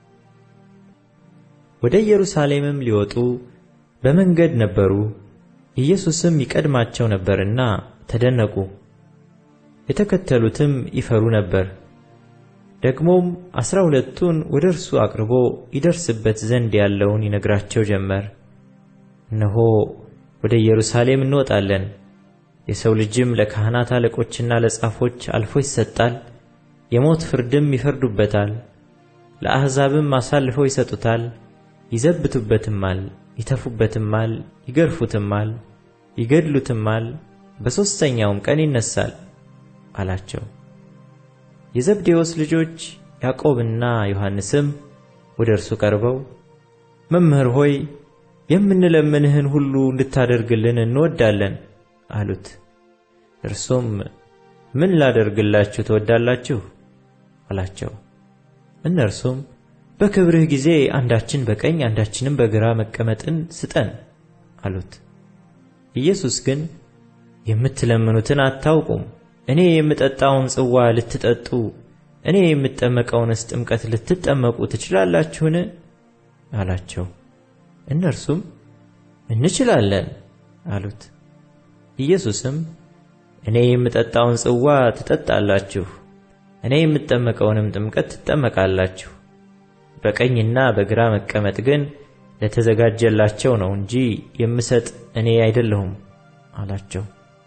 ወደ ኢየሩሳሌምም ሊወጡ በመንገድ ነበሩ። ኢየሱስም ይቀድማቸው ነበርና ተደነቁ። የተከተሉትም ይፈሩ ነበር። ደግሞም አስራ ሁለቱን ወደ እርሱ አቅርቦ ይደርስበት ዘንድ ያለውን ይነግራቸው ጀመር። እነሆ ወደ ኢየሩሳሌም እንወጣለን፣ የሰው ልጅም ለካህናት አለቆችና ለጻፎች አልፎ ይሰጣል፣ የሞት ፍርድም ይፈርዱበታል፣ ለአሕዛብም አሳልፈው ይሰጡታል፣ ይዘብቱበትማል፣ ይተፉበትማል፣ ይገርፉትማል፣ ይገድሉትማል፣ በሦስተኛውም ቀን ይነሣል አላቸው። የዘብዴዎስ ልጆች ያዕቆብና ዮሐንስም ወደ እርሱ ቀርበው መምህር ሆይ የምንለምንህን ሁሉ እንድታደርግልን እንወዳለን አሉት። እርሱም ምን ላደርግላችሁ ትወዳላችሁ አላቸው። እነርሱም በክብርህ ጊዜ አንዳችን በቀኝ አንዳችንም በግራ መቀመጥን ስጠን አሉት። ኢየሱስ ግን የምትለምኑትን አታውቁም፣ እኔ የምጠጣውን ጽዋ ልትጠጡ እኔ የምጠመቀውንስ ጥምቀት ልትጠመቁ ትችላላችሁን አላቸው። እነርሱም እንችላለን አሉት። ኢየሱስም እኔ የምጠጣውን ጽዋ ትጠጣላችሁ፣ እኔ የምጠመቀውንም ጥምቀት ትጠመቃላችሁ፣ በቀኝና በግራ መቀመጥ ግን ለተዘጋጀላቸው ነው እንጂ የምሰጥ እኔ አይደለሁም አላቸው።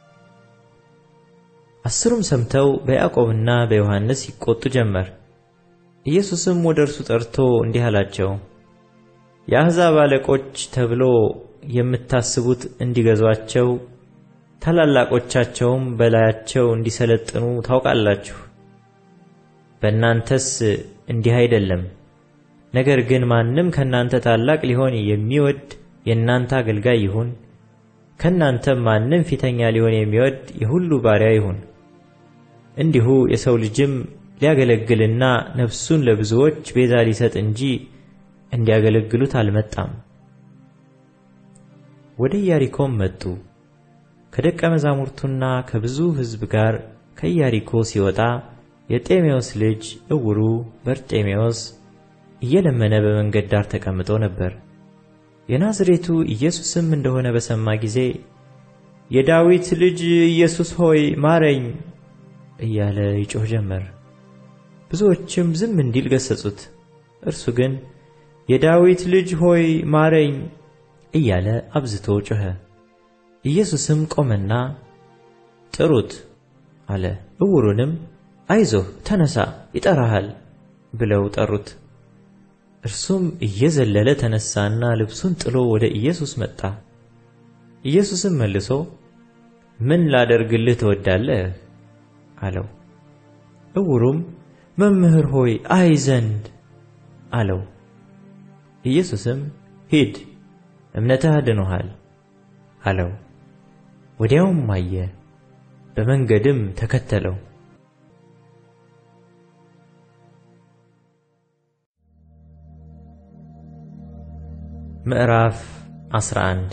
አስሩም ሰምተው በያዕቆብና በዮሐንስ ይቆጡ ጀመር። ኢየሱስም ወደ እርሱ ጠርቶ እንዲህ አላቸው፣ የአሕዛብ አለቆች ተብሎ የምታስቡት እንዲገዟቸው ታላላቆቻቸውም በላያቸው እንዲሰለጥኑ ታውቃላችሁ። በእናንተስ እንዲህ አይደለም። ነገር ግን ማንም ከእናንተ ታላቅ ሊሆን የሚወድ የእናንተ አገልጋይ ይሁን፣ ከእናንተም ማንም ፊተኛ ሊሆን የሚወድ የሁሉ ባሪያ ይሁን። እንዲሁ የሰው ልጅም ሊያገለግልና ነፍሱን ለብዙዎች ቤዛ ሊሰጥ እንጂ እንዲያገለግሉት አልመጣም። ወደ ኢያሪኮም መጡ። ከደቀ መዛሙርቱና ከብዙ ሕዝብ ጋር ከኢያሪኮ ሲወጣ የጤሜዎስ ልጅ ዕውሩ በርጤሜዎስ እየለመነ በመንገድ ዳር ተቀምጦ ነበር። የናዝሬቱ ኢየሱስም እንደሆነ በሰማ ጊዜ የዳዊት ልጅ ኢየሱስ ሆይ ማረኝ እያለ ይጮህ ጀመር። ብዙዎችም ዝም እንዲል ገሰጹት። እርሱ ግን የዳዊት ልጅ ሆይ ማረኝ እያለ አብዝቶ ጮኸ። ኢየሱስም ቆመና ጥሩት አለ። ዕውሩንም አይዞህ ተነሳ ይጠራሃል ብለው ጠሩት። እርሱም እየዘለለ ተነሳና ልብሱን ጥሎ ወደ ኢየሱስ መጣ። ኢየሱስም መልሶ ምን ላደርግልህ ትወዳለህ አለው። ዕውሩም መምህር ሆይ አይ ዘንድ አለው። ኢየሱስም ሂድ እምነትህ አድኖሃል አለው። ወዲያውም አየ፣ በመንገድም ተከተለው። ምዕራፍ አስራ አንድ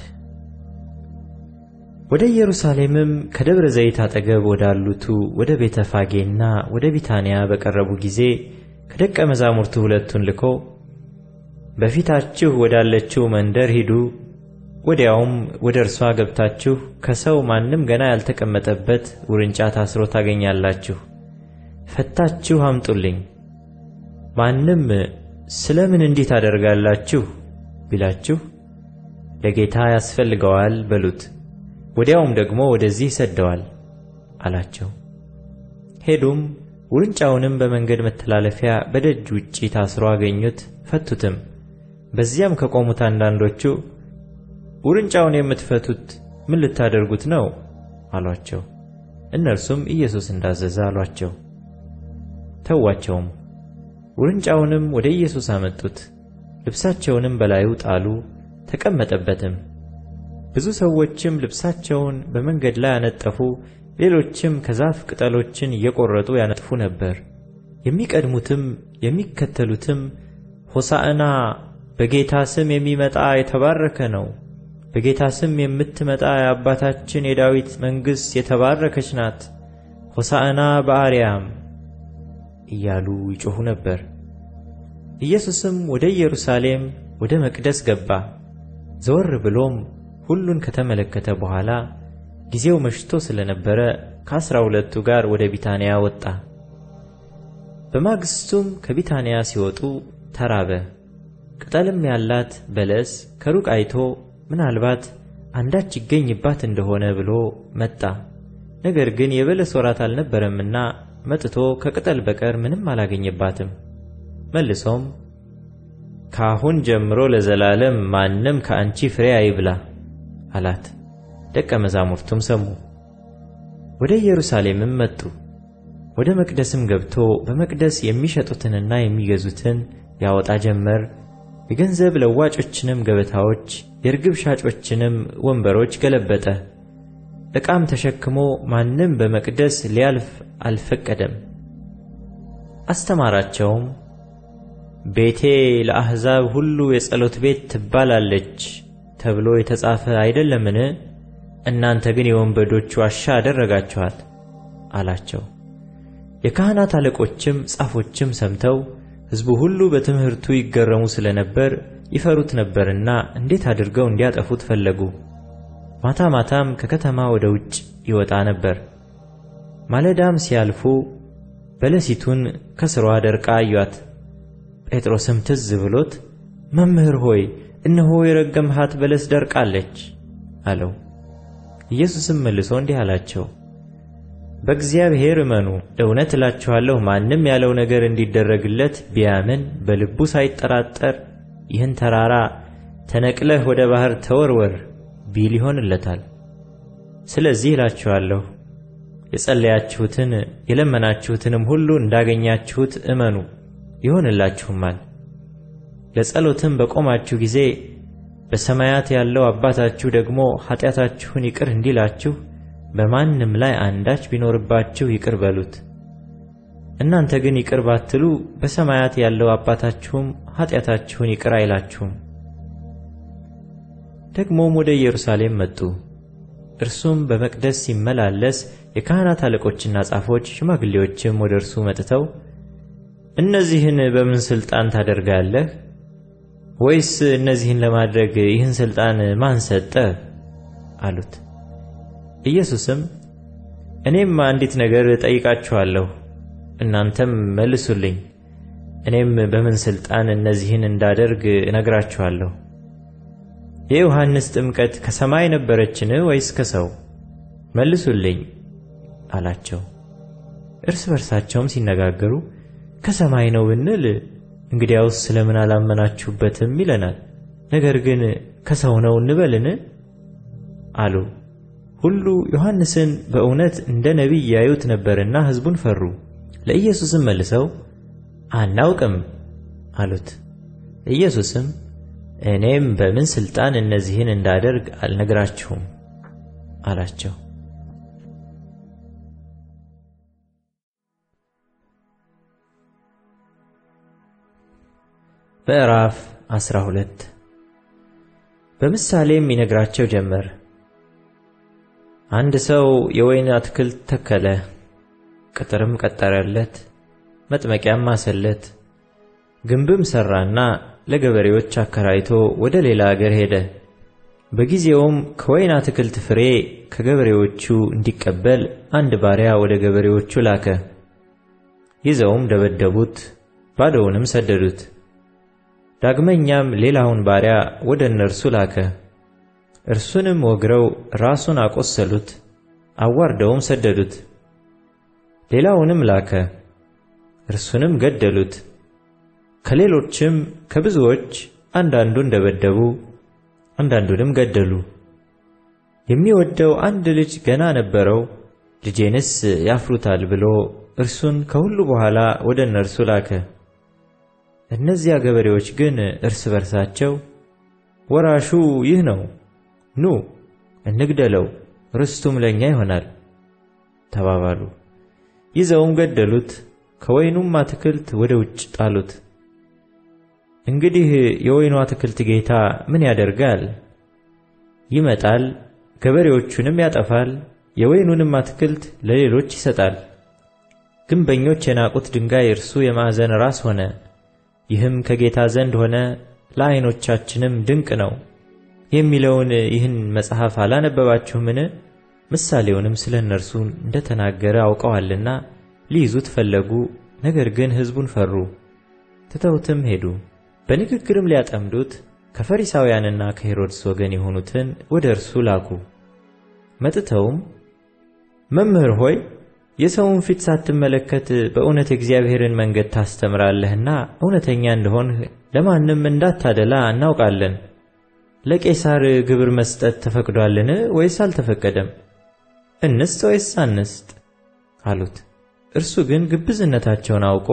ወደ ኢየሩሳሌምም ከደብረ ዘይት አጠገብ ወዳሉቱ ወደ ቤተ ፋጌና ወደ ቢታንያ በቀረቡ ጊዜ ከደቀ መዛሙርቱ ሁለቱን ልኮ በፊታችሁ ወዳለችው መንደር ሂዱ፣ ወዲያውም ወደ እርሷ ገብታችሁ ከሰው ማንም ገና ያልተቀመጠበት ውርንጫ ታስሮ ታገኛላችሁ፣ ፈታችሁ አምጡልኝ። ማንም ስለምን እንዲህ ታደርጋላችሁ ቢላችሁ ለጌታ ያስፈልገዋል በሉት፣ ወዲያውም ደግሞ ወደዚህ ሰደዋል አላቸው። ሄዱም ውርንጫውንም በመንገድ መተላለፊያ በደጅ ውጪ ታስሮ አገኙት፣ ፈቱትም። በዚያም ከቆሙት አንዳንዶቹ ውርንጫውን የምትፈቱት ምን ልታደርጉት ነው አሏቸው። እነርሱም ኢየሱስ እንዳዘዘ አሏቸው። ተዋቸውም። ውርንጫውንም ወደ ኢየሱስ አመጡት፣ ልብሳቸውንም በላዩ ጣሉ፣ ተቀመጠበትም። ብዙ ሰዎችም ልብሳቸውን በመንገድ ላይ ያነጠፉ፣ ሌሎችም ከዛፍ ቅጠሎችን እየቆረጡ ያነጥፉ ነበር። የሚቀድሙትም የሚከተሉትም ሆሳዕና በጌታ ስም የሚመጣ የተባረከ ነው፣ በጌታ ስም የምትመጣ የአባታችን የዳዊት መንግሥት የተባረከች ናት፣ ሆሳዕና በአርያም እያሉ ይጮኹ ነበር። ኢየሱስም ወደ ኢየሩሳሌም ወደ መቅደስ ገባ። ዘወር ብሎም ሁሉን ከተመለከተ በኋላ ጊዜው መሽቶ ስለነበረ ከአስራ ሁለቱ ጋር ወደ ቢታንያ ወጣ። በማግስቱም ከቢታንያ ሲወጡ ተራበ። ቅጠልም ያላት በለስ ከሩቅ አይቶ ምናልባት አንዳች ይገኝባት እንደሆነ ብሎ መጣ። ነገር ግን የበለስ ወራት አልነበረምና መጥቶ ከቅጠል በቀር ምንም አላገኘባትም። መልሶም ካሁን ጀምሮ ለዘላለም ማንም ከአንቺ ፍሬ አይብላ አላት። ደቀ መዛሙርቱም ሰሙ። ወደ ኢየሩሳሌምም መጡ። ወደ መቅደስም ገብቶ በመቅደስ የሚሸጡትንና የሚገዙትን ያወጣ ጀመር። የገንዘብ ለዋጮችንም ገበታዎች፣ የርግብ ሻጮችንም ወንበሮች ገለበጠ። ዕቃም ተሸክሞ ማንም በመቅደስ ሊያልፍ አልፈቀደም። አስተማራቸውም ቤቴ ለአሕዛብ ሁሉ የጸሎት ቤት ትባላለች ተብሎ የተጻፈ አይደለምን? እናንተ ግን የወንበዶች ዋሻ አደረጋችኋት አላቸው። የካህናት አለቆችም ጻፎችም ሰምተው ሕዝቡ ሁሉ በትምህርቱ ይገረሙ ስለነበር ይፈሩት ነበርና እንዴት አድርገው እንዲያጠፉት ፈለጉ። ማታ ማታም ከከተማ ወደ ውጭ ይወጣ ነበር። ማለዳም ሲያልፉ በለሲቱን ከስሯ ደርቃ አዩአት። ጴጥሮስም ትዝ ብሎት መምህር ሆይ እነሆ የረገምሃት በለስ ደርቃለች አለው። ኢየሱስም መልሶ እንዲህ አላቸው፣ በእግዚአብሔር እመኑ። እውነት እላችኋለሁ ማንም ያለው ነገር እንዲደረግለት ቢያምን በልቡ ሳይጠራጠር ይህን ተራራ ተነቅለህ ወደ ባህር ተወርወር ቢል ይሆንለታል። ስለዚህ እላችኋለሁ የጸለያችሁትን የለመናችሁትንም ሁሉ እንዳገኛችሁት እመኑ ይሆንላችሁማል። ለጸሎትም በቆማችሁ ጊዜ በሰማያት ያለው አባታችሁ ደግሞ ኃጢአታችሁን ይቅር እንዲላችሁ በማንም ላይ አንዳች ቢኖርባችሁ ይቅር በሉት። እናንተ ግን ይቅር ባትሉ በሰማያት ያለው አባታችሁም ኃጢአታችሁን ይቅር አይላችሁም። ደግሞም ወደ ኢየሩሳሌም መጡ። እርሱም በመቅደስ ሲመላለስ የካህናት አለቆችና ጻፎች ሽማግሌዎችም ወደ እርሱ መጥተው እነዚህን በምን ሥልጣን ታደርጋለህ? ወይስ እነዚህን ለማድረግ ይህን ሥልጣን ማን ሰጠ? አሉት። ኢየሱስም እኔም አንዲት ነገር ጠይቃችኋለሁ፣ እናንተም መልሱልኝ። እኔም በምን ሥልጣን እነዚህን እንዳደርግ እነግራችኋለሁ። የዮሐንስ ጥምቀት ከሰማይ ነበረችን ወይስ ከሰው? መልሱልኝ አላቸው። እርስ በርሳቸውም ሲነጋገሩ ከሰማይ ነው ብንል እንግዲያውስ ስለምን አላመናችሁበትም ይለናል። ነገር ግን ከሰው ነው እንበልን አሉ። ሁሉ ዮሐንስን በእውነት እንደ ነቢይ ያዩት ነበርና ሕዝቡን ፈሩ። ለኢየሱስም መልሰው አናውቅም አሉት። ኢየሱስም እኔም በምን ሥልጣን እነዚህን እንዳደርግ አልነግራችሁም አላቸው። ምዕራፍ አስራ ሁለት በምሳሌም ይነግራቸው ጀመር። አንድ ሰው የወይን አትክልት ተከለ፣ ቅጥርም ቀጠረለት፣ መጥመቂያም ማሰለት፣ ግንብም ሠራና ለገበሬዎች አከራይቶ ወደ ሌላ አገር ሄደ። በጊዜውም ከወይን አትክልት ፍሬ ከገበሬዎቹ እንዲቀበል አንድ ባሪያ ወደ ገበሬዎቹ ላከ። ይዘውም ደበደቡት፣ ባዶውንም ሰደዱት። ዳግመኛም ሌላውን ባሪያ ወደ እነርሱ ላከ። እርሱንም ወግረው ራሱን አቆሰሉት፣ አዋርደውም ሰደዱት። ሌላውንም ላከ፣ እርሱንም ገደሉት። ከሌሎችም ከብዙዎች አንዳንዱን ደበደቡ፣ አንዳንዱንም ገደሉ። የሚወደው አንድ ልጅ ገና ነበረው። ልጄንስ ያፍሩታል ብሎ እርሱን ከሁሉ በኋላ ወደ እነርሱ ላከ። እነዚያ ገበሬዎች ግን እርስ በርሳቸው ወራሹ ይህ ነው፣ ኑ እንግደለው፣ ርስቱም ለኛ ይሆናል ተባባሉ። ይዘውም ገደሉት፣ ከወይኑም አትክልት ወደ ውጭ ጣሉት። እንግዲህ የወይኑ አትክልት ጌታ ምን ያደርጋል? ይመጣል፣ ገበሬዎቹንም ያጠፋል፣ የወይኑንም አትክልት ለሌሎች ይሰጣል። ግንበኞች የናቁት ድንጋይ እርሱ የማዕዘን ራስ ሆነ። ይህም ከጌታ ዘንድ ሆነ፣ ለዓይኖቻችንም ድንቅ ነው የሚለውን ይህን መጽሐፍ አላነበባችሁምን? ምሳሌውንም ስለ እነርሱ እንደተናገረ አውቀዋልና ሊይዙት ፈለጉ። ነገር ግን ሕዝቡን ፈሩ፣ ትተውትም ሄዱ። በንግግርም ሊያጠምዱት ከፈሪሳውያንና ከሄሮድስ ወገን የሆኑትን ወደ እርሱ ላኩ። መጥተውም መምህር ሆይ የሰውን ፊት ሳትመለከት በእውነት የእግዚአብሔርን መንገድ ታስተምራለህና እውነተኛ እንደሆንህ ለማንም እንዳታደላ እናውቃለን። ለቄሳር ግብር መስጠት ተፈቅዷልን ወይስ አልተፈቀደም? እንስጥ ወይስ አንስጥ አሉት። እርሱ ግን ግብዝነታቸውን አውቆ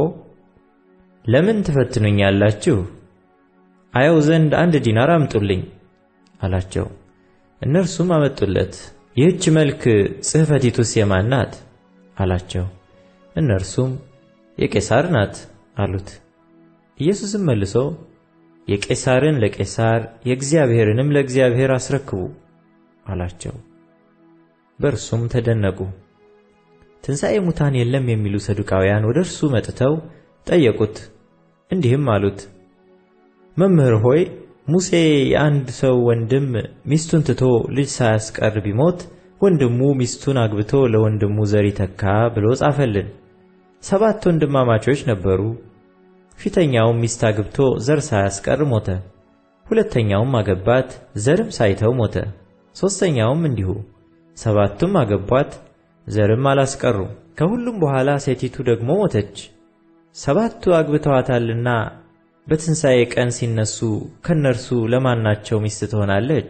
ለምን ትፈትኑኛላችሁ? አየው ዘንድ አንድ ዲናር አምጡልኝ አላቸው። እነርሱም አመጡለት። ይህች መልክ ጽሕፈቲቱስ የማን ናት አላቸው። እነርሱም የቄሳር ናት አሉት። ኢየሱስም መልሶ የቄሳርን ለቄሳር የእግዚአብሔርንም ለእግዚአብሔር አስረክቡ አላቸው። በእርሱም ተደነቁ። ትንሣኤ ሙታን የለም የሚሉ ሰዱቃውያን ወደ እርሱ መጥተው ጠየቁት፣ እንዲህም አሉት፣ መምህር ሆይ ሙሴ የአንድ ሰው ወንድም ሚስቱን ትቶ ልጅ ሳያስቀር ቢሞት ወንድሙ ሚስቱን አግብቶ ለወንድሙ ዘር ይተካ ብሎ ጻፈልን። ሰባት ወንድማማቾች ነበሩ። ፊተኛውም ሚስት አግብቶ ዘር ሳያስቀር ሞተ። ሁለተኛውም አገባት፣ ዘርም ሳይተው ሞተ። ሦስተኛውም እንዲሁ። ሰባቱም አገቧት፣ ዘርም አላስቀሩ። ከሁሉም በኋላ ሴቲቱ ደግሞ ሞተች። ሰባቱ አግብተዋታልና በትንሣኤ ቀን ሲነሱ ከነርሱ ለማናቸው ሚስት ትሆናለች?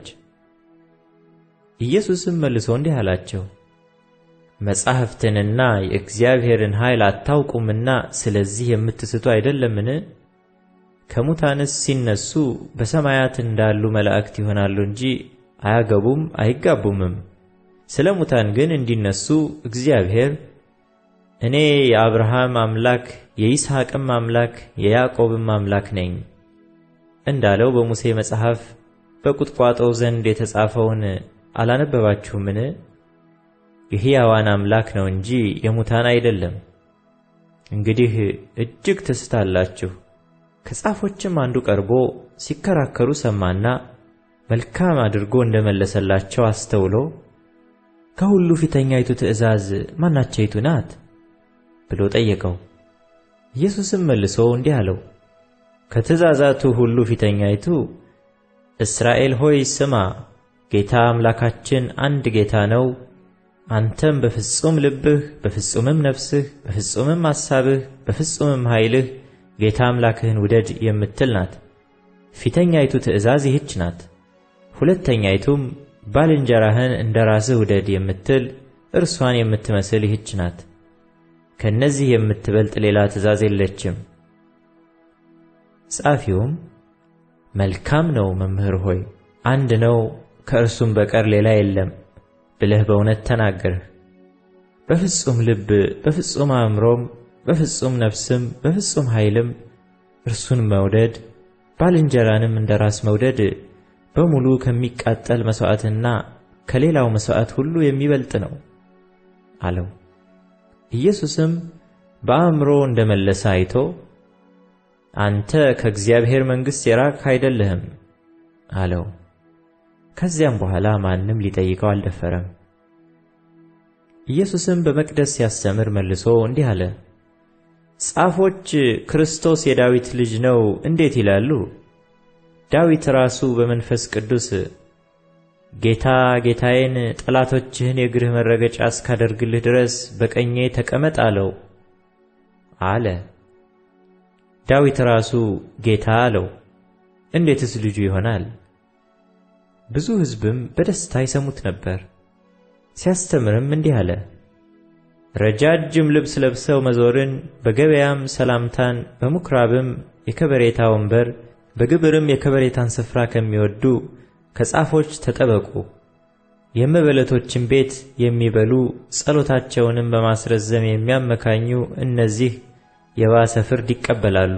ኢየሱስም መልሶ እንዲህ አላቸው፣ መጻሕፍትንና የእግዚአብሔርን ኃይል አታውቁምና ስለዚህ የምትስቱ አይደለምን? ከሙታንስ ሲነሱ በሰማያት እንዳሉ መላእክት ይሆናሉ እንጂ አያገቡም አይጋቡምም። ስለ ሙታን ግን እንዲነሱ እግዚአብሔር እኔ የአብርሃም አምላክ የይስሐቅም አምላክ የያዕቆብም አምላክ ነኝ እንዳለው በሙሴ መጽሐፍ በቁጥቋጦው ዘንድ የተጻፈውን አላነበባችሁምን? የሕያዋን አምላክ ነው እንጂ የሙታን አይደለም። እንግዲህ እጅግ ትስታላችሁ። ከጻፎችም አንዱ ቀርቦ ሲከራከሩ ሰማና መልካም አድርጎ እንደመለሰላቸው አስተውሎ ከሁሉ ፊተኛይቱ ትእዛዝ ማናቸይቱ ናት ብሎ ጠየቀው። ኢየሱስም መልሶ እንዲህ አለው፣ ከትእዛዛቱ ሁሉ ፊተኛይቱ እስራኤል ሆይ ስማ፣ ጌታ አምላካችን አንድ ጌታ ነው። አንተም በፍጹም ልብህ፣ በፍጹምም ነፍስህ፣ በፍጹምም ሐሳብህ፣ በፍጹምም ኃይልህ ጌታ አምላክህን ውደድ የምትል ናት። ፊተኛይቱ ትእዛዝ ይህች ናት። ሁለተኛይቱም ባልንጀራህን እንደ ራስህ ውደድ የምትል እርሷን የምትመስል ይህች ናት። ከነዚህ የምትበልጥ ሌላ ትእዛዝ የለችም። ጻፊውም መልካም ነው መምህር ሆይ፣ አንድ ነው ከእርሱም በቀር ሌላ የለም ብለህ በእውነት ተናገርህ። በፍጹም ልብ፣ በፍጹም አእምሮም፣ በፍጹም ነፍስም፣ በፍጹም ኃይልም እርሱን መውደድ ባልንጀራንም እንደ ራስ መውደድ በሙሉ ከሚቃጠል መሥዋዕትና ከሌላው መሥዋዕት ሁሉ የሚበልጥ ነው አለው። ኢየሱስም በአእምሮ እንደመለሰ አይቶ አንተ ከእግዚአብሔር መንግሥት የራቅህ አይደለህም አለው። ከዚያም በኋላ ማንም ሊጠይቀው አልደፈረም። ኢየሱስም በመቅደስ ሲያስተምር መልሶ እንዲህ አለ፣ ጻፎች ክርስቶስ የዳዊት ልጅ ነው እንዴት ይላሉ? ዳዊት ራሱ በመንፈስ ቅዱስ ጌታ ጌታዬን ጠላቶችህን የእግርህ መረገጫ እስካደርግልህ ድረስ በቀኜ ተቀመጥ አለው አለ። ዳዊት ራሱ ጌታ አለው፣ እንዴትስ ልጁ ይሆናል? ብዙ ሕዝብም በደስታ ይሰሙት ነበር። ሲያስተምርም እንዲህ አለ፣ ረጃጅም ልብስ ለብሰው መዞርን፣ በገበያም ሰላምታን፣ በምኵራብም የከበሬታ ወንበር፣ በግብርም የከበሬታን ስፍራ ከሚወዱ ከጻፎች ተጠበቁ። የመበለቶችን ቤት የሚበሉ ጸሎታቸውንም በማስረዘም የሚያመካኙ እነዚህ የባሰ ፍርድ ይቀበላሉ።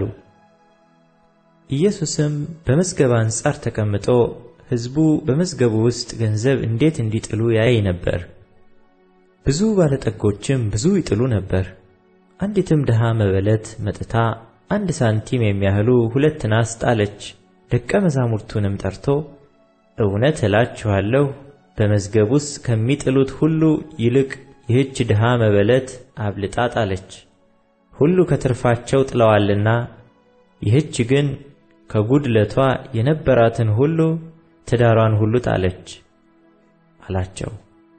ኢየሱስም በመዝገብ አንጻር ተቀምጦ ሕዝቡ በመዝገቡ ውስጥ ገንዘብ እንዴት እንዲጥሉ ያይ ነበር። ብዙ ባለጠጎችም ብዙ ይጥሉ ነበር። አንዲትም ድሃ መበለት መጥታ አንድ ሳንቲም የሚያህሉ ሁለት ናስ ጣለች። ደቀ መዛሙርቱንም ጠርቶ እውነት እላችኋለሁ በመዝገብ ውስጥ ከሚጥሉት ሁሉ ይልቅ ይህች ድሃ መበለት አብልጣ ጣለች። ሁሉ ከትርፋቸው ጥለዋልና፣ ይህች ግን ከጉድለቷ የነበራትን ሁሉ ትዳሯን ሁሉ ጣለች አላቸው።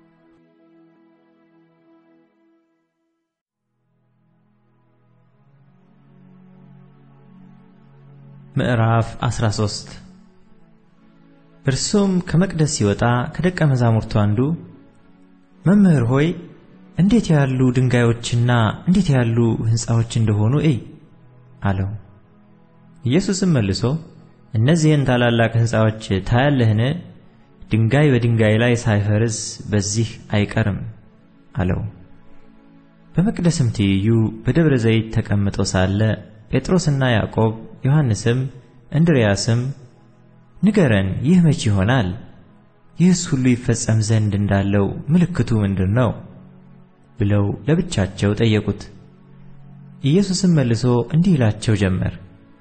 ምዕራፍ አስራ ሶስት እርሱም ከመቅደስ ሲወጣ ከደቀ መዛሙርቱ አንዱ መምህር ሆይ እንዴት ያሉ ድንጋዮችና እንዴት ያሉ ሕንጻዎች እንደሆኑ እይ አለው። ኢየሱስም መልሶ እነዚህን ታላላቅ ሕንጻዎች ታያለህን? ድንጋይ በድንጋይ ላይ ሳይፈርስ በዚህ አይቀርም አለው። በመቅደስም ትይዩ በደብረ ዘይት ተቀምጠው ሳለ ጴጥሮስና ያዕቆብ ዮሐንስም እንድርያስም ንገረን፣ ይህ መቼ ይሆናል? ይህስ ሁሉ ይፈጸም ዘንድ እንዳለው ምልክቱ ምንድን ነው? ብለው ለብቻቸው ጠየቁት። ኢየሱስም መልሶ እንዲህ ይላቸው ጀመር፣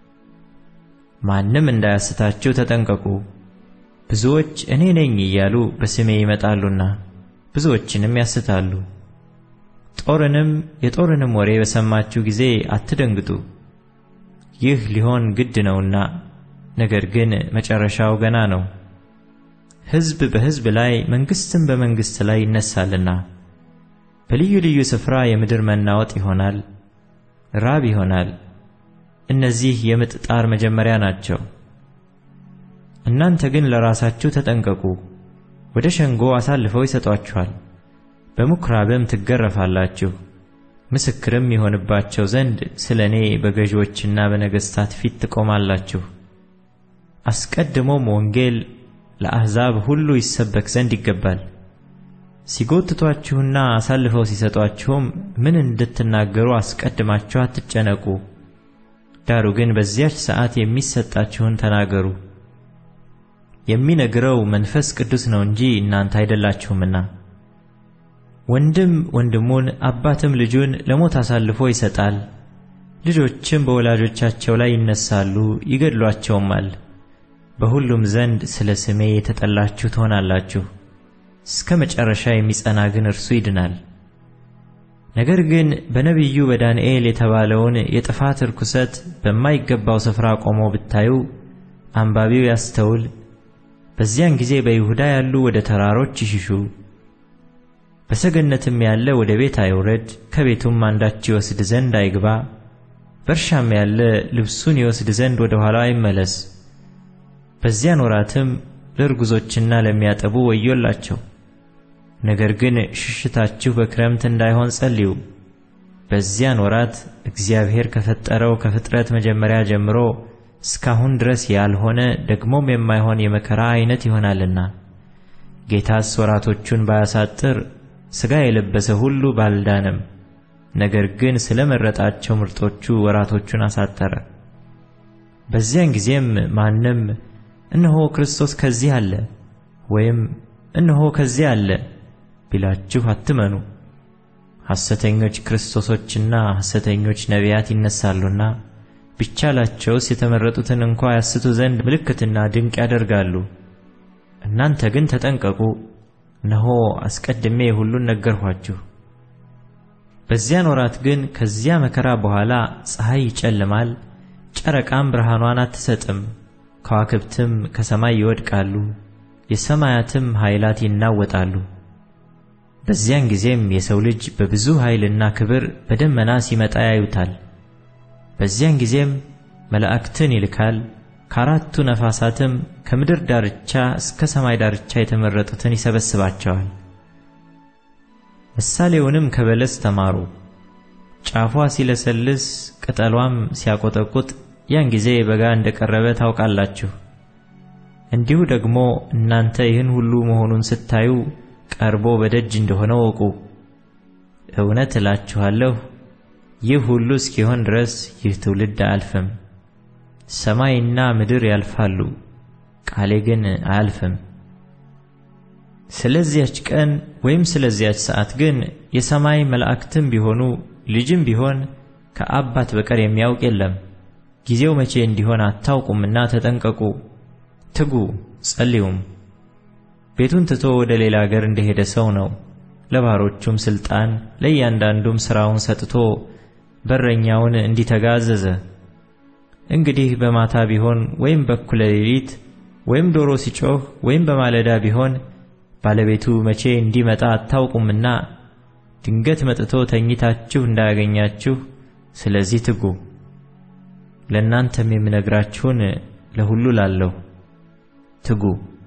ማንም እንዳያስታችሁ ተጠንቀቁ። ብዙዎች እኔ ነኝ እያሉ በስሜ ይመጣሉና ብዙዎችንም ያስታሉ። ጦርንም የጦርንም ወሬ በሰማችሁ ጊዜ አትደንግጡ። ይህ ሊሆን ግድ ነውና፣ ነገር ግን መጨረሻው ገና ነው። ሕዝብ በሕዝብ ላይ መንግሥትም በመንግሥት ላይ ይነሳልና፣ በልዩ ልዩ ስፍራ የምድር መናወጥ ይሆናል፣ ራብ ይሆናል። እነዚህ የምጥ ጣር መጀመሪያ ናቸው። እናንተ ግን ለራሳችሁ ተጠንቀቁ። ወደ ሸንጎ አሳልፈው ይሰጧችኋል፣ በምኵራብም ትገረፋላችሁ። ምስክርም ይሆንባቸው ዘንድ ስለ እኔ በገዢዎችና በነገሥታት ፊት ትቆማላችሁ። አስቀድሞም ወንጌል ለአሕዛብ ሁሉ ይሰበክ ዘንድ ይገባል። ሲጎትቷችሁና አሳልፈው ሲሰጧችሁም ምን እንድትናገሩ አስቀድማችሁ አትጨነቁ። ዳሩ ግን በዚያች ሰዓት የሚሰጣችሁን ተናገሩ። የሚነግረው መንፈስ ቅዱስ ነው እንጂ እናንተ አይደላችሁምና። ወንድም ወንድሙን አባትም ልጁን ለሞት አሳልፎ ይሰጣል። ልጆችም በወላጆቻቸው ላይ ይነሳሉ ይገድሏቸውማል። በሁሉም ዘንድ ስለ ስሜ የተጠላችሁ ትሆናላችሁ። እስከ መጨረሻ የሚጸና ግን እርሱ ይድናል። ነገር ግን በነቢዩ በዳንኤል የተባለውን የጥፋት ርኩሰት በማይገባው ስፍራ ቆሞ ብታዩ አንባቢው ያስተውል። በዚያን ጊዜ በይሁዳ ያሉ ወደ ተራሮች ይሽሹ፣ በሰገነትም ያለ ወደ ቤት አይውረድ፣ ከቤቱም አንዳች ይወስድ ዘንድ አይግባ፣ በእርሻም ያለ ልብሱን ይወስድ ዘንድ ወደ ኋላ አይመለስ። በዚያን ወራትም ለርጉዞችና ለሚያጠቡ ወዮላቸው። ነገር ግን ሽሽታችሁ በክረምት እንዳይሆን ጸልዩ። በዚያን ወራት እግዚአብሔር ከፈጠረው ከፍጥረት መጀመሪያ ጀምሮ እስካሁን ድረስ ያልሆነ ደግሞም የማይሆን የመከራ አይነት ይሆናልና። ጌታስ ወራቶቹን ባያሳጥር ሥጋ የለበሰ ሁሉ ባልዳነም። ነገር ግን ስለመረጣቸው ምርጦቹ ወራቶቹን አሳጠረ። በዚያን ጊዜም ማንም እነሆ ክርስቶስ ከዚህ አለ ወይም እነሆ ከዚህ አለ ቢላችሁ አትመኑ። ሐሰተኞች ክርስቶሶችና ሐሰተኞች ነቢያት ይነሳሉና ቢቻላቸውስ የተመረጡትን እንኳ ያስቱ ዘንድ ምልክትና ድንቅ ያደርጋሉ። እናንተ ግን ተጠንቀቁ፣ እነሆ አስቀድሜ ሁሉን ነገርኋችሁ። በዚያን ወራት ግን ከዚያ መከራ በኋላ ፀሐይ ይጨልማል፣ ጨረቃም ብርሃኗን አትሰጥም፣ ከዋክብትም ከሰማይ ይወድቃሉ፣ የሰማያትም ኃይላት ይናወጣሉ። በዚያን ጊዜም የሰው ልጅ በብዙ ኃይልና ክብር በደመና ሲመጣ ያዩታል። በዚያን ጊዜም መላእክትን ይልካል፣ ከአራቱ ነፋሳትም ከምድር ዳርቻ እስከ ሰማይ ዳርቻ የተመረጡትን ይሰበስባቸዋል። ምሳሌውንም ከበለስ ተማሩ። ጫፏ ሲለሰልስ ቅጠሏም ሲያቆጠቁጥ ያን ጊዜ በጋ እንደቀረበ ታውቃላችሁ። እንዲሁ ደግሞ እናንተ ይህን ሁሉ መሆኑን ስታዩ ቀርቦ በደጅ እንደሆነ ወቁ። እውነት እላችኋለሁ ይህ ሁሉ እስኪሆን ድረስ ይህ ትውልድ አያልፍም። ሰማይና ምድር ያልፋሉ፣ ቃሌ ግን አያልፍም። ስለዚያች ቀን ወይም ስለዚያች ሰዓት ግን የሰማይ መላእክትም ቢሆኑ ልጅም ቢሆን ከአባት በቀር የሚያውቅ የለም። ጊዜው መቼ እንዲሆን አታውቁምና ተጠንቀቁ፣ ትጉ፣ ጸልዩም። ቤቱን ትቶ ወደ ሌላ አገር እንደሄደ ሰው ነው። ለባሮቹም ስልጣን ለእያንዳንዱም ሥራውን ሰጥቶ በረኛውን እንዲተጋ አዘዘ። እንግዲህ በማታ ቢሆን ወይም በኩለ ሌሊት ወይም ዶሮ ሲጮህ ወይም በማለዳ ቢሆን ባለቤቱ መቼ እንዲመጣ አታውቁምና ድንገት መጥቶ ተኝታችሁ እንዳያገኛችሁ ስለዚህ ትጉ። ለእናንተም የምነግራችሁን ለሁሉ ላለሁ፣ ትጉ።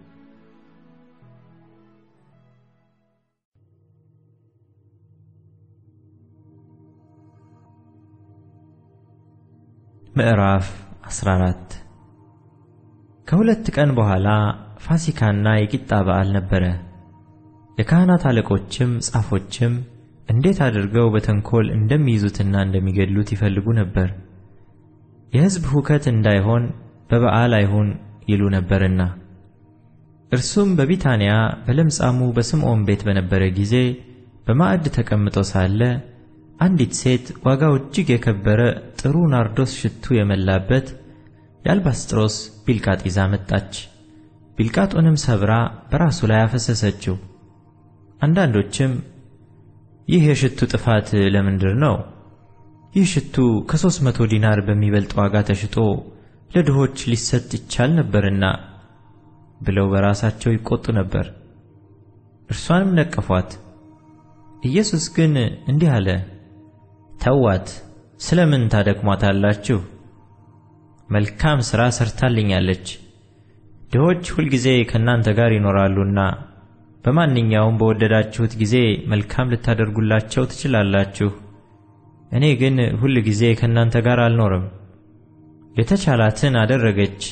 ምዕራፍ አስራ አራት ከሁለት ቀን በኋላ ፋሲካና የቂጣ በዓል ነበረ። የካህናት አለቆችም ጻፎችም እንዴት አድርገው በተንኮል እንደሚይዙትና እንደሚገድሉት ይፈልጉ ነበር። የሕዝብ ሁከት እንዳይሆን በበዓል አይሁን ይሉ ነበርና። እርሱም በቢታንያ በለምጻሙ በስምዖን ቤት በነበረ ጊዜ በማዕድ ተቀምጦ ሳለ አንዲት ሴት ዋጋው እጅግ የከበረ ጥሩ ናርዶስ ሽቱ የመላበት የአልባስጥሮስ ቢልቃጥ ይዛ መጣች። ቢልቃጡንም ሰብራ በራሱ ላይ አፈሰሰችው። አንዳንዶችም ይህ የሽቱ ጥፋት ለምንድር ነው? ይህ ሽቱ ከሦስት መቶ ዲናር በሚበልጥ ዋጋ ተሽጦ ለድሆች ሊሰጥ ይቻል ነበርና ብለው በራሳቸው ይቆጡ ነበር። እርሷንም ነቀፏት። ኢየሱስ ግን እንዲህ አለ፣ ተዋት፣ ስለምን ታደክሟታላችሁ? መልካም ሥራ ሰርታልኛለች። ድሆች ሁልጊዜ ከእናንተ ጋር ይኖራሉና በማንኛውም በወደዳችሁት ጊዜ መልካም ልታደርጉላቸው ትችላላችሁ። እኔ ግን ሁል ጊዜ ከእናንተ ጋር አልኖርም። የተቻላትን አደረገች።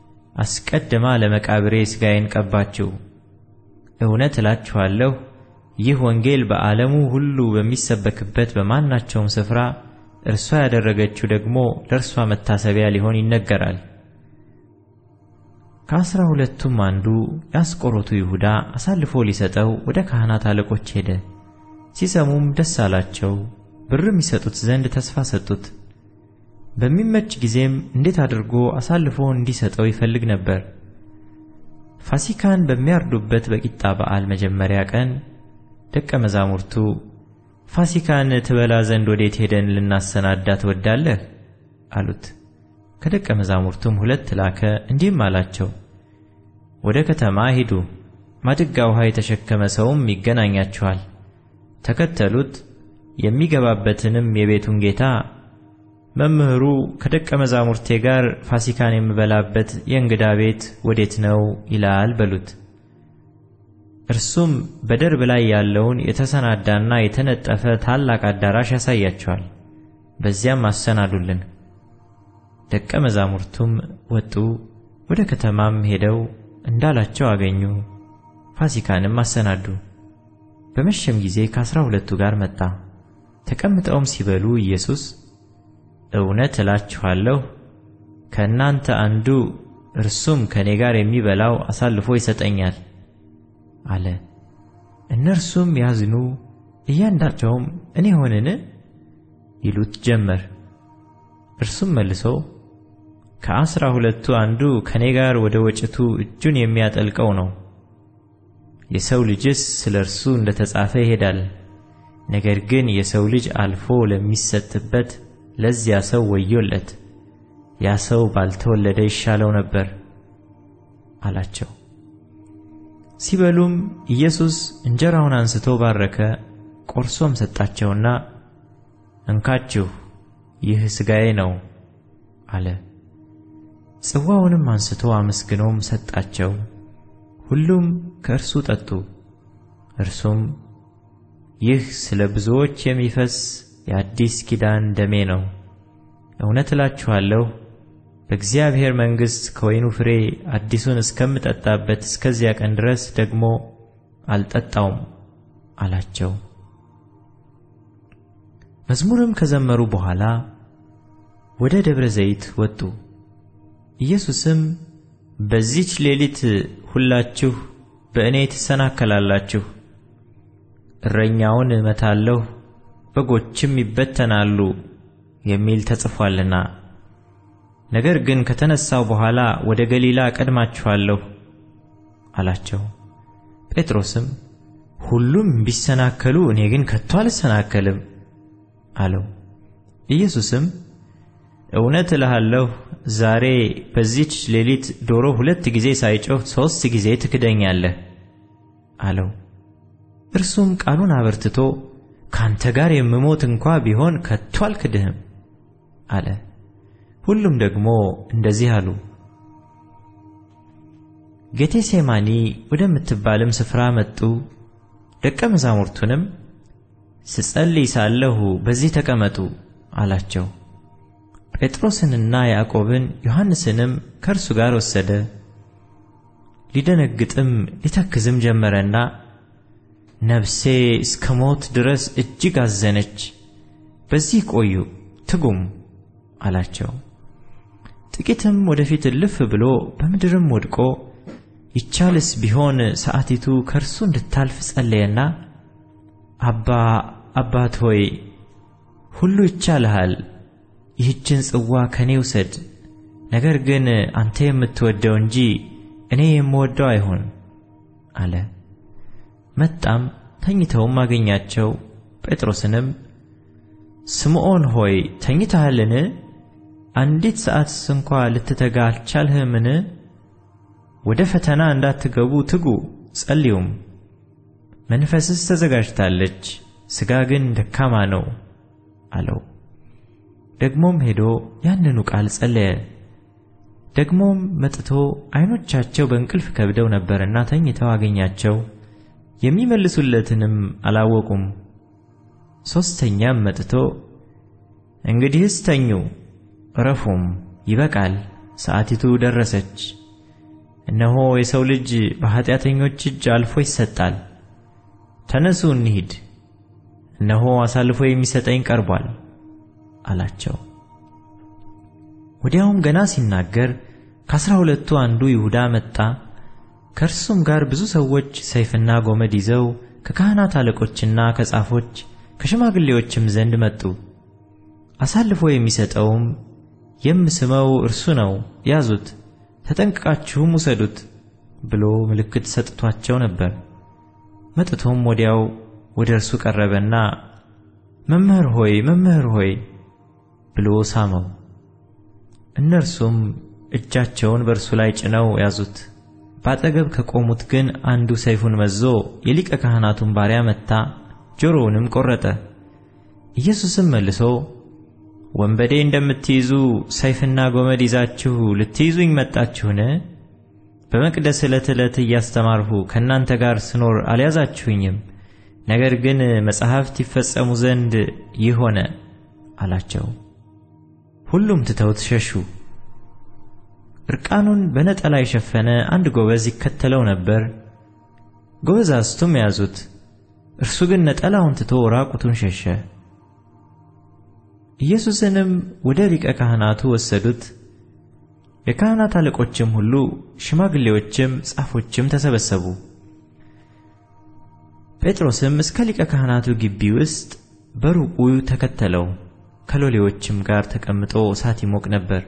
አስቀድማ ለመቃብሬ ሥጋዬን ቀባችው። እውነት እላችኋለሁ ይህ ወንጌል በዓለሙ ሁሉ በሚሰበክበት በማናቸውም ስፍራ እርሷ ያደረገችው ደግሞ ለእርሷ መታሰቢያ ሊሆን ይነገራል። ከአስራ ሁለቱም አንዱ የአስቆሮቱ ይሁዳ አሳልፎ ሊሰጠው ወደ ካህናት አለቆች ሄደ። ሲሰሙም ደስ አላቸው፣ ብርም ይሰጡት ዘንድ ተስፋ ሰጡት። በሚመች ጊዜም እንዴት አድርጎ አሳልፎ እንዲሰጠው ይፈልግ ነበር። ፋሲካን በሚያርዱበት በቂጣ በዓል መጀመሪያ ቀን ደቀ መዛሙርቱ ፋሲካን ትበላ ዘንድ ወዴት ሄደን ልናሰናዳ ትወዳለህ? አሉት። ከደቀ መዛሙርቱም ሁለት ላከ፣ እንዲህም አላቸው፣ ወደ ከተማ ሂዱ፣ ማድጋ ውሃ የተሸከመ ሰውም ይገናኛችኋል። ተከተሉት። የሚገባበትንም የቤቱን ጌታ መምህሩ ከደቀ መዛሙርቴ ጋር ፋሲካን የምበላበት የእንግዳ ቤት ወዴት ነው ይላል በሉት። እርሱም በደርብ ላይ ያለውን የተሰናዳና የተነጠፈ ታላቅ አዳራሽ ያሳያቸዋል። በዚያም አሰናዱልን። ደቀ መዛሙርቱም ወጡ፣ ወደ ከተማም ሄደው እንዳላቸው አገኙ። ፋሲካንም አሰናዱ። በመሸም ጊዜ ከአስራ ሁለቱ ጋር መጣ። ተቀምጠውም ሲበሉ ኢየሱስ እውነት እላችኋለሁ ከእናንተ አንዱ እርሱም ከኔ ጋር የሚበላው አሳልፎ ይሰጠኛል አለ። እነርሱም ያዝኑ፣ እያንዳቸውም እኔ ሆንን ይሉት ጀመር። እርሱም መልሶ ከአስራ ሁለቱ አንዱ ከኔ ጋር ወደ ወጭቱ እጁን የሚያጠልቀው ነው። የሰው ልጅስ ስለ እርሱ እንደተጻፈ ይሄዳል። ነገር ግን የሰው ልጅ አልፎ ለሚሰጥበት ለዚያ ሰው ወዮለት፣ ያ ሰው ባልተወለደ ይሻለው ነበር አላቸው። ሲበሉም ኢየሱስ እንጀራውን አንስቶ ባረከ፣ ቆርሶም ሰጣቸውና እንካችሁ ይህ ሥጋዬ ነው አለ። ጽዋውንም አንስቶ አመስግኖም ሰጣቸው። ሁሉም ከእርሱ ጠጡ። እርሱም ይህ ስለ ብዙዎች የሚፈስ የአዲስ ኪዳን ደሜ ነው። እውነት እላችኋለሁ በእግዚአብሔር መንግሥት ከወይኑ ፍሬ አዲሱን እስከምጠጣበት እስከዚያ ቀን ድረስ ደግሞ አልጠጣውም አላቸው። መዝሙርም ከዘመሩ በኋላ ወደ ደብረ ዘይት ወጡ። ኢየሱስም በዚች ሌሊት ሁላችሁ በእኔ ትሰናከላላችሁ፣ እረኛውን እመታለሁ በጎችም ይበተናሉ የሚል ተጽፏልና፣ ነገር ግን ከተነሳው በኋላ ወደ ገሊላ ቀድማችኋለሁ አላቸው። ጴጥሮስም ሁሉም ቢሰናከሉ እኔ ግን ከቶ አልሰናከልም አለው። ኢየሱስም እውነት እልሃለሁ ዛሬ በዚች ሌሊት ዶሮ ሁለት ጊዜ ሳይጮህ ሦስት ጊዜ ትክደኛለህ አለው። እርሱም ቃሉን አበርትቶ ካንተ ጋር የምሞት እንኳ ቢሆን ከቶ አልክድህም አለ። ሁሉም ደግሞ እንደዚህ አሉ። ጌቴሴማኒ ወደምትባልም ስፍራ መጡ። ደቀ መዛሙርቱንም ስጸልይ ሳለሁ በዚህ ተቀመጡ አላቸው። ጴጥሮስንና ያዕቆብን ዮሐንስንም ከእርሱ ጋር ወሰደ። ሊደነግጥም ሊተክዝም ጀመረና ነፍሴ እስከ ሞት ድረስ እጅግ አዘነች፣ በዚህ ቆዩ ትጉም አላቸው። ጥቂትም ወደፊት እልፍ ብሎ በምድርም ወድቆ ይቻልስ ቢሆን ሰዓቲቱ ከእርሱ እንድታልፍ ጸለየና አባ አባት ሆይ ሁሉ ይቻልሃል፣ ይህችን ጽዋ ከኔ ውሰድ፣ ነገር ግን አንተ የምትወደው እንጂ እኔ የምወደው አይሆን አለ። መጣም ተኝተውም አገኛቸው። ጴጥሮስንም ስምዖን ሆይ ተኝተሃልን? አንዲት ሰዓት እንኳ ልትተጋ አልቻልህምን? ወደ ፈተና እንዳትገቡ ትጉ ጸልዩም። መንፈስስ ተዘጋጅታለች፣ ሥጋ ግን ደካማ ነው አለው። ደግሞም ሄዶ ያንኑ ቃል ጸለየ። ደግሞም መጥቶ ዓይኖቻቸው በእንቅልፍ ከብደው ነበርና ተኝተው አገኛቸው። የሚመልሱለትንም አላወቁም። ሦስተኛም መጥቶ እንግዲህስ ተኙ ዕረፉም፣ ይበቃል፣ ሰዓቲቱ ደረሰች። እነሆ የሰው ልጅ በኃጢአተኞች እጅ አልፎ ይሰጣል። ተነሱ እንሂድ፣ እነሆ አሳልፎ የሚሰጠኝ ቀርቧል አላቸው። ወዲያውም ገና ሲናገር ከአስራ ሁለቱ አንዱ ይሁዳ መጣ። ከእርሱም ጋር ብዙ ሰዎች ሰይፍና ጎመድ ይዘው ከካህናት አለቆችና ከጻፎች ከሽማግሌዎችም ዘንድ መጡ። አሳልፎ የሚሰጠውም የምስመው እርሱ ነው፣ ያዙት፣ ተጠንቅቃችሁም ውሰዱት ብሎ ምልክት ሰጥቷቸው ነበር። መጥቶም ወዲያው ወደ እርሱ ቀረበና መምህር ሆይ መምህር ሆይ ብሎ ሳመው። እነርሱም እጃቸውን በእርሱ ላይ ጭነው ያዙት። በአጠገብ ከቆሙት ግን አንዱ ሰይፉን መዞ የሊቀ ካህናቱን ባሪያ መታ፣ ጆሮውንም ቆረጠ። ኢየሱስም መልሶ ወንበዴ እንደምትይዙ ሰይፍና ጎመድ ይዛችሁ ልትይዙኝ መጣችሁን? በመቅደስ ዕለት ዕለት እያስተማርሁ ከእናንተ ጋር ስኖር አልያዛችሁኝም። ነገር ግን መጻሕፍት ይፈጸሙ ዘንድ ይህ ሆነ አላቸው። ሁሉም ትተውት ሸሹ። እርቃኑን በነጠላ የሸፈነ አንድ ጎበዝ ይከተለው ነበር። ጎበዛዝቱም ያዙት፣ እርሱ ግን ነጠላውን ትቶ ራቁቱን ሸሸ። ኢየሱስንም ወደ ሊቀ ካህናቱ ወሰዱት። የካህናት አለቆችም ሁሉ ሽማግሌዎችም ጻፎችም ተሰበሰቡ። ጴጥሮስም እስከ ሊቀ ካህናቱ ግቢ ውስጥ በሩቁ ተከተለው። ከሎሌዎችም ጋር ተቀምጦ እሳት ይሞቅ ነበር።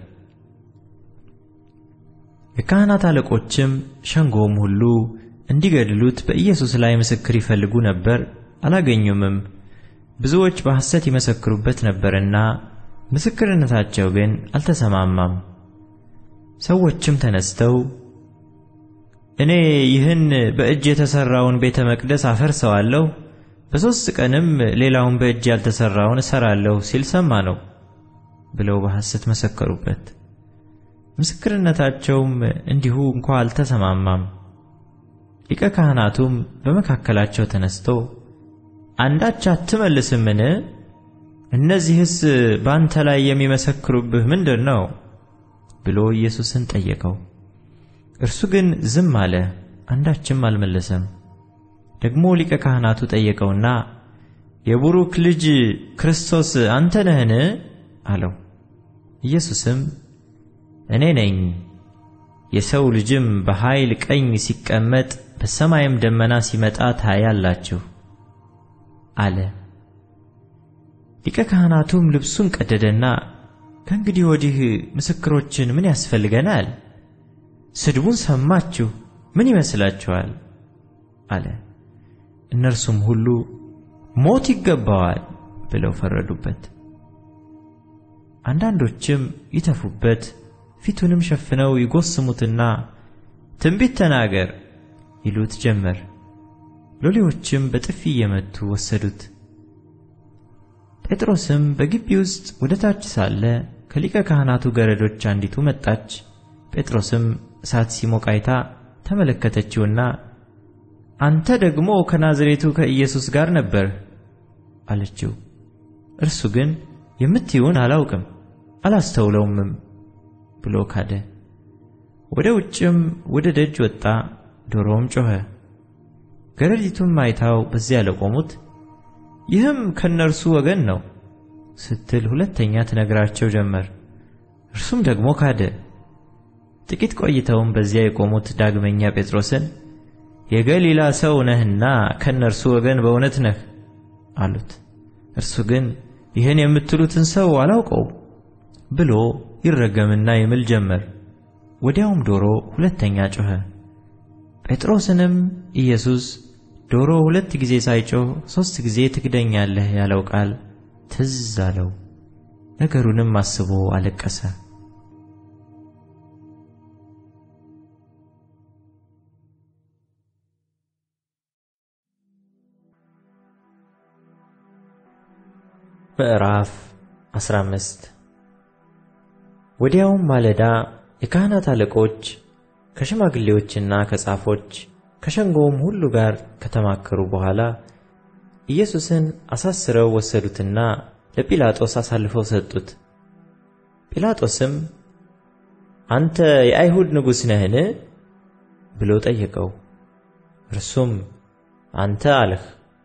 የካህናት አለቆችም ሸንጎም ሁሉ እንዲገድሉት በኢየሱስ ላይ ምስክር ይፈልጉ ነበር፣ አላገኙምም። ብዙዎች በሐሰት ይመሰክሩበት ነበርና ምስክርነታቸው ግን አልተሰማማም። ሰዎችም ተነስተው እኔ ይህን በእጅ የተሰራውን ቤተ መቅደስ አፈርሰዋለሁ፣ በሦስት ቀንም ሌላውን በእጅ ያልተሰራውን እሰራለሁ ሲል ሰማ ነው ብለው በሐሰት መሰከሩበት። ምስክርነታቸውም እንዲሁ እንኳ አልተሰማማም። ሊቀ ካህናቱም በመካከላቸው ተነስቶ አንዳች አትመልስምን? እነዚህስ በአንተ ላይ የሚመሰክሩብህ ምንድን ነው ብሎ ኢየሱስን ጠየቀው። እርሱ ግን ዝም አለ፣ አንዳችም አልመለሰም። ደግሞ ሊቀ ካህናቱ ጠየቀውና የቡሩክ ልጅ ክርስቶስ አንተ ነህን አለው። ኢየሱስም እኔ ነኝ፣ የሰው ልጅም በኃይል ቀኝ ሲቀመጥ በሰማይም ደመና ሲመጣ ታያላችሁ አለ። ሊቀ ካህናቱም ልብሱን ቀደደና ከእንግዲህ ወዲህ ምስክሮችን ምን ያስፈልገናል? ስድቡን ሰማችሁ፣ ምን ይመስላችኋል አለ። እነርሱም ሁሉ ሞት ይገባዋል ብለው ፈረዱበት። አንዳንዶችም ይተፉበት፣ ፊቱንም ሸፍነው ይጎስሙትና ትንቢት ተናገር ይሉት ጀመር። ሎሌዎችም በጥፊ እየመቱ ወሰዱት። ጴጥሮስም በግቢ ውስጥ ወደ ታች ሳለ ከሊቀ ካህናቱ ገረዶች አንዲቱ መጣች። ጴጥሮስም እሳት ሲሞቅ አይታ ተመለከተችውና አንተ ደግሞ ከናዝሬቱ ከኢየሱስ ጋር ነበር አለችው። እርሱ ግን የምትይውን አላውቅም አላስተውለውምም ብሎ ካደ። ወደ ውጭም ወደ ደጅ ወጣ፣ ዶሮም ጮኸ። ገረዲቱም አይታው በዚያ ለቆሙት ይህም ከነርሱ ወገን ነው ስትል ሁለተኛ ትነግራቸው ጀመር። እርሱም ደግሞ ካደ። ጥቂት ቆይተውም በዚያ የቆሙት ዳግመኛ ጴጥሮስን የገሊላ ሰው ነህና ከነርሱ ወገን በእውነት ነህ አሉት። እርሱ ግን ይህን የምትሉትን ሰው አላውቀው ብሎ ይረገምና ይምል ጀመር። ወዲያውም ዶሮ ሁለተኛ ጮኸ። ጴጥሮስንም ኢየሱስ ዶሮ ሁለት ጊዜ ሳይጮህ ሦስት ጊዜ ትክደኛለህ ያለው ቃል ትዝ አለው። ነገሩንም አስቦ አለቀሰ። ምዕራፍ አስራ አምስት ወዲያውም ማለዳ የካህናት አለቆች ከሽማግሌዎችና ከጻፎች ከሸንጎውም ሁሉ ጋር ከተማከሩ በኋላ ኢየሱስን አሳስረው ወሰዱትና ለጲላጦስ አሳልፈው ሰጡት። ጲላጦስም አንተ የአይሁድ ንጉሥ ነህን ብሎ ጠየቀው። እርሱም አንተ አልህ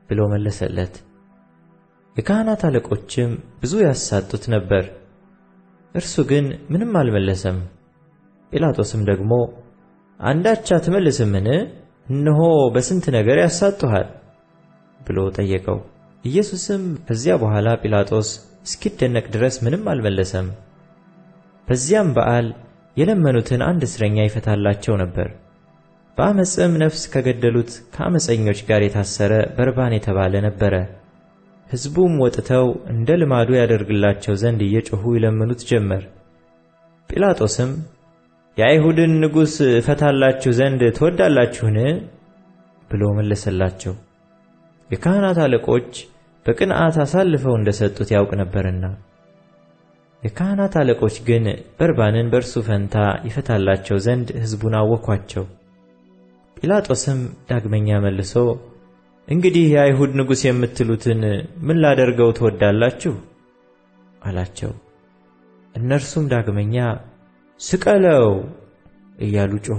ብሎ መለሰለት። የካህናት አለቆችም ብዙ ያሳጡት ነበር፣ እርሱ ግን ምንም አልመለሰም። ጲላጦስም ደግሞ አንዳች አትመልስምን? እነሆ በስንት ነገር ያሳጡሃል ብሎ ጠየቀው። ኢየሱስም ከዚያ በኋላ ጲላጦስ እስኪደነቅ ድረስ ምንም አልመለሰም። በዚያም በዓል የለመኑትን አንድ እስረኛ ይፈታላቸው ነበር። በአመፅም ነፍስ ከገደሉት ከአመፀኞች ጋር የታሰረ በርባን የተባለ ነበረ። ሕዝቡም ወጥተው እንደ ልማዱ ያደርግላቸው ዘንድ እየጮኹ ይለምኑት ጀመር። ጲላጦስም የአይሁድን ንጉሥ እፈታላችሁ ዘንድ ትወዳላችሁን? ብሎ መለሰላቸው። የካህናት አለቆች በቅንዓት አሳልፈው እንደሰጡት ያውቅ ነበርና። የካህናት አለቆች ግን በርባንን በእርሱ ፈንታ ይፈታላቸው ዘንድ ሕዝቡን አወኳቸው። ጲላጦስም ዳግመኛ መልሶ እንግዲህ የአይሁድ ንጉሥ የምትሉትን ምን ላደርገው ትወዳላችሁ? አላቸው። እነርሱም ዳግመኛ ስቀለው እያሉ ጮኹ።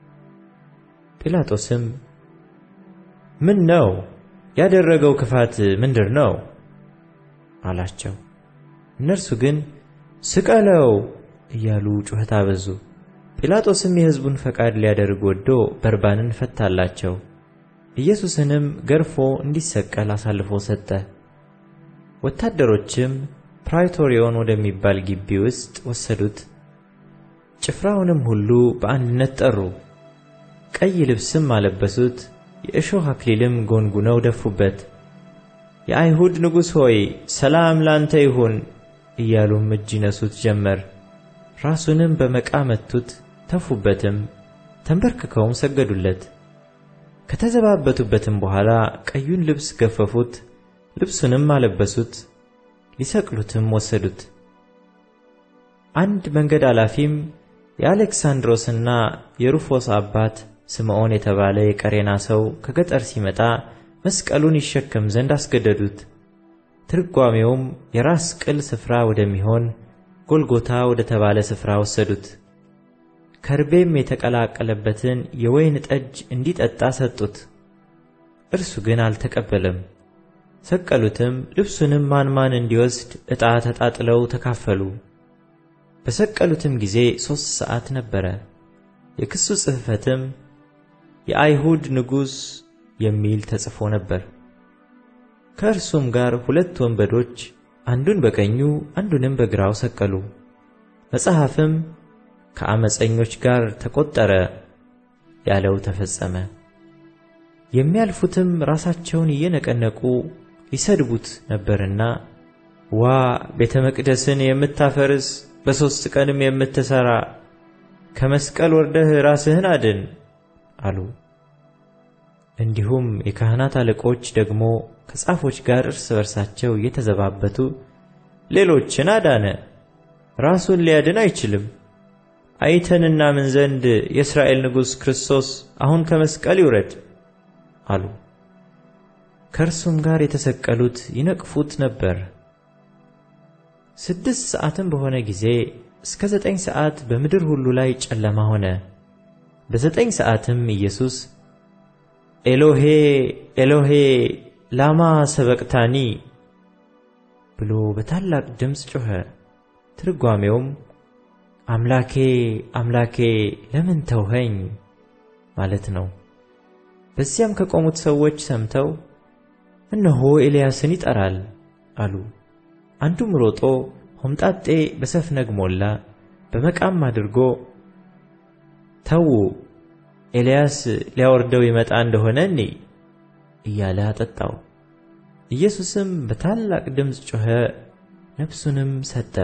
ጲላጦስም ምን ነው? ያደረገው ክፋት ምንድር ነው? አላቸው። እነርሱ ግን ስቀለው እያሉ ጩኸት አበዙ። ጲላጦስም የሕዝቡን ፈቃድ ሊያደርግ ወዶ በርባንን ፈታላቸው። ኢየሱስንም ገርፎ እንዲሰቀል አሳልፎ ሰጠ። ወታደሮችም ፕራይቶሪዮን ወደሚባል ግቢ ውስጥ ወሰዱት። ጭፍራውንም ሁሉ በአንድነት ጠሩ። ቀይ ልብስም አለበሱት፣ የእሾህ አክሊልም ጎንጉነው ደፉበት። የአይሁድ ንጉሥ ሆይ ሰላም ላንተ ይሁን እያሉም እጅ ይነሱት ጀመር። ራሱንም በመቃ መቱት፣ ተፉበትም፣ ተንበርክከውም ሰገዱለት። ከተዘባበቱበትም በኋላ ቀዩን ልብስ ገፈፉት፣ ልብሱንም አለበሱት፣ ሊሰቅሉትም ወሰዱት። አንድ መንገድ አላፊም የአሌክሳንድሮስና የሩፎስ አባት ስምዖን የተባለ የቀሬና ሰው ከገጠር ሲመጣ መስቀሉን ይሸከም ዘንድ አስገደዱት። ትርጓሜውም የራስ ቅል ስፍራ ወደሚሆን ጎልጎታ ወደ ተባለ ስፍራ ወሰዱት። ከርቤም የተቀላቀለበትን የወይን ጠጅ እንዲጠጣ ሰጡት። እርሱ ግን አልተቀበለም። ሰቀሉትም። ልብሱንም ማን ማን እንዲወስድ ዕጣ ተጣጥለው ተካፈሉ። በሰቀሉትም ጊዜ ሦስት ሰዓት ነበረ። የክሱ ጽሕፈትም የአይሁድ ንጉሥ የሚል ተጽፎ ነበር። ከእርሱም ጋር ሁለት ወንበዶች አንዱን በቀኙ አንዱንም በግራው ሰቀሉ። መጽሐፍም ከአመፀኞች ጋር ተቆጠረ ያለው ተፈጸመ። የሚያልፉትም ራሳቸውን እየነቀነቁ ይሰድቡት ነበርና ዋ ቤተ መቅደስን የምታፈርስ በሦስት ቀንም የምትሠራ ከመስቀል ወርደህ ራስህን አድን አሉ። እንዲሁም የካህናት አለቆች ደግሞ ከጻፎች ጋር እርስ በርሳቸው እየተዘባበቱ ሌሎችን አዳነ፣ ራሱን ሊያድን አይችልም፣ አይተን እናምን ዘንድ የእስራኤል ንጉሥ ክርስቶስ አሁን ከመስቀል ይውረድ አሉ። ከእርሱም ጋር የተሰቀሉት ይነቅፉት ነበር። ስድስት ሰዓትም በሆነ ጊዜ እስከ ዘጠኝ ሰዓት በምድር ሁሉ ላይ ጨለማ ሆነ። በዘጠኝ ሰዓትም ኢየሱስ ኤሎሄ ኤሎሄ ላማ ሰበቅታኒ ብሎ በታላቅ ድምፅ ጮኸ። ትርጓሜውም አምላኬ አምላኬ ለምን ተውኸኝ ማለት ነው። በዚያም ከቆሙት ሰዎች ሰምተው እነሆ ኤልያስን ይጠራል አሉ። አንዱም ሮጦ ሆምጣጤ በሰፍነግ ሞላ፣ በመቃም አድርጎ ተዉ ኤልያስ ሊያወርደው ይመጣ እንደሆነ እኔ እያለ አጠጣው። ኢየሱስም በታላቅ ድምፅ ጮኸ፣ ነፍሱንም ሰጠ።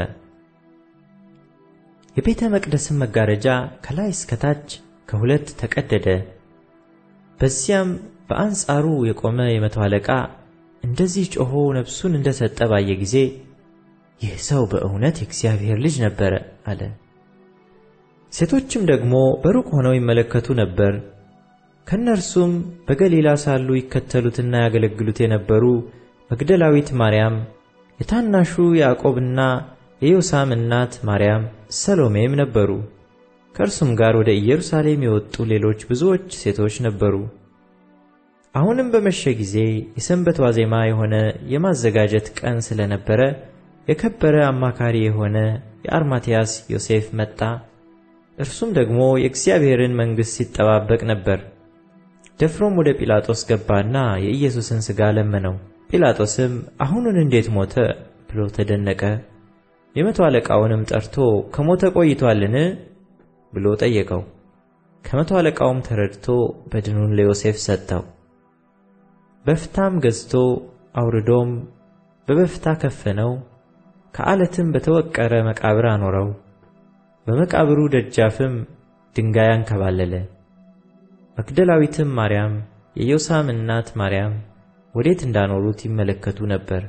የቤተ መቅደስም መጋረጃ ከላይ እስከ ታች ከሁለት ተቀደደ። በዚያም በአንጻሩ የቆመ የመቶ አለቃ እንደዚህ ጮኾ ነፍሱን እንደሰጠ ባየ ጊዜ ይህ ሰው በእውነት የእግዚአብሔር ልጅ ነበረ አለ። ሴቶችም ደግሞ በሩቅ ሆነው ይመለከቱ ነበር። ከነርሱም በገሊላ ሳሉ ይከተሉትና ያገለግሉት የነበሩ መግደላዊት ማርያም፣ የታናሹ ያዕቆብና የዮሳም እናት ማርያም፣ ሰሎሜም ነበሩ። ከእርሱም ጋር ወደ ኢየሩሳሌም የወጡ ሌሎች ብዙዎች ሴቶች ነበሩ። አሁንም በመሸ ጊዜ የሰንበት ዋዜማ የሆነ የማዘጋጀት ቀን ስለነበረ የከበረ አማካሪ የሆነ የአርማትያስ ዮሴፍ መጣ። እርሱም ደግሞ የእግዚአብሔርን መንግሥት ሲጠባበቅ ነበር። ደፍሮም ወደ ጲላጦስ ገባና የኢየሱስን ሥጋ ለመነው። ጲላጦስም አሁኑን እንዴት ሞተ ብሎ ተደነቀ። የመቶ አለቃውንም ጠርቶ ከሞተ ቆይቷልን ብሎ ጠየቀው። ከመቶ አለቃውም ተረድቶ በድኑን ለዮሴፍ ሰጠው። በፍታም ገዝቶ አውርዶም በበፍታ ከፈነው፣ ከዓለትም በተወቀረ መቃብር አኖረው። በመቃብሩ ደጃፍም ድንጋይ አንከባለለ። መግደላዊትም ማርያም፣ የዮሳም እናት ማርያም ወዴት እንዳኖሩት ይመለከቱ ነበር።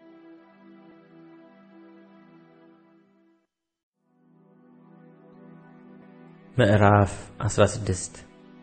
ምዕራፍ አስራ ስድስት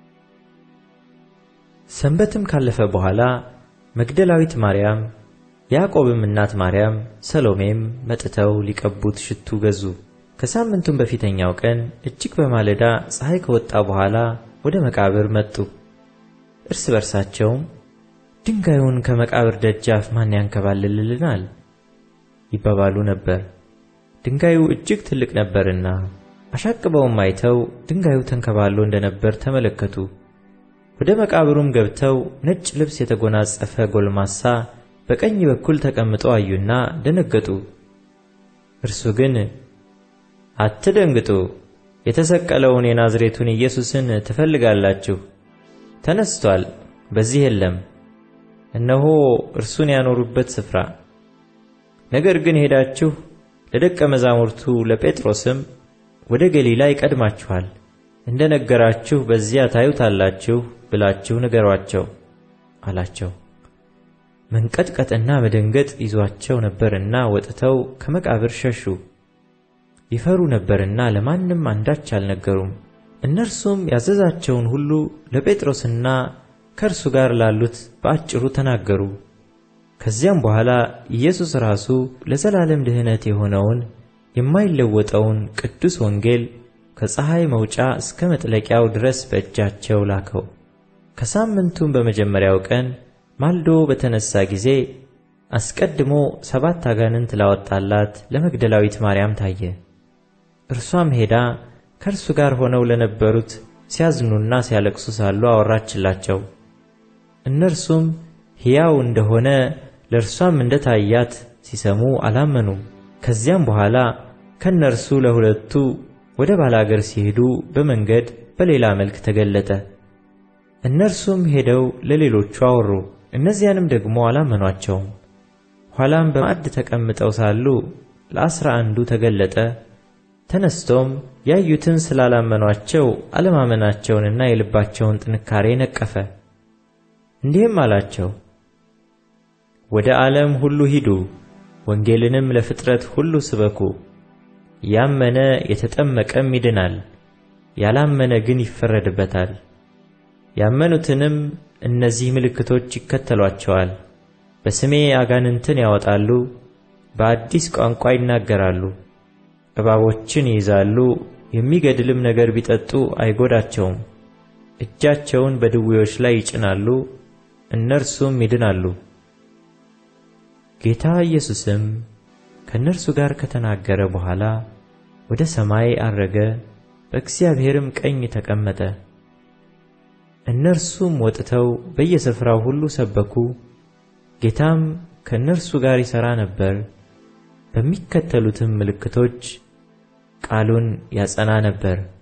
ሰንበትም ካለፈ በኋላ መግደላዊት ማርያም፣ ያዕቆብም እናት ማርያም፣ ሰሎሜም መጥተው ሊቀቡት ሽቱ ገዙ። ከሳምንቱም በፊተኛው ቀን እጅግ በማለዳ ፀሐይ ከወጣ በኋላ ወደ መቃብር መጡ። እርስ በርሳቸውም ድንጋዩን ከመቃብር ደጃፍ ማን ያንከባልልልናል ይባባሉ ነበር። ድንጋዩ እጅግ ትልቅ ነበርና። አሻቅበውም አይተው ድንጋዩ ተንከባሎ እንደነበር ተመለከቱ። ወደ መቃብሩም ገብተው ነጭ ልብስ የተጎናጸፈ ጎልማሳ በቀኝ በኩል ተቀምጦ አዩና ደነገጡ። እርሱ ግን አትደንግጡ፣ የተሰቀለውን የናዝሬቱን ኢየሱስን ትፈልጋላችሁ። ተነስቷል፣ በዚህ የለም። እነሆ እርሱን ያኖሩበት ስፍራ። ነገር ግን ሄዳችሁ ለደቀ መዛሙርቱ ለጴጥሮስም ወደ ገሊላ ይቀድማችኋል፣ እንደ ነገራችሁ በዚያ ታዩታላችሁ ብላችሁ ንገሯቸው አላቸው። መንቀጥቀጥና መደንገጥ ይዟቸው ነበርና ወጥተው ከመቃብር ሸሹ። ይፈሩ ነበርና ለማንም አንዳች አልነገሩም። እነርሱም ያዘዛቸውን ሁሉ ለጴጥሮስና ከእርሱ ጋር ላሉት በአጭሩ ተናገሩ። ከዚያም በኋላ ኢየሱስ ራሱ ለዘላለም ድኅነት የሆነውን የማይለወጠውን ቅዱስ ወንጌል ከፀሐይ መውጫ እስከ መጥለቂያው ድረስ በእጃቸው ላከው። ከሳምንቱም በመጀመሪያው ቀን ማልዶ በተነሳ ጊዜ አስቀድሞ ሰባት አጋንንት ላወጣላት ለመግደላዊት ማርያም ታየ። እርሷም ሄዳ ከእርሱ ጋር ሆነው ለነበሩት ሲያዝኑና ሲያለቅሱ ሳሉ አወራችላቸው። እነርሱም ሕያው እንደሆነ ለእርሷም እንደታያት ሲሰሙ አላመኑም። ከዚያም በኋላ ከነርሱ ለሁለቱ ወደ ባላገር ሲሄዱ በመንገድ በሌላ መልክ ተገለጠ። እነርሱም ሄደው ለሌሎቹ አወሩ፣ እነዚያንም ደግሞ አላመኗቸውም። ኋላም በማዕድ ተቀምጠው ሳሉ ለአስራ አንዱ ተገለጠ። ተነስቶም ያዩትን ስላላመኗቸው አለማመናቸውንና የልባቸውን ጥንካሬ ነቀፈ። እንዲህም አላቸው፣ ወደ ዓለም ሁሉ ሂዱ፣ ወንጌልንም ለፍጥረት ሁሉ ስበኩ። ያመነ የተጠመቀም ይድናል፣ ያላመነ ግን ይፈረድበታል። ያመኑትንም እነዚህ ምልክቶች ይከተሏቸዋል። በስሜ አጋንንትን ያወጣሉ፣ በአዲስ ቋንቋ ይናገራሉ፣ እባቦችን ይይዛሉ፣ የሚገድልም ነገር ቢጠጡ አይጎዳቸውም። እጃቸውን በድውዮች ላይ ይጭናሉ፣ እነርሱም ይድናሉ። ጌታ ኢየሱስም ከእነርሱ ጋር ከተናገረ በኋላ ወደ ሰማይ አረገ፣ በእግዚአብሔርም ቀኝ ተቀመጠ። እነርሱም ወጥተው በየስፍራው ሁሉ ሰበኩ። ጌታም ከእነርሱ ጋር ይሠራ ነበር፣ በሚከተሉትም ምልክቶች ቃሉን ያጸና ነበር።